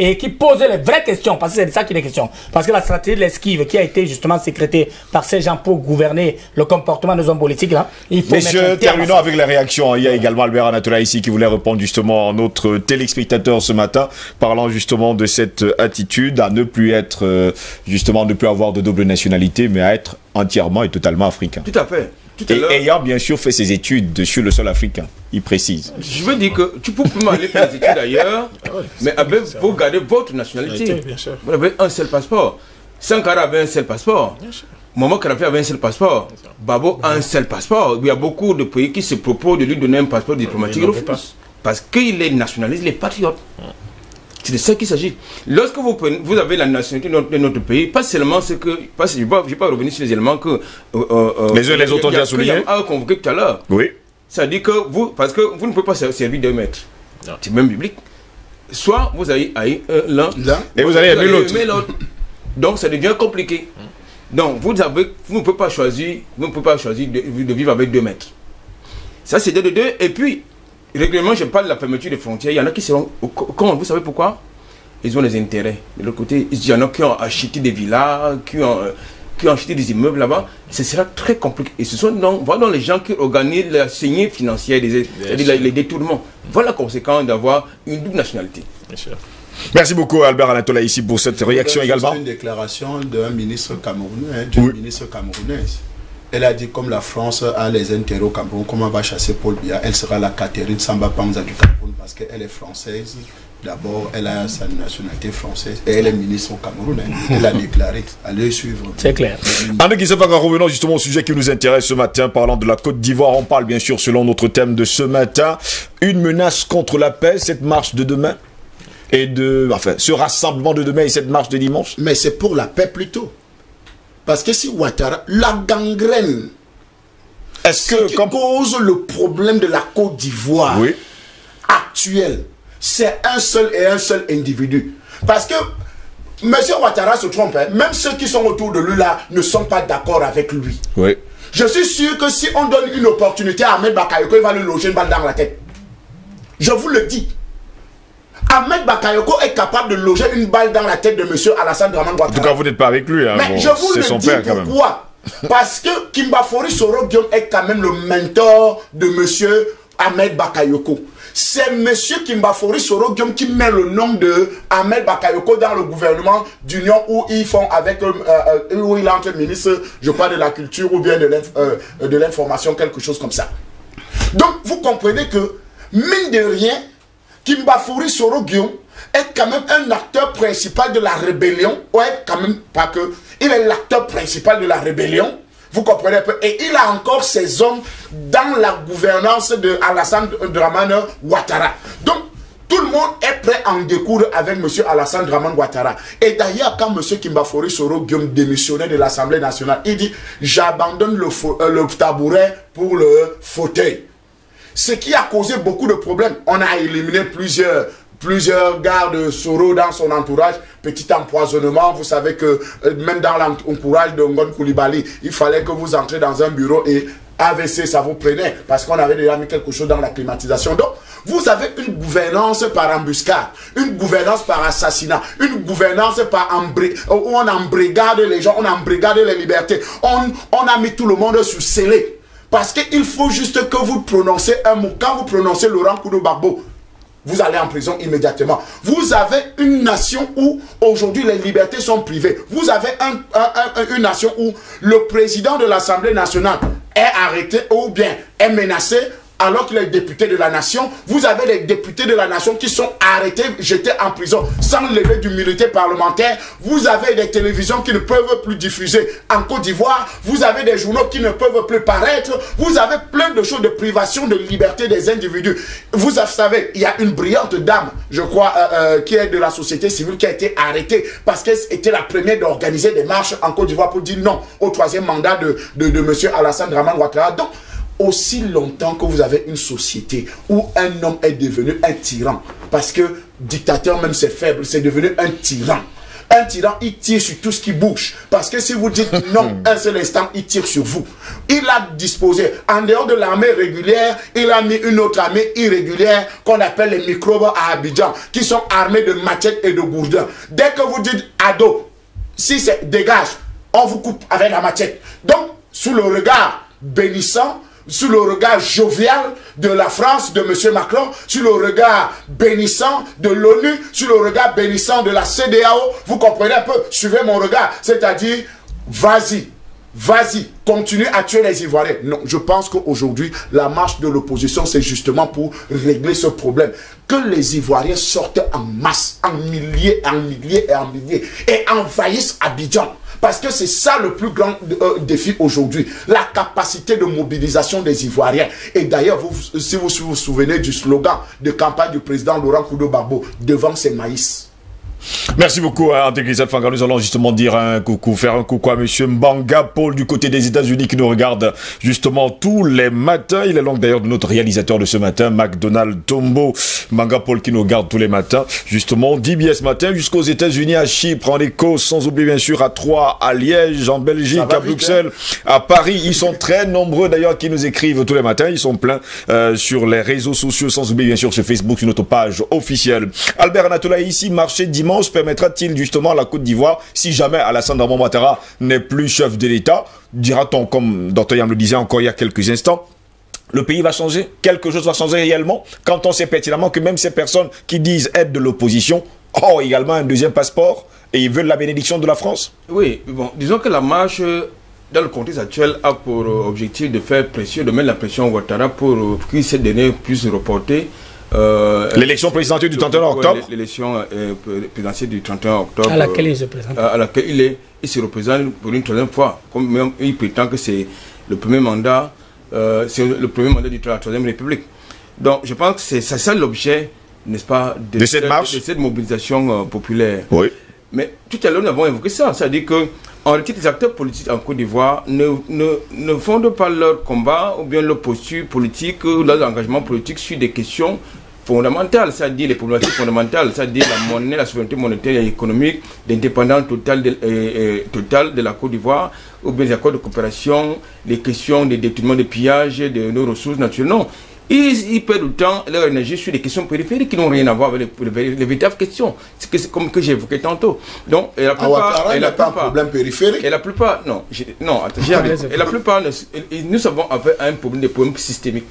et qui pose les vraies questions, parce que c'est de ça qu'il est question. Parce que la stratégie de l'esquive qui a été justement sécrétée par ces gens pour gouverner le comportement des hommes politiques, là, il faut Messieurs, terminons avec les réactions. Il y a également Albert Anatola ici qui voulait répondre justement à notre téléspectateur ce matin, parlant justement de cette attitude à ne plus être, euh, justement, ne plus avoir de double nationalité, mais à être entièrement et totalement africain. Tout à fait. Tout à Et ayant bien sûr fait ses études sur le sol africain, il précise. Je veux dire que tu peux même aller faire des études ailleurs, ah ouais, mais avec, vous gardez votre nationalité. Bien sûr. Vous avez un seul passeport. Sankara avait un seul passeport. Maman Kadhafi avait un seul passeport. Babo a un seul passeport. Il y a beaucoup de pays qui se proposent de lui donner un passeport diplomatique. Parce qu'il est nationaliste, il est patriote. C'est de ça qu'il s'agit. Lorsque vous, prenez, vous avez la nationalité de notre, de notre pays, pas seulement ce que... Parce que je ne vais pas revenir sur les éléments que... Euh, euh, les uns et les autres ont déjà souligné. A convoqué tout à l'heure. Oui. Ça dit que vous... Parce que vous ne pouvez pas servir deux maîtres. C'est même biblique. Soit vous allez haïr l'un, et vous allez aimer l'autre. Donc ça devient compliqué. Donc vous, avez, vous ne pouvez pas choisir, vous ne pouvez pas choisir de, de vivre avec deux maîtres. Ça c'est deux de deux. Et puis... Règlement, je parle de la fermeture des frontières. Il y en a qui seront au camp. Vous savez pourquoi? Ils ont des intérêts. De l'autre côté, il y en a qui ont acheté des villas, qui ont, euh, qui ont acheté des immeubles là-bas. Ce sera très compliqué. Et ce sont donc, voilà les gens qui organisent la saignée financière, c'est-à-dire les détournements. Voilà la conséquence d'avoir une double nationalité. Bien sûr. Merci beaucoup Albert Anatola ici pour cette réaction également. C'est une déclaration d'un ministre camerounais, d'une oui. ministre camerounaise. Elle a dit comme la France a les intérêts au Cameroun, comment elle va chasser Paul Biya, elle sera la Catherine Samba Panza du Cameroun parce qu'elle est française. D'abord, elle a sa nationalité française et elle est ministre au Cameroun. Elle l'a déclaré. Allez suivre. C'est clair. En revenons justement au sujet qui nous intéresse ce matin, parlant de la Côte d'Ivoire. On parle bien sûr, selon notre thème de ce matin, une menace contre la paix, cette marche de demain et de, enfin, ce rassemblement de demain et cette marche de dimanche. Mais c'est pour la paix plutôt. Parce que si Ouattara, la gangrène, est-ce que qui comme... cause le problème de la Côte d'Ivoire oui. actuelle, c'est un seul et un seul individu. Parce que M. Ouattara se trompe, hein, même ceux qui sont autour de lui là ne sont pas d'accord avec lui. Oui. Je suis sûr que si on donne une opportunité à Ahmed Bakayoko, il va lui loger une balle dans la tête. Je vous le dis. Ahmed Bakayoko est capable de loger une balle dans la tête de M. Alassane Dramane Ouattara. En tout cas, vous n'êtes pas avec lui. Hein, mais bon, je vous le son dis père, pourquoi. Parce que Kimbafori Soro Guillaume est quand même le mentor de M. Ahmed Bakayoko. C'est M. Kimbafori Soro Guillaume qui met le nom de Ahmed Bakayoko dans le gouvernement d'union où ils font avec euh, euh, où il entre ministre, je crois, de la culture ou bien de l'information, quelque chose comme ça. Donc, vous comprenez que, mine de rien, Kimbafori Soro Guillaume est quand même un acteur principal de la rébellion. Ouais, quand même, pas que. Il est l'acteur principal de la rébellion. Vous comprenez un peu. Et il a encore ses hommes dans la gouvernance de Alassane Dramane Ouattara. Donc, tout le monde est prêt à en découdre avec M. Alassane Dramane Ouattara. Et d'ailleurs, quand M. Kimbafori Soro Guillaume démissionnait de l'Assemblée nationale, il dit « J'abandonne le, euh, le tabouret pour le fauteuil ». Ce qui a causé beaucoup de problèmes. On a éliminé plusieurs, plusieurs gardes Soro dans son entourage. Petit empoisonnement. Vous savez que euh, même dans l'entourage de Ngon Koulibaly, il fallait que vous entrez dans un bureau et A V C, ça vous prenait. Parce qu'on avait déjà mis quelque chose dans la climatisation. Donc, vous avez une gouvernance par embuscade, une gouvernance par assassinat, une gouvernance par embrigade, où on embrigade les gens, on embrigade les libertés. On, on a mis tout le monde sur scellé. Parce qu'il faut juste que vous prononcez un mot. Quand vous prononcez Laurent Koudou-Gbagbo, vous allez en prison immédiatement. Vous avez une nation où aujourd'hui les libertés sont privées. Vous avez un, un, un, une nation où le président de l'Assemblée nationale est arrêté ou bien est menacé alors qu'il est député de la nation. Vous avez les députés de la nation qui sont arrêtés, jetés en prison sans lever d'immunité parlementaire. Vous avez des télévisions qui ne peuvent plus diffuser en Côte d'Ivoire. Vous avez des journaux qui ne peuvent plus paraître. Vous avez plein de choses de privation de liberté des individus. Vous savez, il y a une brillante dame, je crois, euh, euh, qui est de la société civile, qui a été arrêtée parce qu'elle était la première d'organiser des marches en Côte d'Ivoire pour dire non au troisième mandat de, de, de M. Alassane Dramane Ouattara. Donc, aussi longtemps que vous avez une société où un homme est devenu un tyran, parce que dictateur même c'est faible, c'est devenu un tyran, Un tyran, il tire sur tout ce qui bouge. Parce que si vous dites non, un seul instant, il tire sur vous. Il a disposé, en dehors de l'armée régulière, il a mis une autre armée irrégulière qu'on appelle les microbes à Abidjan, qui sont armés de machettes et de gourdins. Dès que vous dites ado, si c'est dégage, on vous coupe avec la machette. Donc, sous le regard bénissant, sous le regard jovial de la France, de M. Macron, sous le regard bénissant de l'ONU, sous le regard bénissant de la C D A O, vous comprenez un peu, suivez mon regard, c'est-à-dire, vas-y, vas-y, continue à tuer les Ivoiriens. Non, je pense qu'aujourd'hui, la marche de l'opposition, c'est justement pour régler ce problème. Que les Ivoiriens sortent en masse, en milliers, en milliers et en milliers, et envahissent Abidjan. Parce que c'est ça le plus grand euh, défi aujourd'hui, la capacité de mobilisation des Ivoiriens. Et d'ailleurs, vous, si vous vous souvenez du slogan de campagne du président Laurent Koudou-Barbeau, devant ses maïs. Merci beaucoup, hein, Ante Christophe Fanga. Nous allons justement dire un coucou, faire un coucou à monsieur Mbanga Paul du côté des États-Unis qui nous regarde justement tous les matins. Il est l'oncle d'ailleurs de notre réalisateur de ce matin, McDonald Tombo. Mbanga Paul qui nous regarde tous les matins. Justement, D B S matin jusqu'aux États-Unis, à Chypre, en Écosse, sans oublier bien sûr à Troyes, à Liège, en Belgique, à Bruxelles, vite, hein. À Paris. Ils sont très nombreux d'ailleurs qui nous écrivent tous les matins. Ils sont pleins euh, sur les réseaux sociaux, sans oublier bien sûr sur Facebook, sur notre page officielle. Albert Anatola ici, marché dimanche. Permettra-t-il justement à la Côte d'Ivoire, si jamais Alassane Dramane Ouattara n'est plus chef de l'État, dira-t-on, comme Docteur Yam le disait encore il y a quelques instants, le pays va changer, quelque chose va changer réellement, quand on sait pertinemment que même ces personnes qui disent être de l'opposition ont également un deuxième passeport et ils veulent la bénédiction de la France? Oui, bon, disons que la marche, dans le contexte actuel, a pour objectif de faire pression, de mettre la pression au Ouattara pour que ces derniers puissent reporter Euh, l'élection présidentielle du trente et un octobre. L'élection euh, présidentielle du trente et un octobre. À laquelle il se présente. À laquelle il, est, il se représente pour une troisième fois. Comme même il prétend que c'est le premier mandat, euh, c'est le premier mandat de la troisième République. Donc je pense que c'est ça l'objet, n'est-ce pas, de, de cette marche, de, de cette mobilisation euh, populaire. Oui. Mais tout à l'heure nous avons évoqué ça, c'est-à-dire que en réalité, les acteurs politiques en Côte d'Ivoire ne, ne, ne fondent pas leur combat ou bien leur posture politique ou leur engagement politique sur des questions fondamentales, c'est-à-dire les problématiques fondamentales, c'est-à-dire la monnaie, la souveraineté monétaire et économique, l'indépendance totale de, euh, totale de la Côte d'Ivoire, ou bien les accords de coopération, les questions de détournement de pillage de nos ressources naturelles. Non. Ils, ils perdent du temps, leur énergie sur des questions périphériques qui n'ont rien à voir avec les, les, les véritables questions. C'est que, comme que j'ai évoqué tantôt. Donc, et la plupart, ah, et la pas plupart, un problème périphérique. Et la plupart, non, non, attends, j'ai arrêté. Et la plupart, nous savons avec un problème, des problèmes systémiques.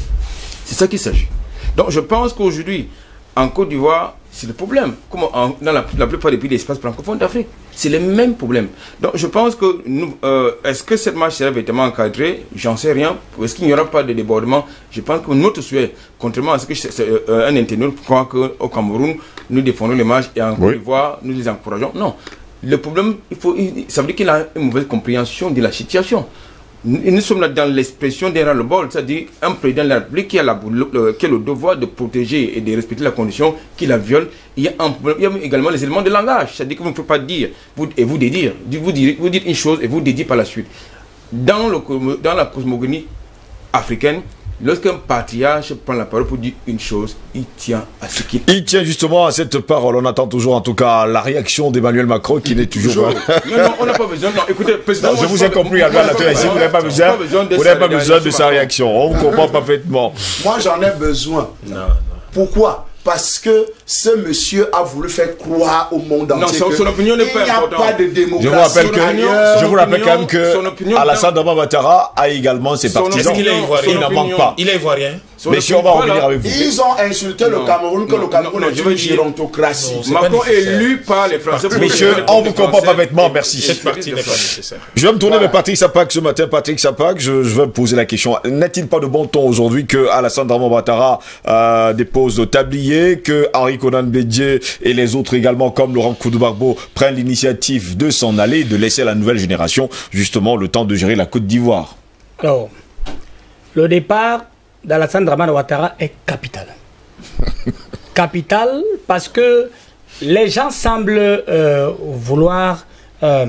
C'est ça qu'il s'agit. Donc, je pense qu'aujourd'hui, en Côte d'Ivoire, c'est le problème. Comme en, dans la, la plupart des pays de l'espace francophone d'Afrique, c'est le même problème. Donc, je pense que nous, euh, est-ce que cette marche sera véritablement encadrée? J'en sais rien. Est-ce qu'il n'y aura pas de débordement? Je pense que notre souhait, contrairement à ce que euh, un internaute croit qu'au Cameroun, nous défendons les marches et en Côte d'Ivoire, nous les encourageons. Non. Le problème, il faut, il, ça veut dire qu'il a une mauvaise compréhension de la situation. Nous sommes là dans l'expression d'un ras-le-bol, c'est-à-dire un président de la République qui a, la, le, qui a le devoir de protéger et de respecter la condition qui la viole. Il y a, un, il y a également les éléments de langage, c'est-à-dire que vous ne pouvez pas dire vous, et vous dédire, vous dire, vous dites une chose et vous dédiez par la suite. Dans, le, dans la cosmogonie africaine, lorsqu'un patriarche prend la parole pour dire une chose, il tient à ce qu'il... Il tient justement à cette parole. On attend toujours en tout cas la réaction d'Emmanuel Macron qui n'est toujours... non, non, on n'a pas besoin. Non, écoutez, président... Non, je vous ai compris, Albert Latour, ici, vous n'avez pas besoin, vous n'avez pas besoin de sa réaction. On vous comprend parfaitement. Moi, j'en ai besoin. Non, non. Pourquoi? Parce que ce monsieur a voulu faire croire au monde entier non, son, son opinion n'est pas importante. Il n'y a pas de démocratie. Je vous rappelle, que, je vous rappelle quand même que Alassane Dramane Ouattara a également ses partisans. Il est ivoirien. Il n'en manque pas. Il est ivoirien. Mais si on va revenir avec vous. Ils ont insulté non, le Cameroun, que non, le Cameroun non, non, est une gérontocratie. Macron est élu par les Français. Messieurs, on vous comprend parfaitement, merci. Cette partie n'est pas nécessaire. Je vais me tourner vers Patrick Sapak ce matin. Patrick Sapak, je, je vais me poser la question. N'est-il pas de bon ton aujourd'hui que Alassane Dramane Ouattara euh, dépose le tablier, que Henri Konan Bédié et les autres également, comme Laurent Koudou-Barbeau, prennent l'initiative de s'en aller, de laisser à la nouvelle génération justement le temps de gérer la Côte d'Ivoire? Alors, le départ d'Alassane Dramane Ouattara est capital. Capital parce que les gens semblent euh, vouloir euh,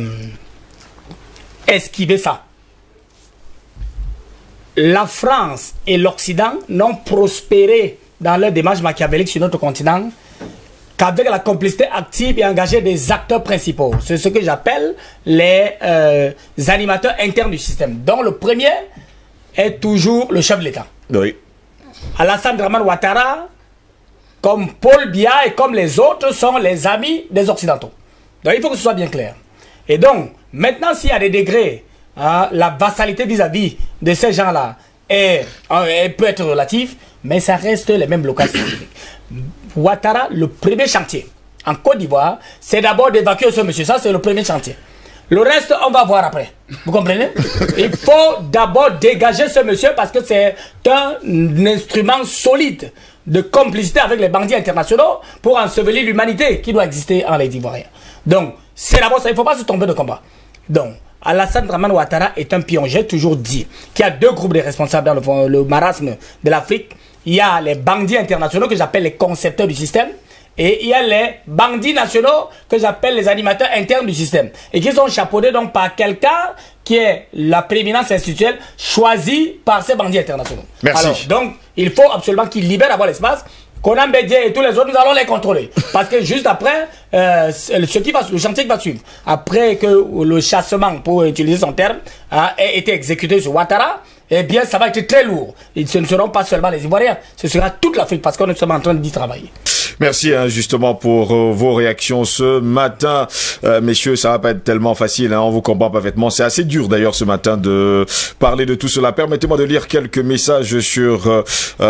esquiver ça. La France et l'Occident n'ont prospéré dans leur démarche machiavélique sur notre continent qu'avec la complicité active et engagée des acteurs principaux. C'est ce que j'appelle les euh, animateurs internes du système. Dont le premier est toujours le chef de l'État. Oui. Alassane Dramane Ouattara, comme Paul Biya et comme les autres, sont les amis des Occidentaux. Donc il faut que ce soit bien clair. Et donc, maintenant, s'il y a des degrés, hein, la vassalité vis-à-vis de ces gens-là est, euh, peut être relative, mais ça reste les mêmes blocages stratégiques. Ouattara, le premier chantier en Côte d'Ivoire, c'est d'abord d'évacuer ce monsieur. Ça, c'est le premier chantier. Le reste, on va voir après. Vous comprenez? Il faut d'abord dégager ce monsieur parce que c'est un instrument solide de complicité avec les bandits internationaux pour ensevelir l'humanité qui doit exister en les Ivoiriens. Donc, c'est d'abord ça. Il ne faut pas se tromper de combat. Donc, Alassane Dramane Ouattara est un pion. J'ai toujours dit qu'il y a deux groupes de responsables dans le, le marasme de l'Afrique. Il y a les bandits internationaux que j'appelle les concepteurs du système. Et il y a les bandits nationaux que j'appelle les animateurs internes du système. Et qui sont chapeautés donc par quelqu'un qui est la prééminence institutionnelle choisie par ces bandits internationaux. Merci. Alors, donc, il faut absolument qu'ils libèrent d'abord l'espace. Conan Bédié et tous les autres, nous allons les contrôler. Parce que juste après, euh, ce qui va, le chantier qui va suivre, après que le chassement, pour utiliser son terme, a été exécuté sur Ouattara, eh bien, ça va être très lourd. Et ce ne seront pas seulement les Ivoiriens, ce sera toute l'Afrique, parce qu'on est seulement en train d'y travailler. Merci hein, justement pour euh, vos réactions ce matin. Euh, messieurs, ça va pas être tellement facile, hein, on vous comprend parfaitement. C'est assez dur d'ailleurs ce matin de parler de tout cela. Permettez-moi de lire quelques messages sur euh,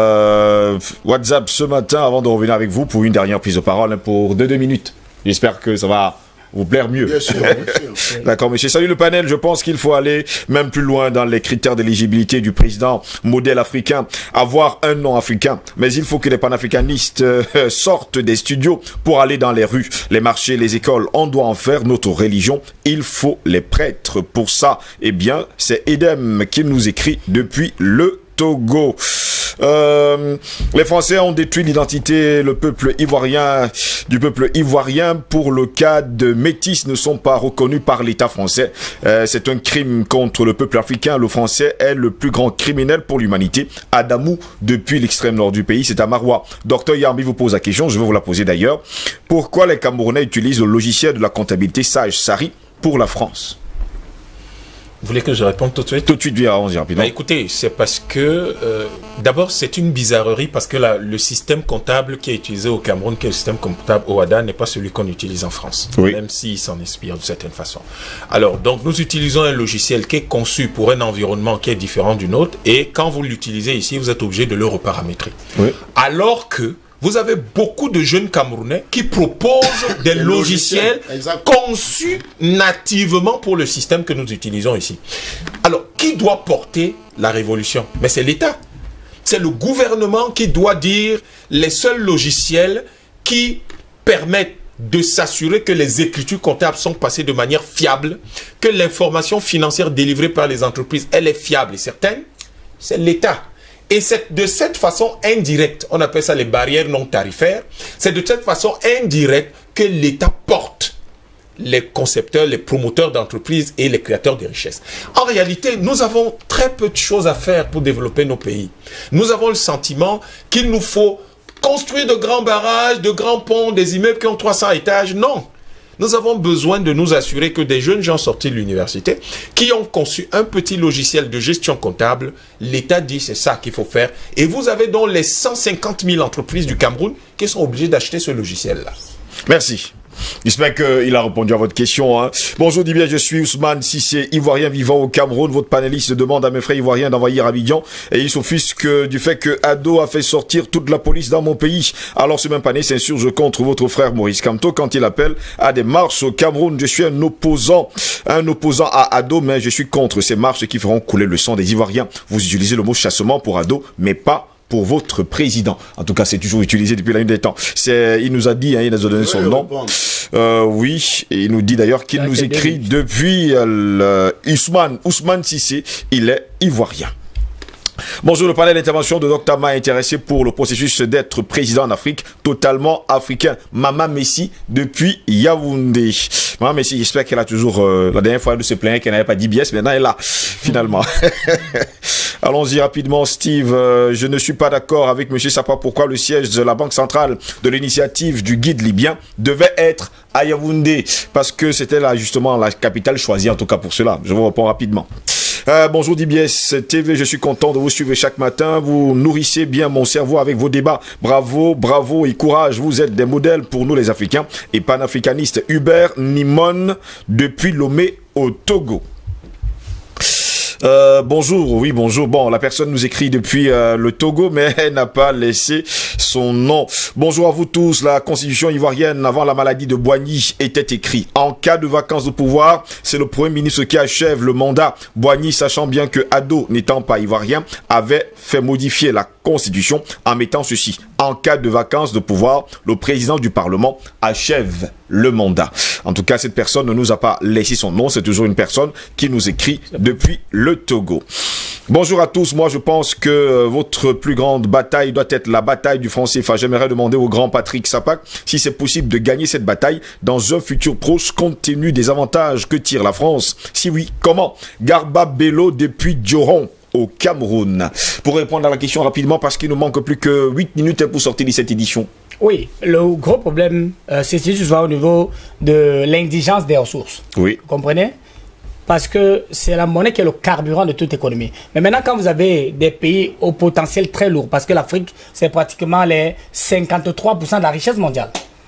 euh, WhatsApp ce matin avant de revenir avec vous pour une dernière prise de parole hein, pour deux, deux minutes. J'espère que ça va vous plaire mieux. Bien sûr, bien sûr. D'accord, monsieur. Salut le panel. Je pense qu'il faut aller même plus loin dans les critères d'éligibilité du président modèle africain. Avoir un nom africain. Mais il faut que les panafricanistes euh, sortent des studios pour aller dans les rues, les marchés, les écoles. On doit en faire notre religion. Il faut les prêtres. Pour ça, eh bien, c'est Edem qui nous écrit depuis le Togo. Euh, les Français ont détruit l'identité, le peuple ivoirien, du peuple ivoirien pour le cas de métis ne sont pas reconnus par l'État français. Euh, c'est un crime contre le peuple africain. Le français est le plus grand criminel pour l'humanité. Adamou, depuis l'extrême nord du pays, c'est à Maroua. Docteur Yarbi vous pose la question, je vais vous la poser d'ailleurs. Pourquoi les Camerounais utilisent le logiciel de la comptabilité Sage Sari pour la France? Vous voulez que je réponde tout de suite? Tout de suite, bien, allons-y rapidement. Bah, écoutez, c'est parce que, euh, d'abord, c'est une bizarrerie parce que la, le système comptable qui est utilisé au Cameroun, qui est le système comptable O A D A, n'est pas celui qu'on utilise en France, oui. Même s'il s'en inspire de certaine façon. Alors, donc, nous utilisons un logiciel qui est conçu pour un environnement qui est différent du nôtre et quand vous l'utilisez ici, vous êtes obligé de le reparamétrer. Oui. Alors que vous avez beaucoup de jeunes Camerounais qui proposent des logiciels, logiciels conçus nativement pour le système que nous utilisons ici. Alors, qui doit porter la révolution? Mais c'est l'État. C'est le gouvernement qui doit dire les seuls logiciels qui permettent de s'assurer que les écritures comptables sont passées de manière fiable, que l'information financière délivrée par les entreprises, elle est fiable et certaine. C'est l'État. Et c'est de cette façon indirecte, on appelle ça les barrières non tarifaires, c'est de cette façon indirecte que l'État porte les concepteurs, les promoteurs d'entreprises et les créateurs de richesses. En réalité, nous avons très peu de choses à faire pour développer nos pays. Nous avons le sentiment qu'il nous faut construire de grands barrages, de grands ponts, des immeubles qui ont trois cents étages. Non. Nous avons besoin de nous assurer que des jeunes gens sortis de l'université qui ont conçu un petit logiciel de gestion comptable, l'État dit c'est ça qu'il faut faire. Et vous avez donc les cent cinquante mille entreprises du Cameroun qui sont obligées d'acheter ce logiciel-là. Merci. J'espère qu'il a répondu à votre question. Hein. Bonjour, dis bien, je suis Ousmane Sissé, ivoirien vivant au Cameroun. Votre panéliste demande à mes frères ivoiriens d'envahir Abidjan et il s'offusque du fait que Ado a fait sortir toute la police dans mon pays. Alors ce même panel s'insurge contre votre frère Maurice Kamto quand il appelle à des marches au Cameroun. Je suis un opposant, un opposant à Ado, mais je suis contre ces marches qui feront couler le sang des Ivoiriens. Vous utilisez le mot chassement pour Ado, mais pas pour votre président. En tout cas, c'est toujours utilisé depuis la nuit des temps. Il nous a dit, hein, il nous a donné son nom. Euh, oui, et il nous dit d'ailleurs qu'il nous écrit depuis euh, Ousmane, Ousmane Sissé, il est ivoirien. Bonjour, le panel d'intervention de Docteur Ma intéressé pour le processus d'être président en Afrique, totalement africain. Maman Messi depuis Yaoundé. Maman Messi, j'espère qu'elle a toujours, euh, la dernière fois elle se plaignait qu'elle n'avait pas d'I B S, maintenant elle est là, finalement. Allons-y rapidement, Steve. Euh, je ne suis pas d'accord avec M. Sapa. Pourquoi le siège de la Banque centrale de l'initiative du guide libyen devait être à Yaoundé? Parce que c'était là justement la capitale choisie, en tout cas pour cela. Je vous réponds rapidement. Euh, bonjour D B S T V, je suis content de vous suivre chaque matin. Vous nourrissez bien mon cerveau avec vos débats. Bravo, bravo et courage. Vous êtes des modèles pour nous les Africains et panafricanistes. Hubert Nimon depuis Lomé au Togo. Euh, bonjour, oui bonjour. Bon, la personne nous écrit depuis euh, le Togo, mais elle n'a pas laissé son nom. Bonjour à vous tous. La constitution ivoirienne avant la maladie de Boigny était écrit: en cas de vacance de pouvoir, c'est le premier ministre qui achève le mandat. Boigny, sachant bien que Ado, n'étant pas ivoirien, avait fait modifier la constitution en mettant ceci: en cas de vacance de pouvoir, le président du Parlement achève le mandat. En tout cas, cette personne ne nous a pas laissé son nom. C'est toujours une personne qui nous écrit depuis le Togo. Bonjour à tous. Moi, je pense que euh, votre plus grande bataille doit être la bataille du franc C F A. J'aimerais demander au grand Patrick Sapak si c'est possible de gagner cette bataille dans un futur proche compte tenu des avantages que tire la France. Si oui, comment? Garba Bello depuis Dioron au Cameroun. Pour répondre à la question rapidement, parce qu'il nous manque plus que huit minutes pour sortir de cette édition. Oui, le gros problème, euh, c'est juste au niveau de l'indigence des ressources. Oui. Vous comprenez? Parce que c'est la monnaie qui est le carburant de toute économie. Mais maintenant, quand vous avez des pays au potentiel très lourd, parce que l'Afrique, c'est pratiquement les cinquante-trois pour cent de la richesse mondiale.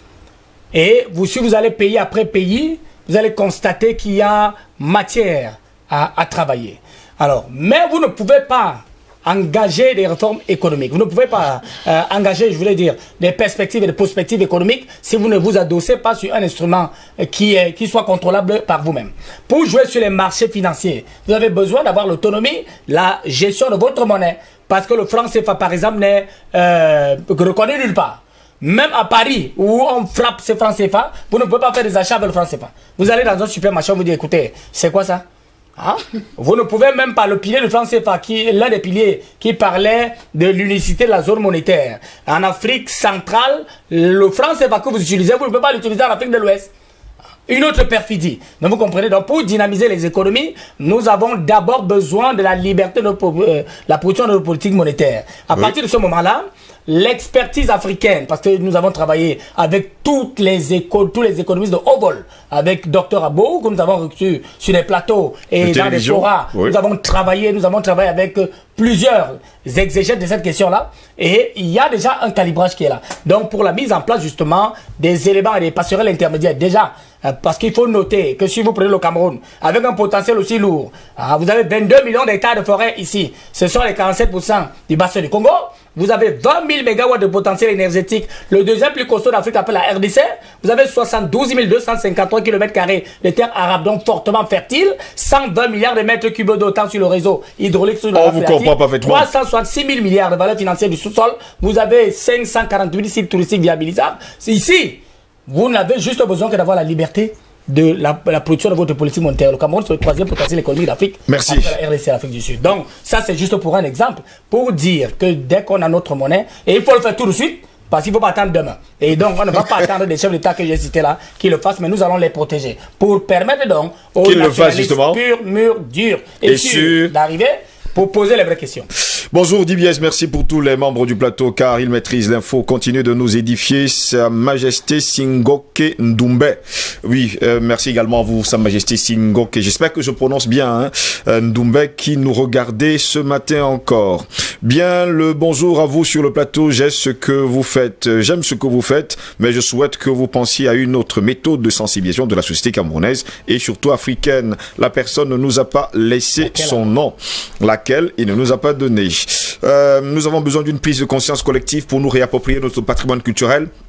Et vous, si vous allez pays après pays, vous allez constater qu'il y a matière à, à travailler. Alors, mais vous ne pouvez pas engager des réformes économiques. Vous ne pouvez pas euh, engager, je voulais dire, des perspectives et des prospectives économiques si vous ne vous adossez pas sur un instrument euh, qui, est, qui soit contrôlable par vous-même. Pour jouer sur les marchés financiers, vous avez besoin d'avoir l'autonomie, la gestion de votre monnaie. Parce que le franc C F A, par exemple, n'est euh, reconnu nulle part. Même à Paris, où on frappe ce franc C F A, vous ne pouvez pas faire des achats avec le franc C F A. Vous allez dans un supermarché, vous dites, écoutez, c'est quoi ça? Hein? Vous ne pouvez même pas, le pilier de franc C F A, qui est l'un des piliers qui parlait de l'unicité de la zone monétaire. En Afrique centrale, le franc C F A que vous utilisez, vous ne pouvez pas l'utiliser en Afrique de l'Ouest. Une autre perfidie. Donc vous comprenez, donc pour dynamiser les économies, nous avons d'abord besoin de la liberté de nos, euh, la production de nos politiques monétaires. À oui. partir de ce moment-là, l'expertise africaine, parce que nous avons travaillé avec toutes les écoles, tous les économistes de haut vol, avec Docteur Abo, que nous avons reçu sur des plateaux et dans des forats. Oui. Nous avons travaillé, nous avons travaillé avec plusieurs exégètes de cette question-là, et il y a déjà un calibrage qui est là. Donc pour la mise en place justement des éléments et des passerelles intermédiaires, déjà, parce qu'il faut noter que si vous prenez le Cameroun, avec un potentiel aussi lourd, vous avez vingt-deux millions d'hectares de forêt ici, ce sont les quarante-sept pour cent du bassin du Congo. Vous avez vingt mille mégawatts de potentiel énergétique. Le deuxième plus costaud d'Afrique appelle la R D C. Vous avez soixante-douze mille deux cent cinquante-trois kilomètres carrés de terres arabes, donc fortement fertiles. cent vingt milliards de mètres cubes d'eau tant sur le réseau hydraulique sur le oh, vous comprenez parfaitement. trois cent soixante-six mille milliards de valeur financière du sous-sol. Vous avez cinq cent quarante-huit sites touristiques viabilisables. Ici, vous n'avez juste besoin que d'avoir la liberté de la, la production de votre politique monétaire. Le Cameroun, c'est le troisième potentiel économique d'Afrique. Merci. Après la R D C, l'Afrique du Sud. Donc, ça, c'est juste pour un exemple, pour dire que dès qu'on a notre monnaie, et il faut le faire tout de suite, parce qu'il ne faut pas attendre demain. Et donc, on ne va pas attendre des chefs d'État que j'ai cités là, qui le fassent, mais nous allons les protéger. Pour permettre donc aux nationalistes purs, mûrs, durs et, et sûrs d'arriver pour poser les vraies questions. Bonjour D B S, merci pour tous les membres du plateau car ils maîtrisent l'info. Continuez de nous édifier, Sa Majesté Singoke Ndoumbe. Oui, euh, merci également à vous, Sa Majesté Singoke. J'espère que je prononce bien, hein, Ndoumbe, qui nous regardait ce matin encore. Bien, le bonjour à vous sur le plateau. J'aime ce que vous faites, j'aime ce que vous faites, mais je souhaite que vous pensiez à une autre méthode de sensibilisation de la société camerounaise et surtout africaine. La personne ne nous a pas laissé laquelle son nom, laquelle il ne nous a pas donné. Euh, nous avons besoin d'une prise de conscience collective pour nous réapproprier notre patrimoine culturel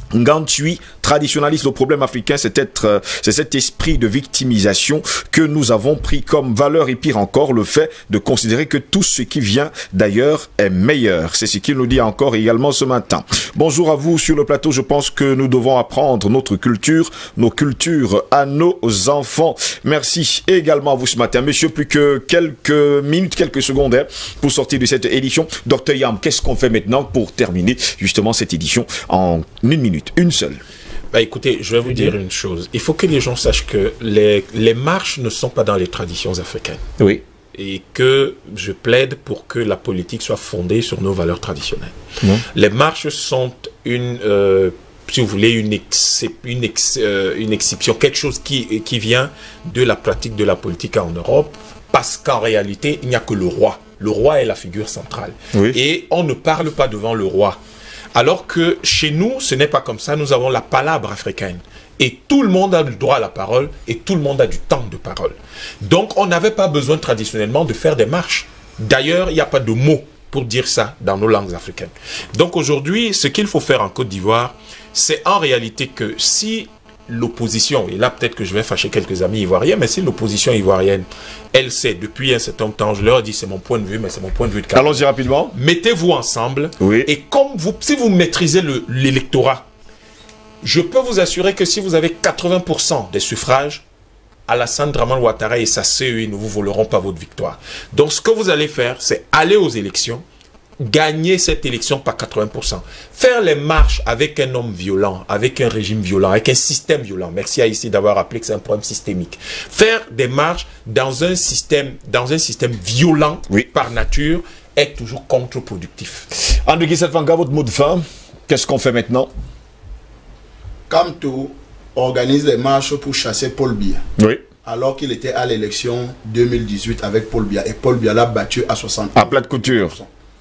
Ngantui, traditionnaliste au problème africain, c'est être, euh, c'est cet esprit de victimisation que nous avons pris comme valeur et pire encore le fait de considérer que tout ce qui vient d'ailleurs est meilleur. C'est ce qu'il nous dit encore également ce matin. Bonjour à vous sur le plateau. Je pense que nous devons apprendre notre culture, nos cultures à nos enfants. Merci également à vous ce matin. Monsieur, plus que quelques minutes, quelques secondes hein, pour sortir de cette édition. Docteur Yam, qu'est-ce qu'on fait maintenant pour terminer justement cette édition en une minute? Une seule. Bah écoutez, je vais vous dire une chose. Il faut que les gens sachent que les, les marches ne sont pas dans les traditions africaines. Oui. Et que je plaide pour que la politique soit fondée sur nos valeurs traditionnelles. Mmh. Les marches sont une, euh, si vous voulez, une, ex, une, ex, euh, une exception, quelque chose qui, qui vient de la pratique de la politique en Europe, parce qu'en réalité, il n'y a que le roi. Le roi est la figure centrale. Oui. Et on ne parle pas devant le roi. Alors que chez nous, ce n'est pas comme ça. Nous avons la palabre africaine. Et tout le monde a le droit à la parole et tout le monde a du temps de parole. Donc, on n'avait pas besoin traditionnellement de faire des marches. D'ailleurs, il n'y a pas de mots pour dire ça dans nos langues africaines. Donc, aujourd'hui, ce qu'il faut faire en Côte d'Ivoire, c'est en réalité que si l'opposition, et là peut-être que je vais fâcher quelques amis ivoiriens, mais si l'opposition ivoirienne, elle sait depuis un certain temps, je leur dis c'est mon point de vue, mais c'est mon point de vue de caractère. Allons-y rapidement. Mettez-vous ensemble, oui. Et comme vous, si vous maîtrisez l'électorat, je peux vous assurer que si vous avez quatre-vingts pour cent des suffrages, Alassane Dramane Ouattara et sa C E I ne vous voleront pas votre victoire. Donc ce que vous allez faire, c'est aller aux élections, gagner cette élection par quatre-vingts pour cent. Faire les marches avec un homme violent, avec un régime violent, avec un système violent. Merci à ici d'avoir rappelé que c'est un problème systémique. Faire des marches dans un système, dans un système violent, oui, par nature, est toujours contre-productif. André Guissette-Fanga, votre mot de fin, qu'est-ce qu'on fait maintenant? Kamto organise des marches pour chasser Paul Biya. Oui. Alors qu'il était à l'élection deux mille dix-huit avec Paul Biya. Et Paul Biya l'a battu à soixante. À plat de couture.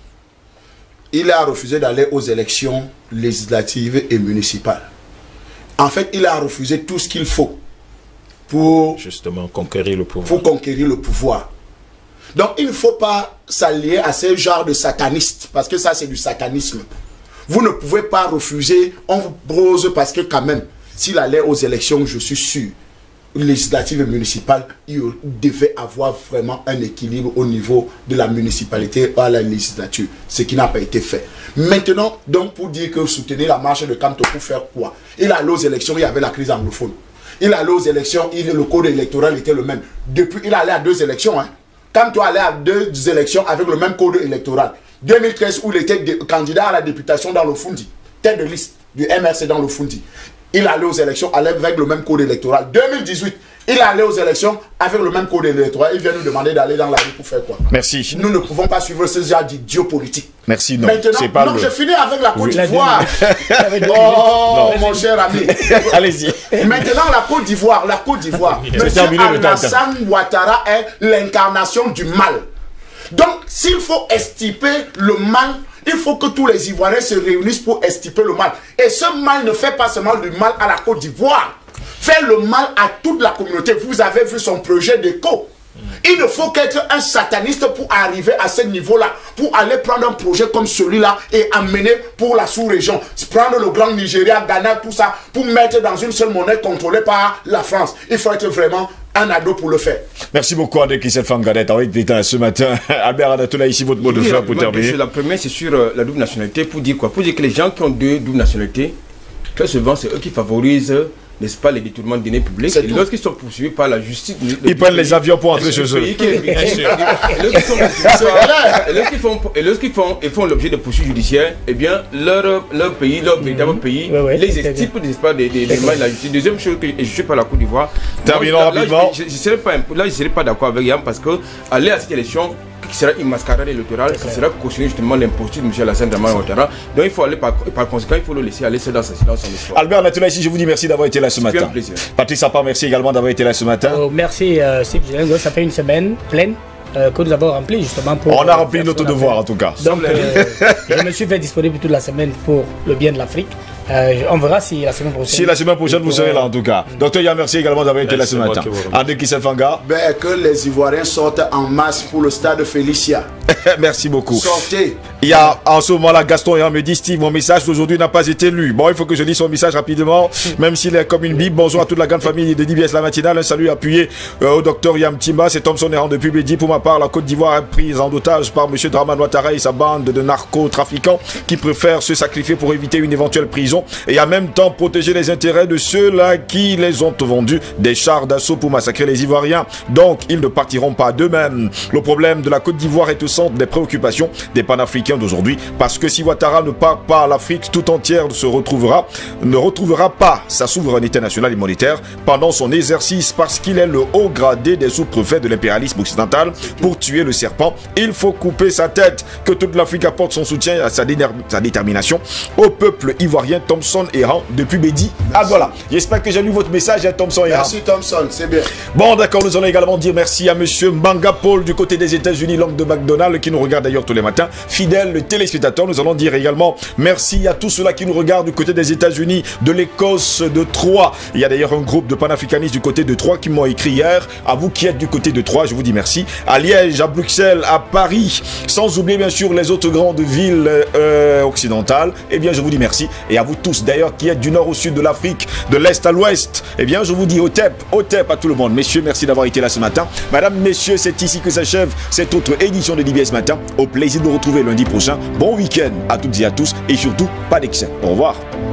Il a refusé d'aller aux élections législatives et municipales. En fait, il a refusé tout ce qu'il faut pour justement conquérir le pouvoir. Pour conquérir le pouvoir. Donc, il ne faut pas s'allier à ce genre de satanistes, parce que ça, c'est du satanisme. Vous ne pouvez pas refuser, on vous pose parce que quand même, s'il allait aux élections, je suis sûr, législatives et municipales, il devait avoir vraiment un équilibre au niveau de la municipalité à la législature, ce qui n'a pas été fait. Maintenant, donc pour dire que soutenir la marche de Kamto pour faire quoi? Il allait aux élections, il y avait la crise anglophone. Il allait aux élections, il, le code électoral était le même. Depuis, il allait à deux élections. Hein. Kamto allait à deux élections avec le même code électoral. deux mille treize, où il était candidat à la députation dans le Fundi, tête de liste du M R C dans le Fundi. Il allait aux élections avec le même code électoral. deux mille dix-huit, il allait aux élections avec le même code électoral. Il vient nous demander d'aller dans la rue pour faire quoi? Merci. Nous ne pouvons pas suivre ce genre d'idiot politique. Merci, non. Maintenant, pas non, le... je finis avec la Côte d'Ivoire. Oh, mon cher ami. Allez-y. Maintenant, la Côte d'Ivoire, la Côte d'Ivoire. Monsieur Alassane Ouattara est l'incarnation du mal. Donc, s'il faut extirper le mal, il faut que tous les Ivoiriens se réunissent pour extirper le mal. Et ce mal ne fait pas seulement du mal à la Côte d'Ivoire. Fait le mal à toute la communauté. Vous avez vu son projet d'éco. Il ne faut qu'être un sataniste pour arriver à ce niveau-là. Pour aller prendre un projet comme celui-là et amener pour la sous-région. Prendre le grand Nigeria, Ghana, tout ça, pour mettre dans une seule monnaie contrôlée par la France. Il faut être vraiment un ado pour le faire. Merci beaucoup André Guissette-Fanga avec l'État ce matin. Albert Adatola, ici votre mot de fin pour terminer. La première, c'est sur euh, la double nationalité. Pour dire quoi? Pour dire que les gens qui ont deux doubles nationalités, très souvent, c'est eux qui favorisent, n'est-ce pas, les détournements de deniers publics. Et lorsqu'ils sont poursuivis par la justice, ils prennent les avions pour entrer chez eux. Et lorsqu'ils font, font l'objet de poursuites judiciaires, eh bien, leur, leur pays, leur véritable mmh. pays, ouais, ouais, les estime, n'est-ce pas, des, des, des mains de la justice. Deuxième chose que je ne suis pas la Côte d'Ivoire. Terminons rapidement. Je ne serais pas, là, je serais pas d'accord avec Yann parce que aller à cette élection, qui sera une mascarade électorale, ça sera cautionner justement l'imposture de M. Alassane Dramane Ouattara. Donc il faut aller par, par conséquent, il faut le laisser aller seul dans sa silence en histoire. Albert Natula, ici, je vous dis merci d'avoir été là ce matin. Un plaisir. Patrice Sapar, merci également d'avoir été là ce matin. Oh, merci, euh, ça fait une semaine pleine euh, que nous avons rempli justement pour. On a rempli notre devoir en tout cas. Donc, euh, je me suis fait disponible toute la semaine pour le bien de l'Afrique. Euh, on verra si la semaine prochaine. Si la semaine prochaine vous serez là en tout cas. Docteur Yam, merci également d'avoir été là ce matin. André Kisselfanga. Ben, que les Ivoiriens sortent en masse pour le stade Félicia. Merci beaucoup. Sortez. Il y a en ce moment là Gaston Yam me dit Steve, mon message d'aujourd'hui n'a pas été lu. Bon, il faut que je lise son message rapidement, même s'il est comme une bible. Bonjour à toute la grande famille de D B S La Matinale. Un salut appuyé euh, au docteur Yam Timba. C'est Thomson Errant depuis Bédi. Pour ma part, la Côte d'Ivoire est prise en otage par M. Dramane Ouattara et sa bande de narcotrafiquants qui préfèrent se sacrifier pour éviter une éventuelle prison et en même temps protéger les intérêts de ceux-là qui les ont vendus des chars d'assaut pour massacrer les Ivoiriens. Donc, ils ne partiront pas d'eux-mêmes. Le problème de la Côte d'Ivoire est au centre des préoccupations des panafricains d'aujourd'hui, parce que si Ouattara ne part pas, l'Afrique tout entière se retrouvera, ne retrouvera pas sa souveraineté nationale et monétaire pendant son exercice, parce qu'il est le haut gradé des sous-préfets de l'impérialisme occidental. Pour tuer le serpent, il faut couper sa tête. Que toute l'Afrique apporte son soutien à sa, sa détermination au peuple ivoirien. Thomson Errant depuis Bédi. Ah voilà, j'espère que j'ai lu votre message à Thomson Errant. Merci Thomson, c'est bien. Bon d'accord, nous allons également dire merci à monsieur Mbanga Paul du côté des États-Unis, l'homme de McDonald's qui nous regarde d'ailleurs tous les matins, fidèle téléspectateur. Nous allons dire également merci à tous ceux-là qui nous regardent du côté des États-Unis, de l'Écosse, de Troyes. Il y a d'ailleurs un groupe de panafricanistes du côté de Troyes qui m'ont écrit hier. À vous qui êtes du côté de Troyes, je vous dis merci. À Liège, à Bruxelles, à Paris, sans oublier bien sûr les autres grandes villes euh, occidentales. Eh bien, je vous dis merci. Et à vous tous d'ailleurs qui êtes du nord au sud de l'Afrique, de l'est à l'ouest. Eh bien, je vous dis au tep, au tep à tout le monde. Messieurs, merci d'avoir été là ce matin. Madame, messieurs, c'est ici que s'achève cette autre édition de D B S Matin. Au plaisir de vous retrouver lundi prochain. Bon week-end à toutes et à tous et surtout, pas d'excès. Au revoir.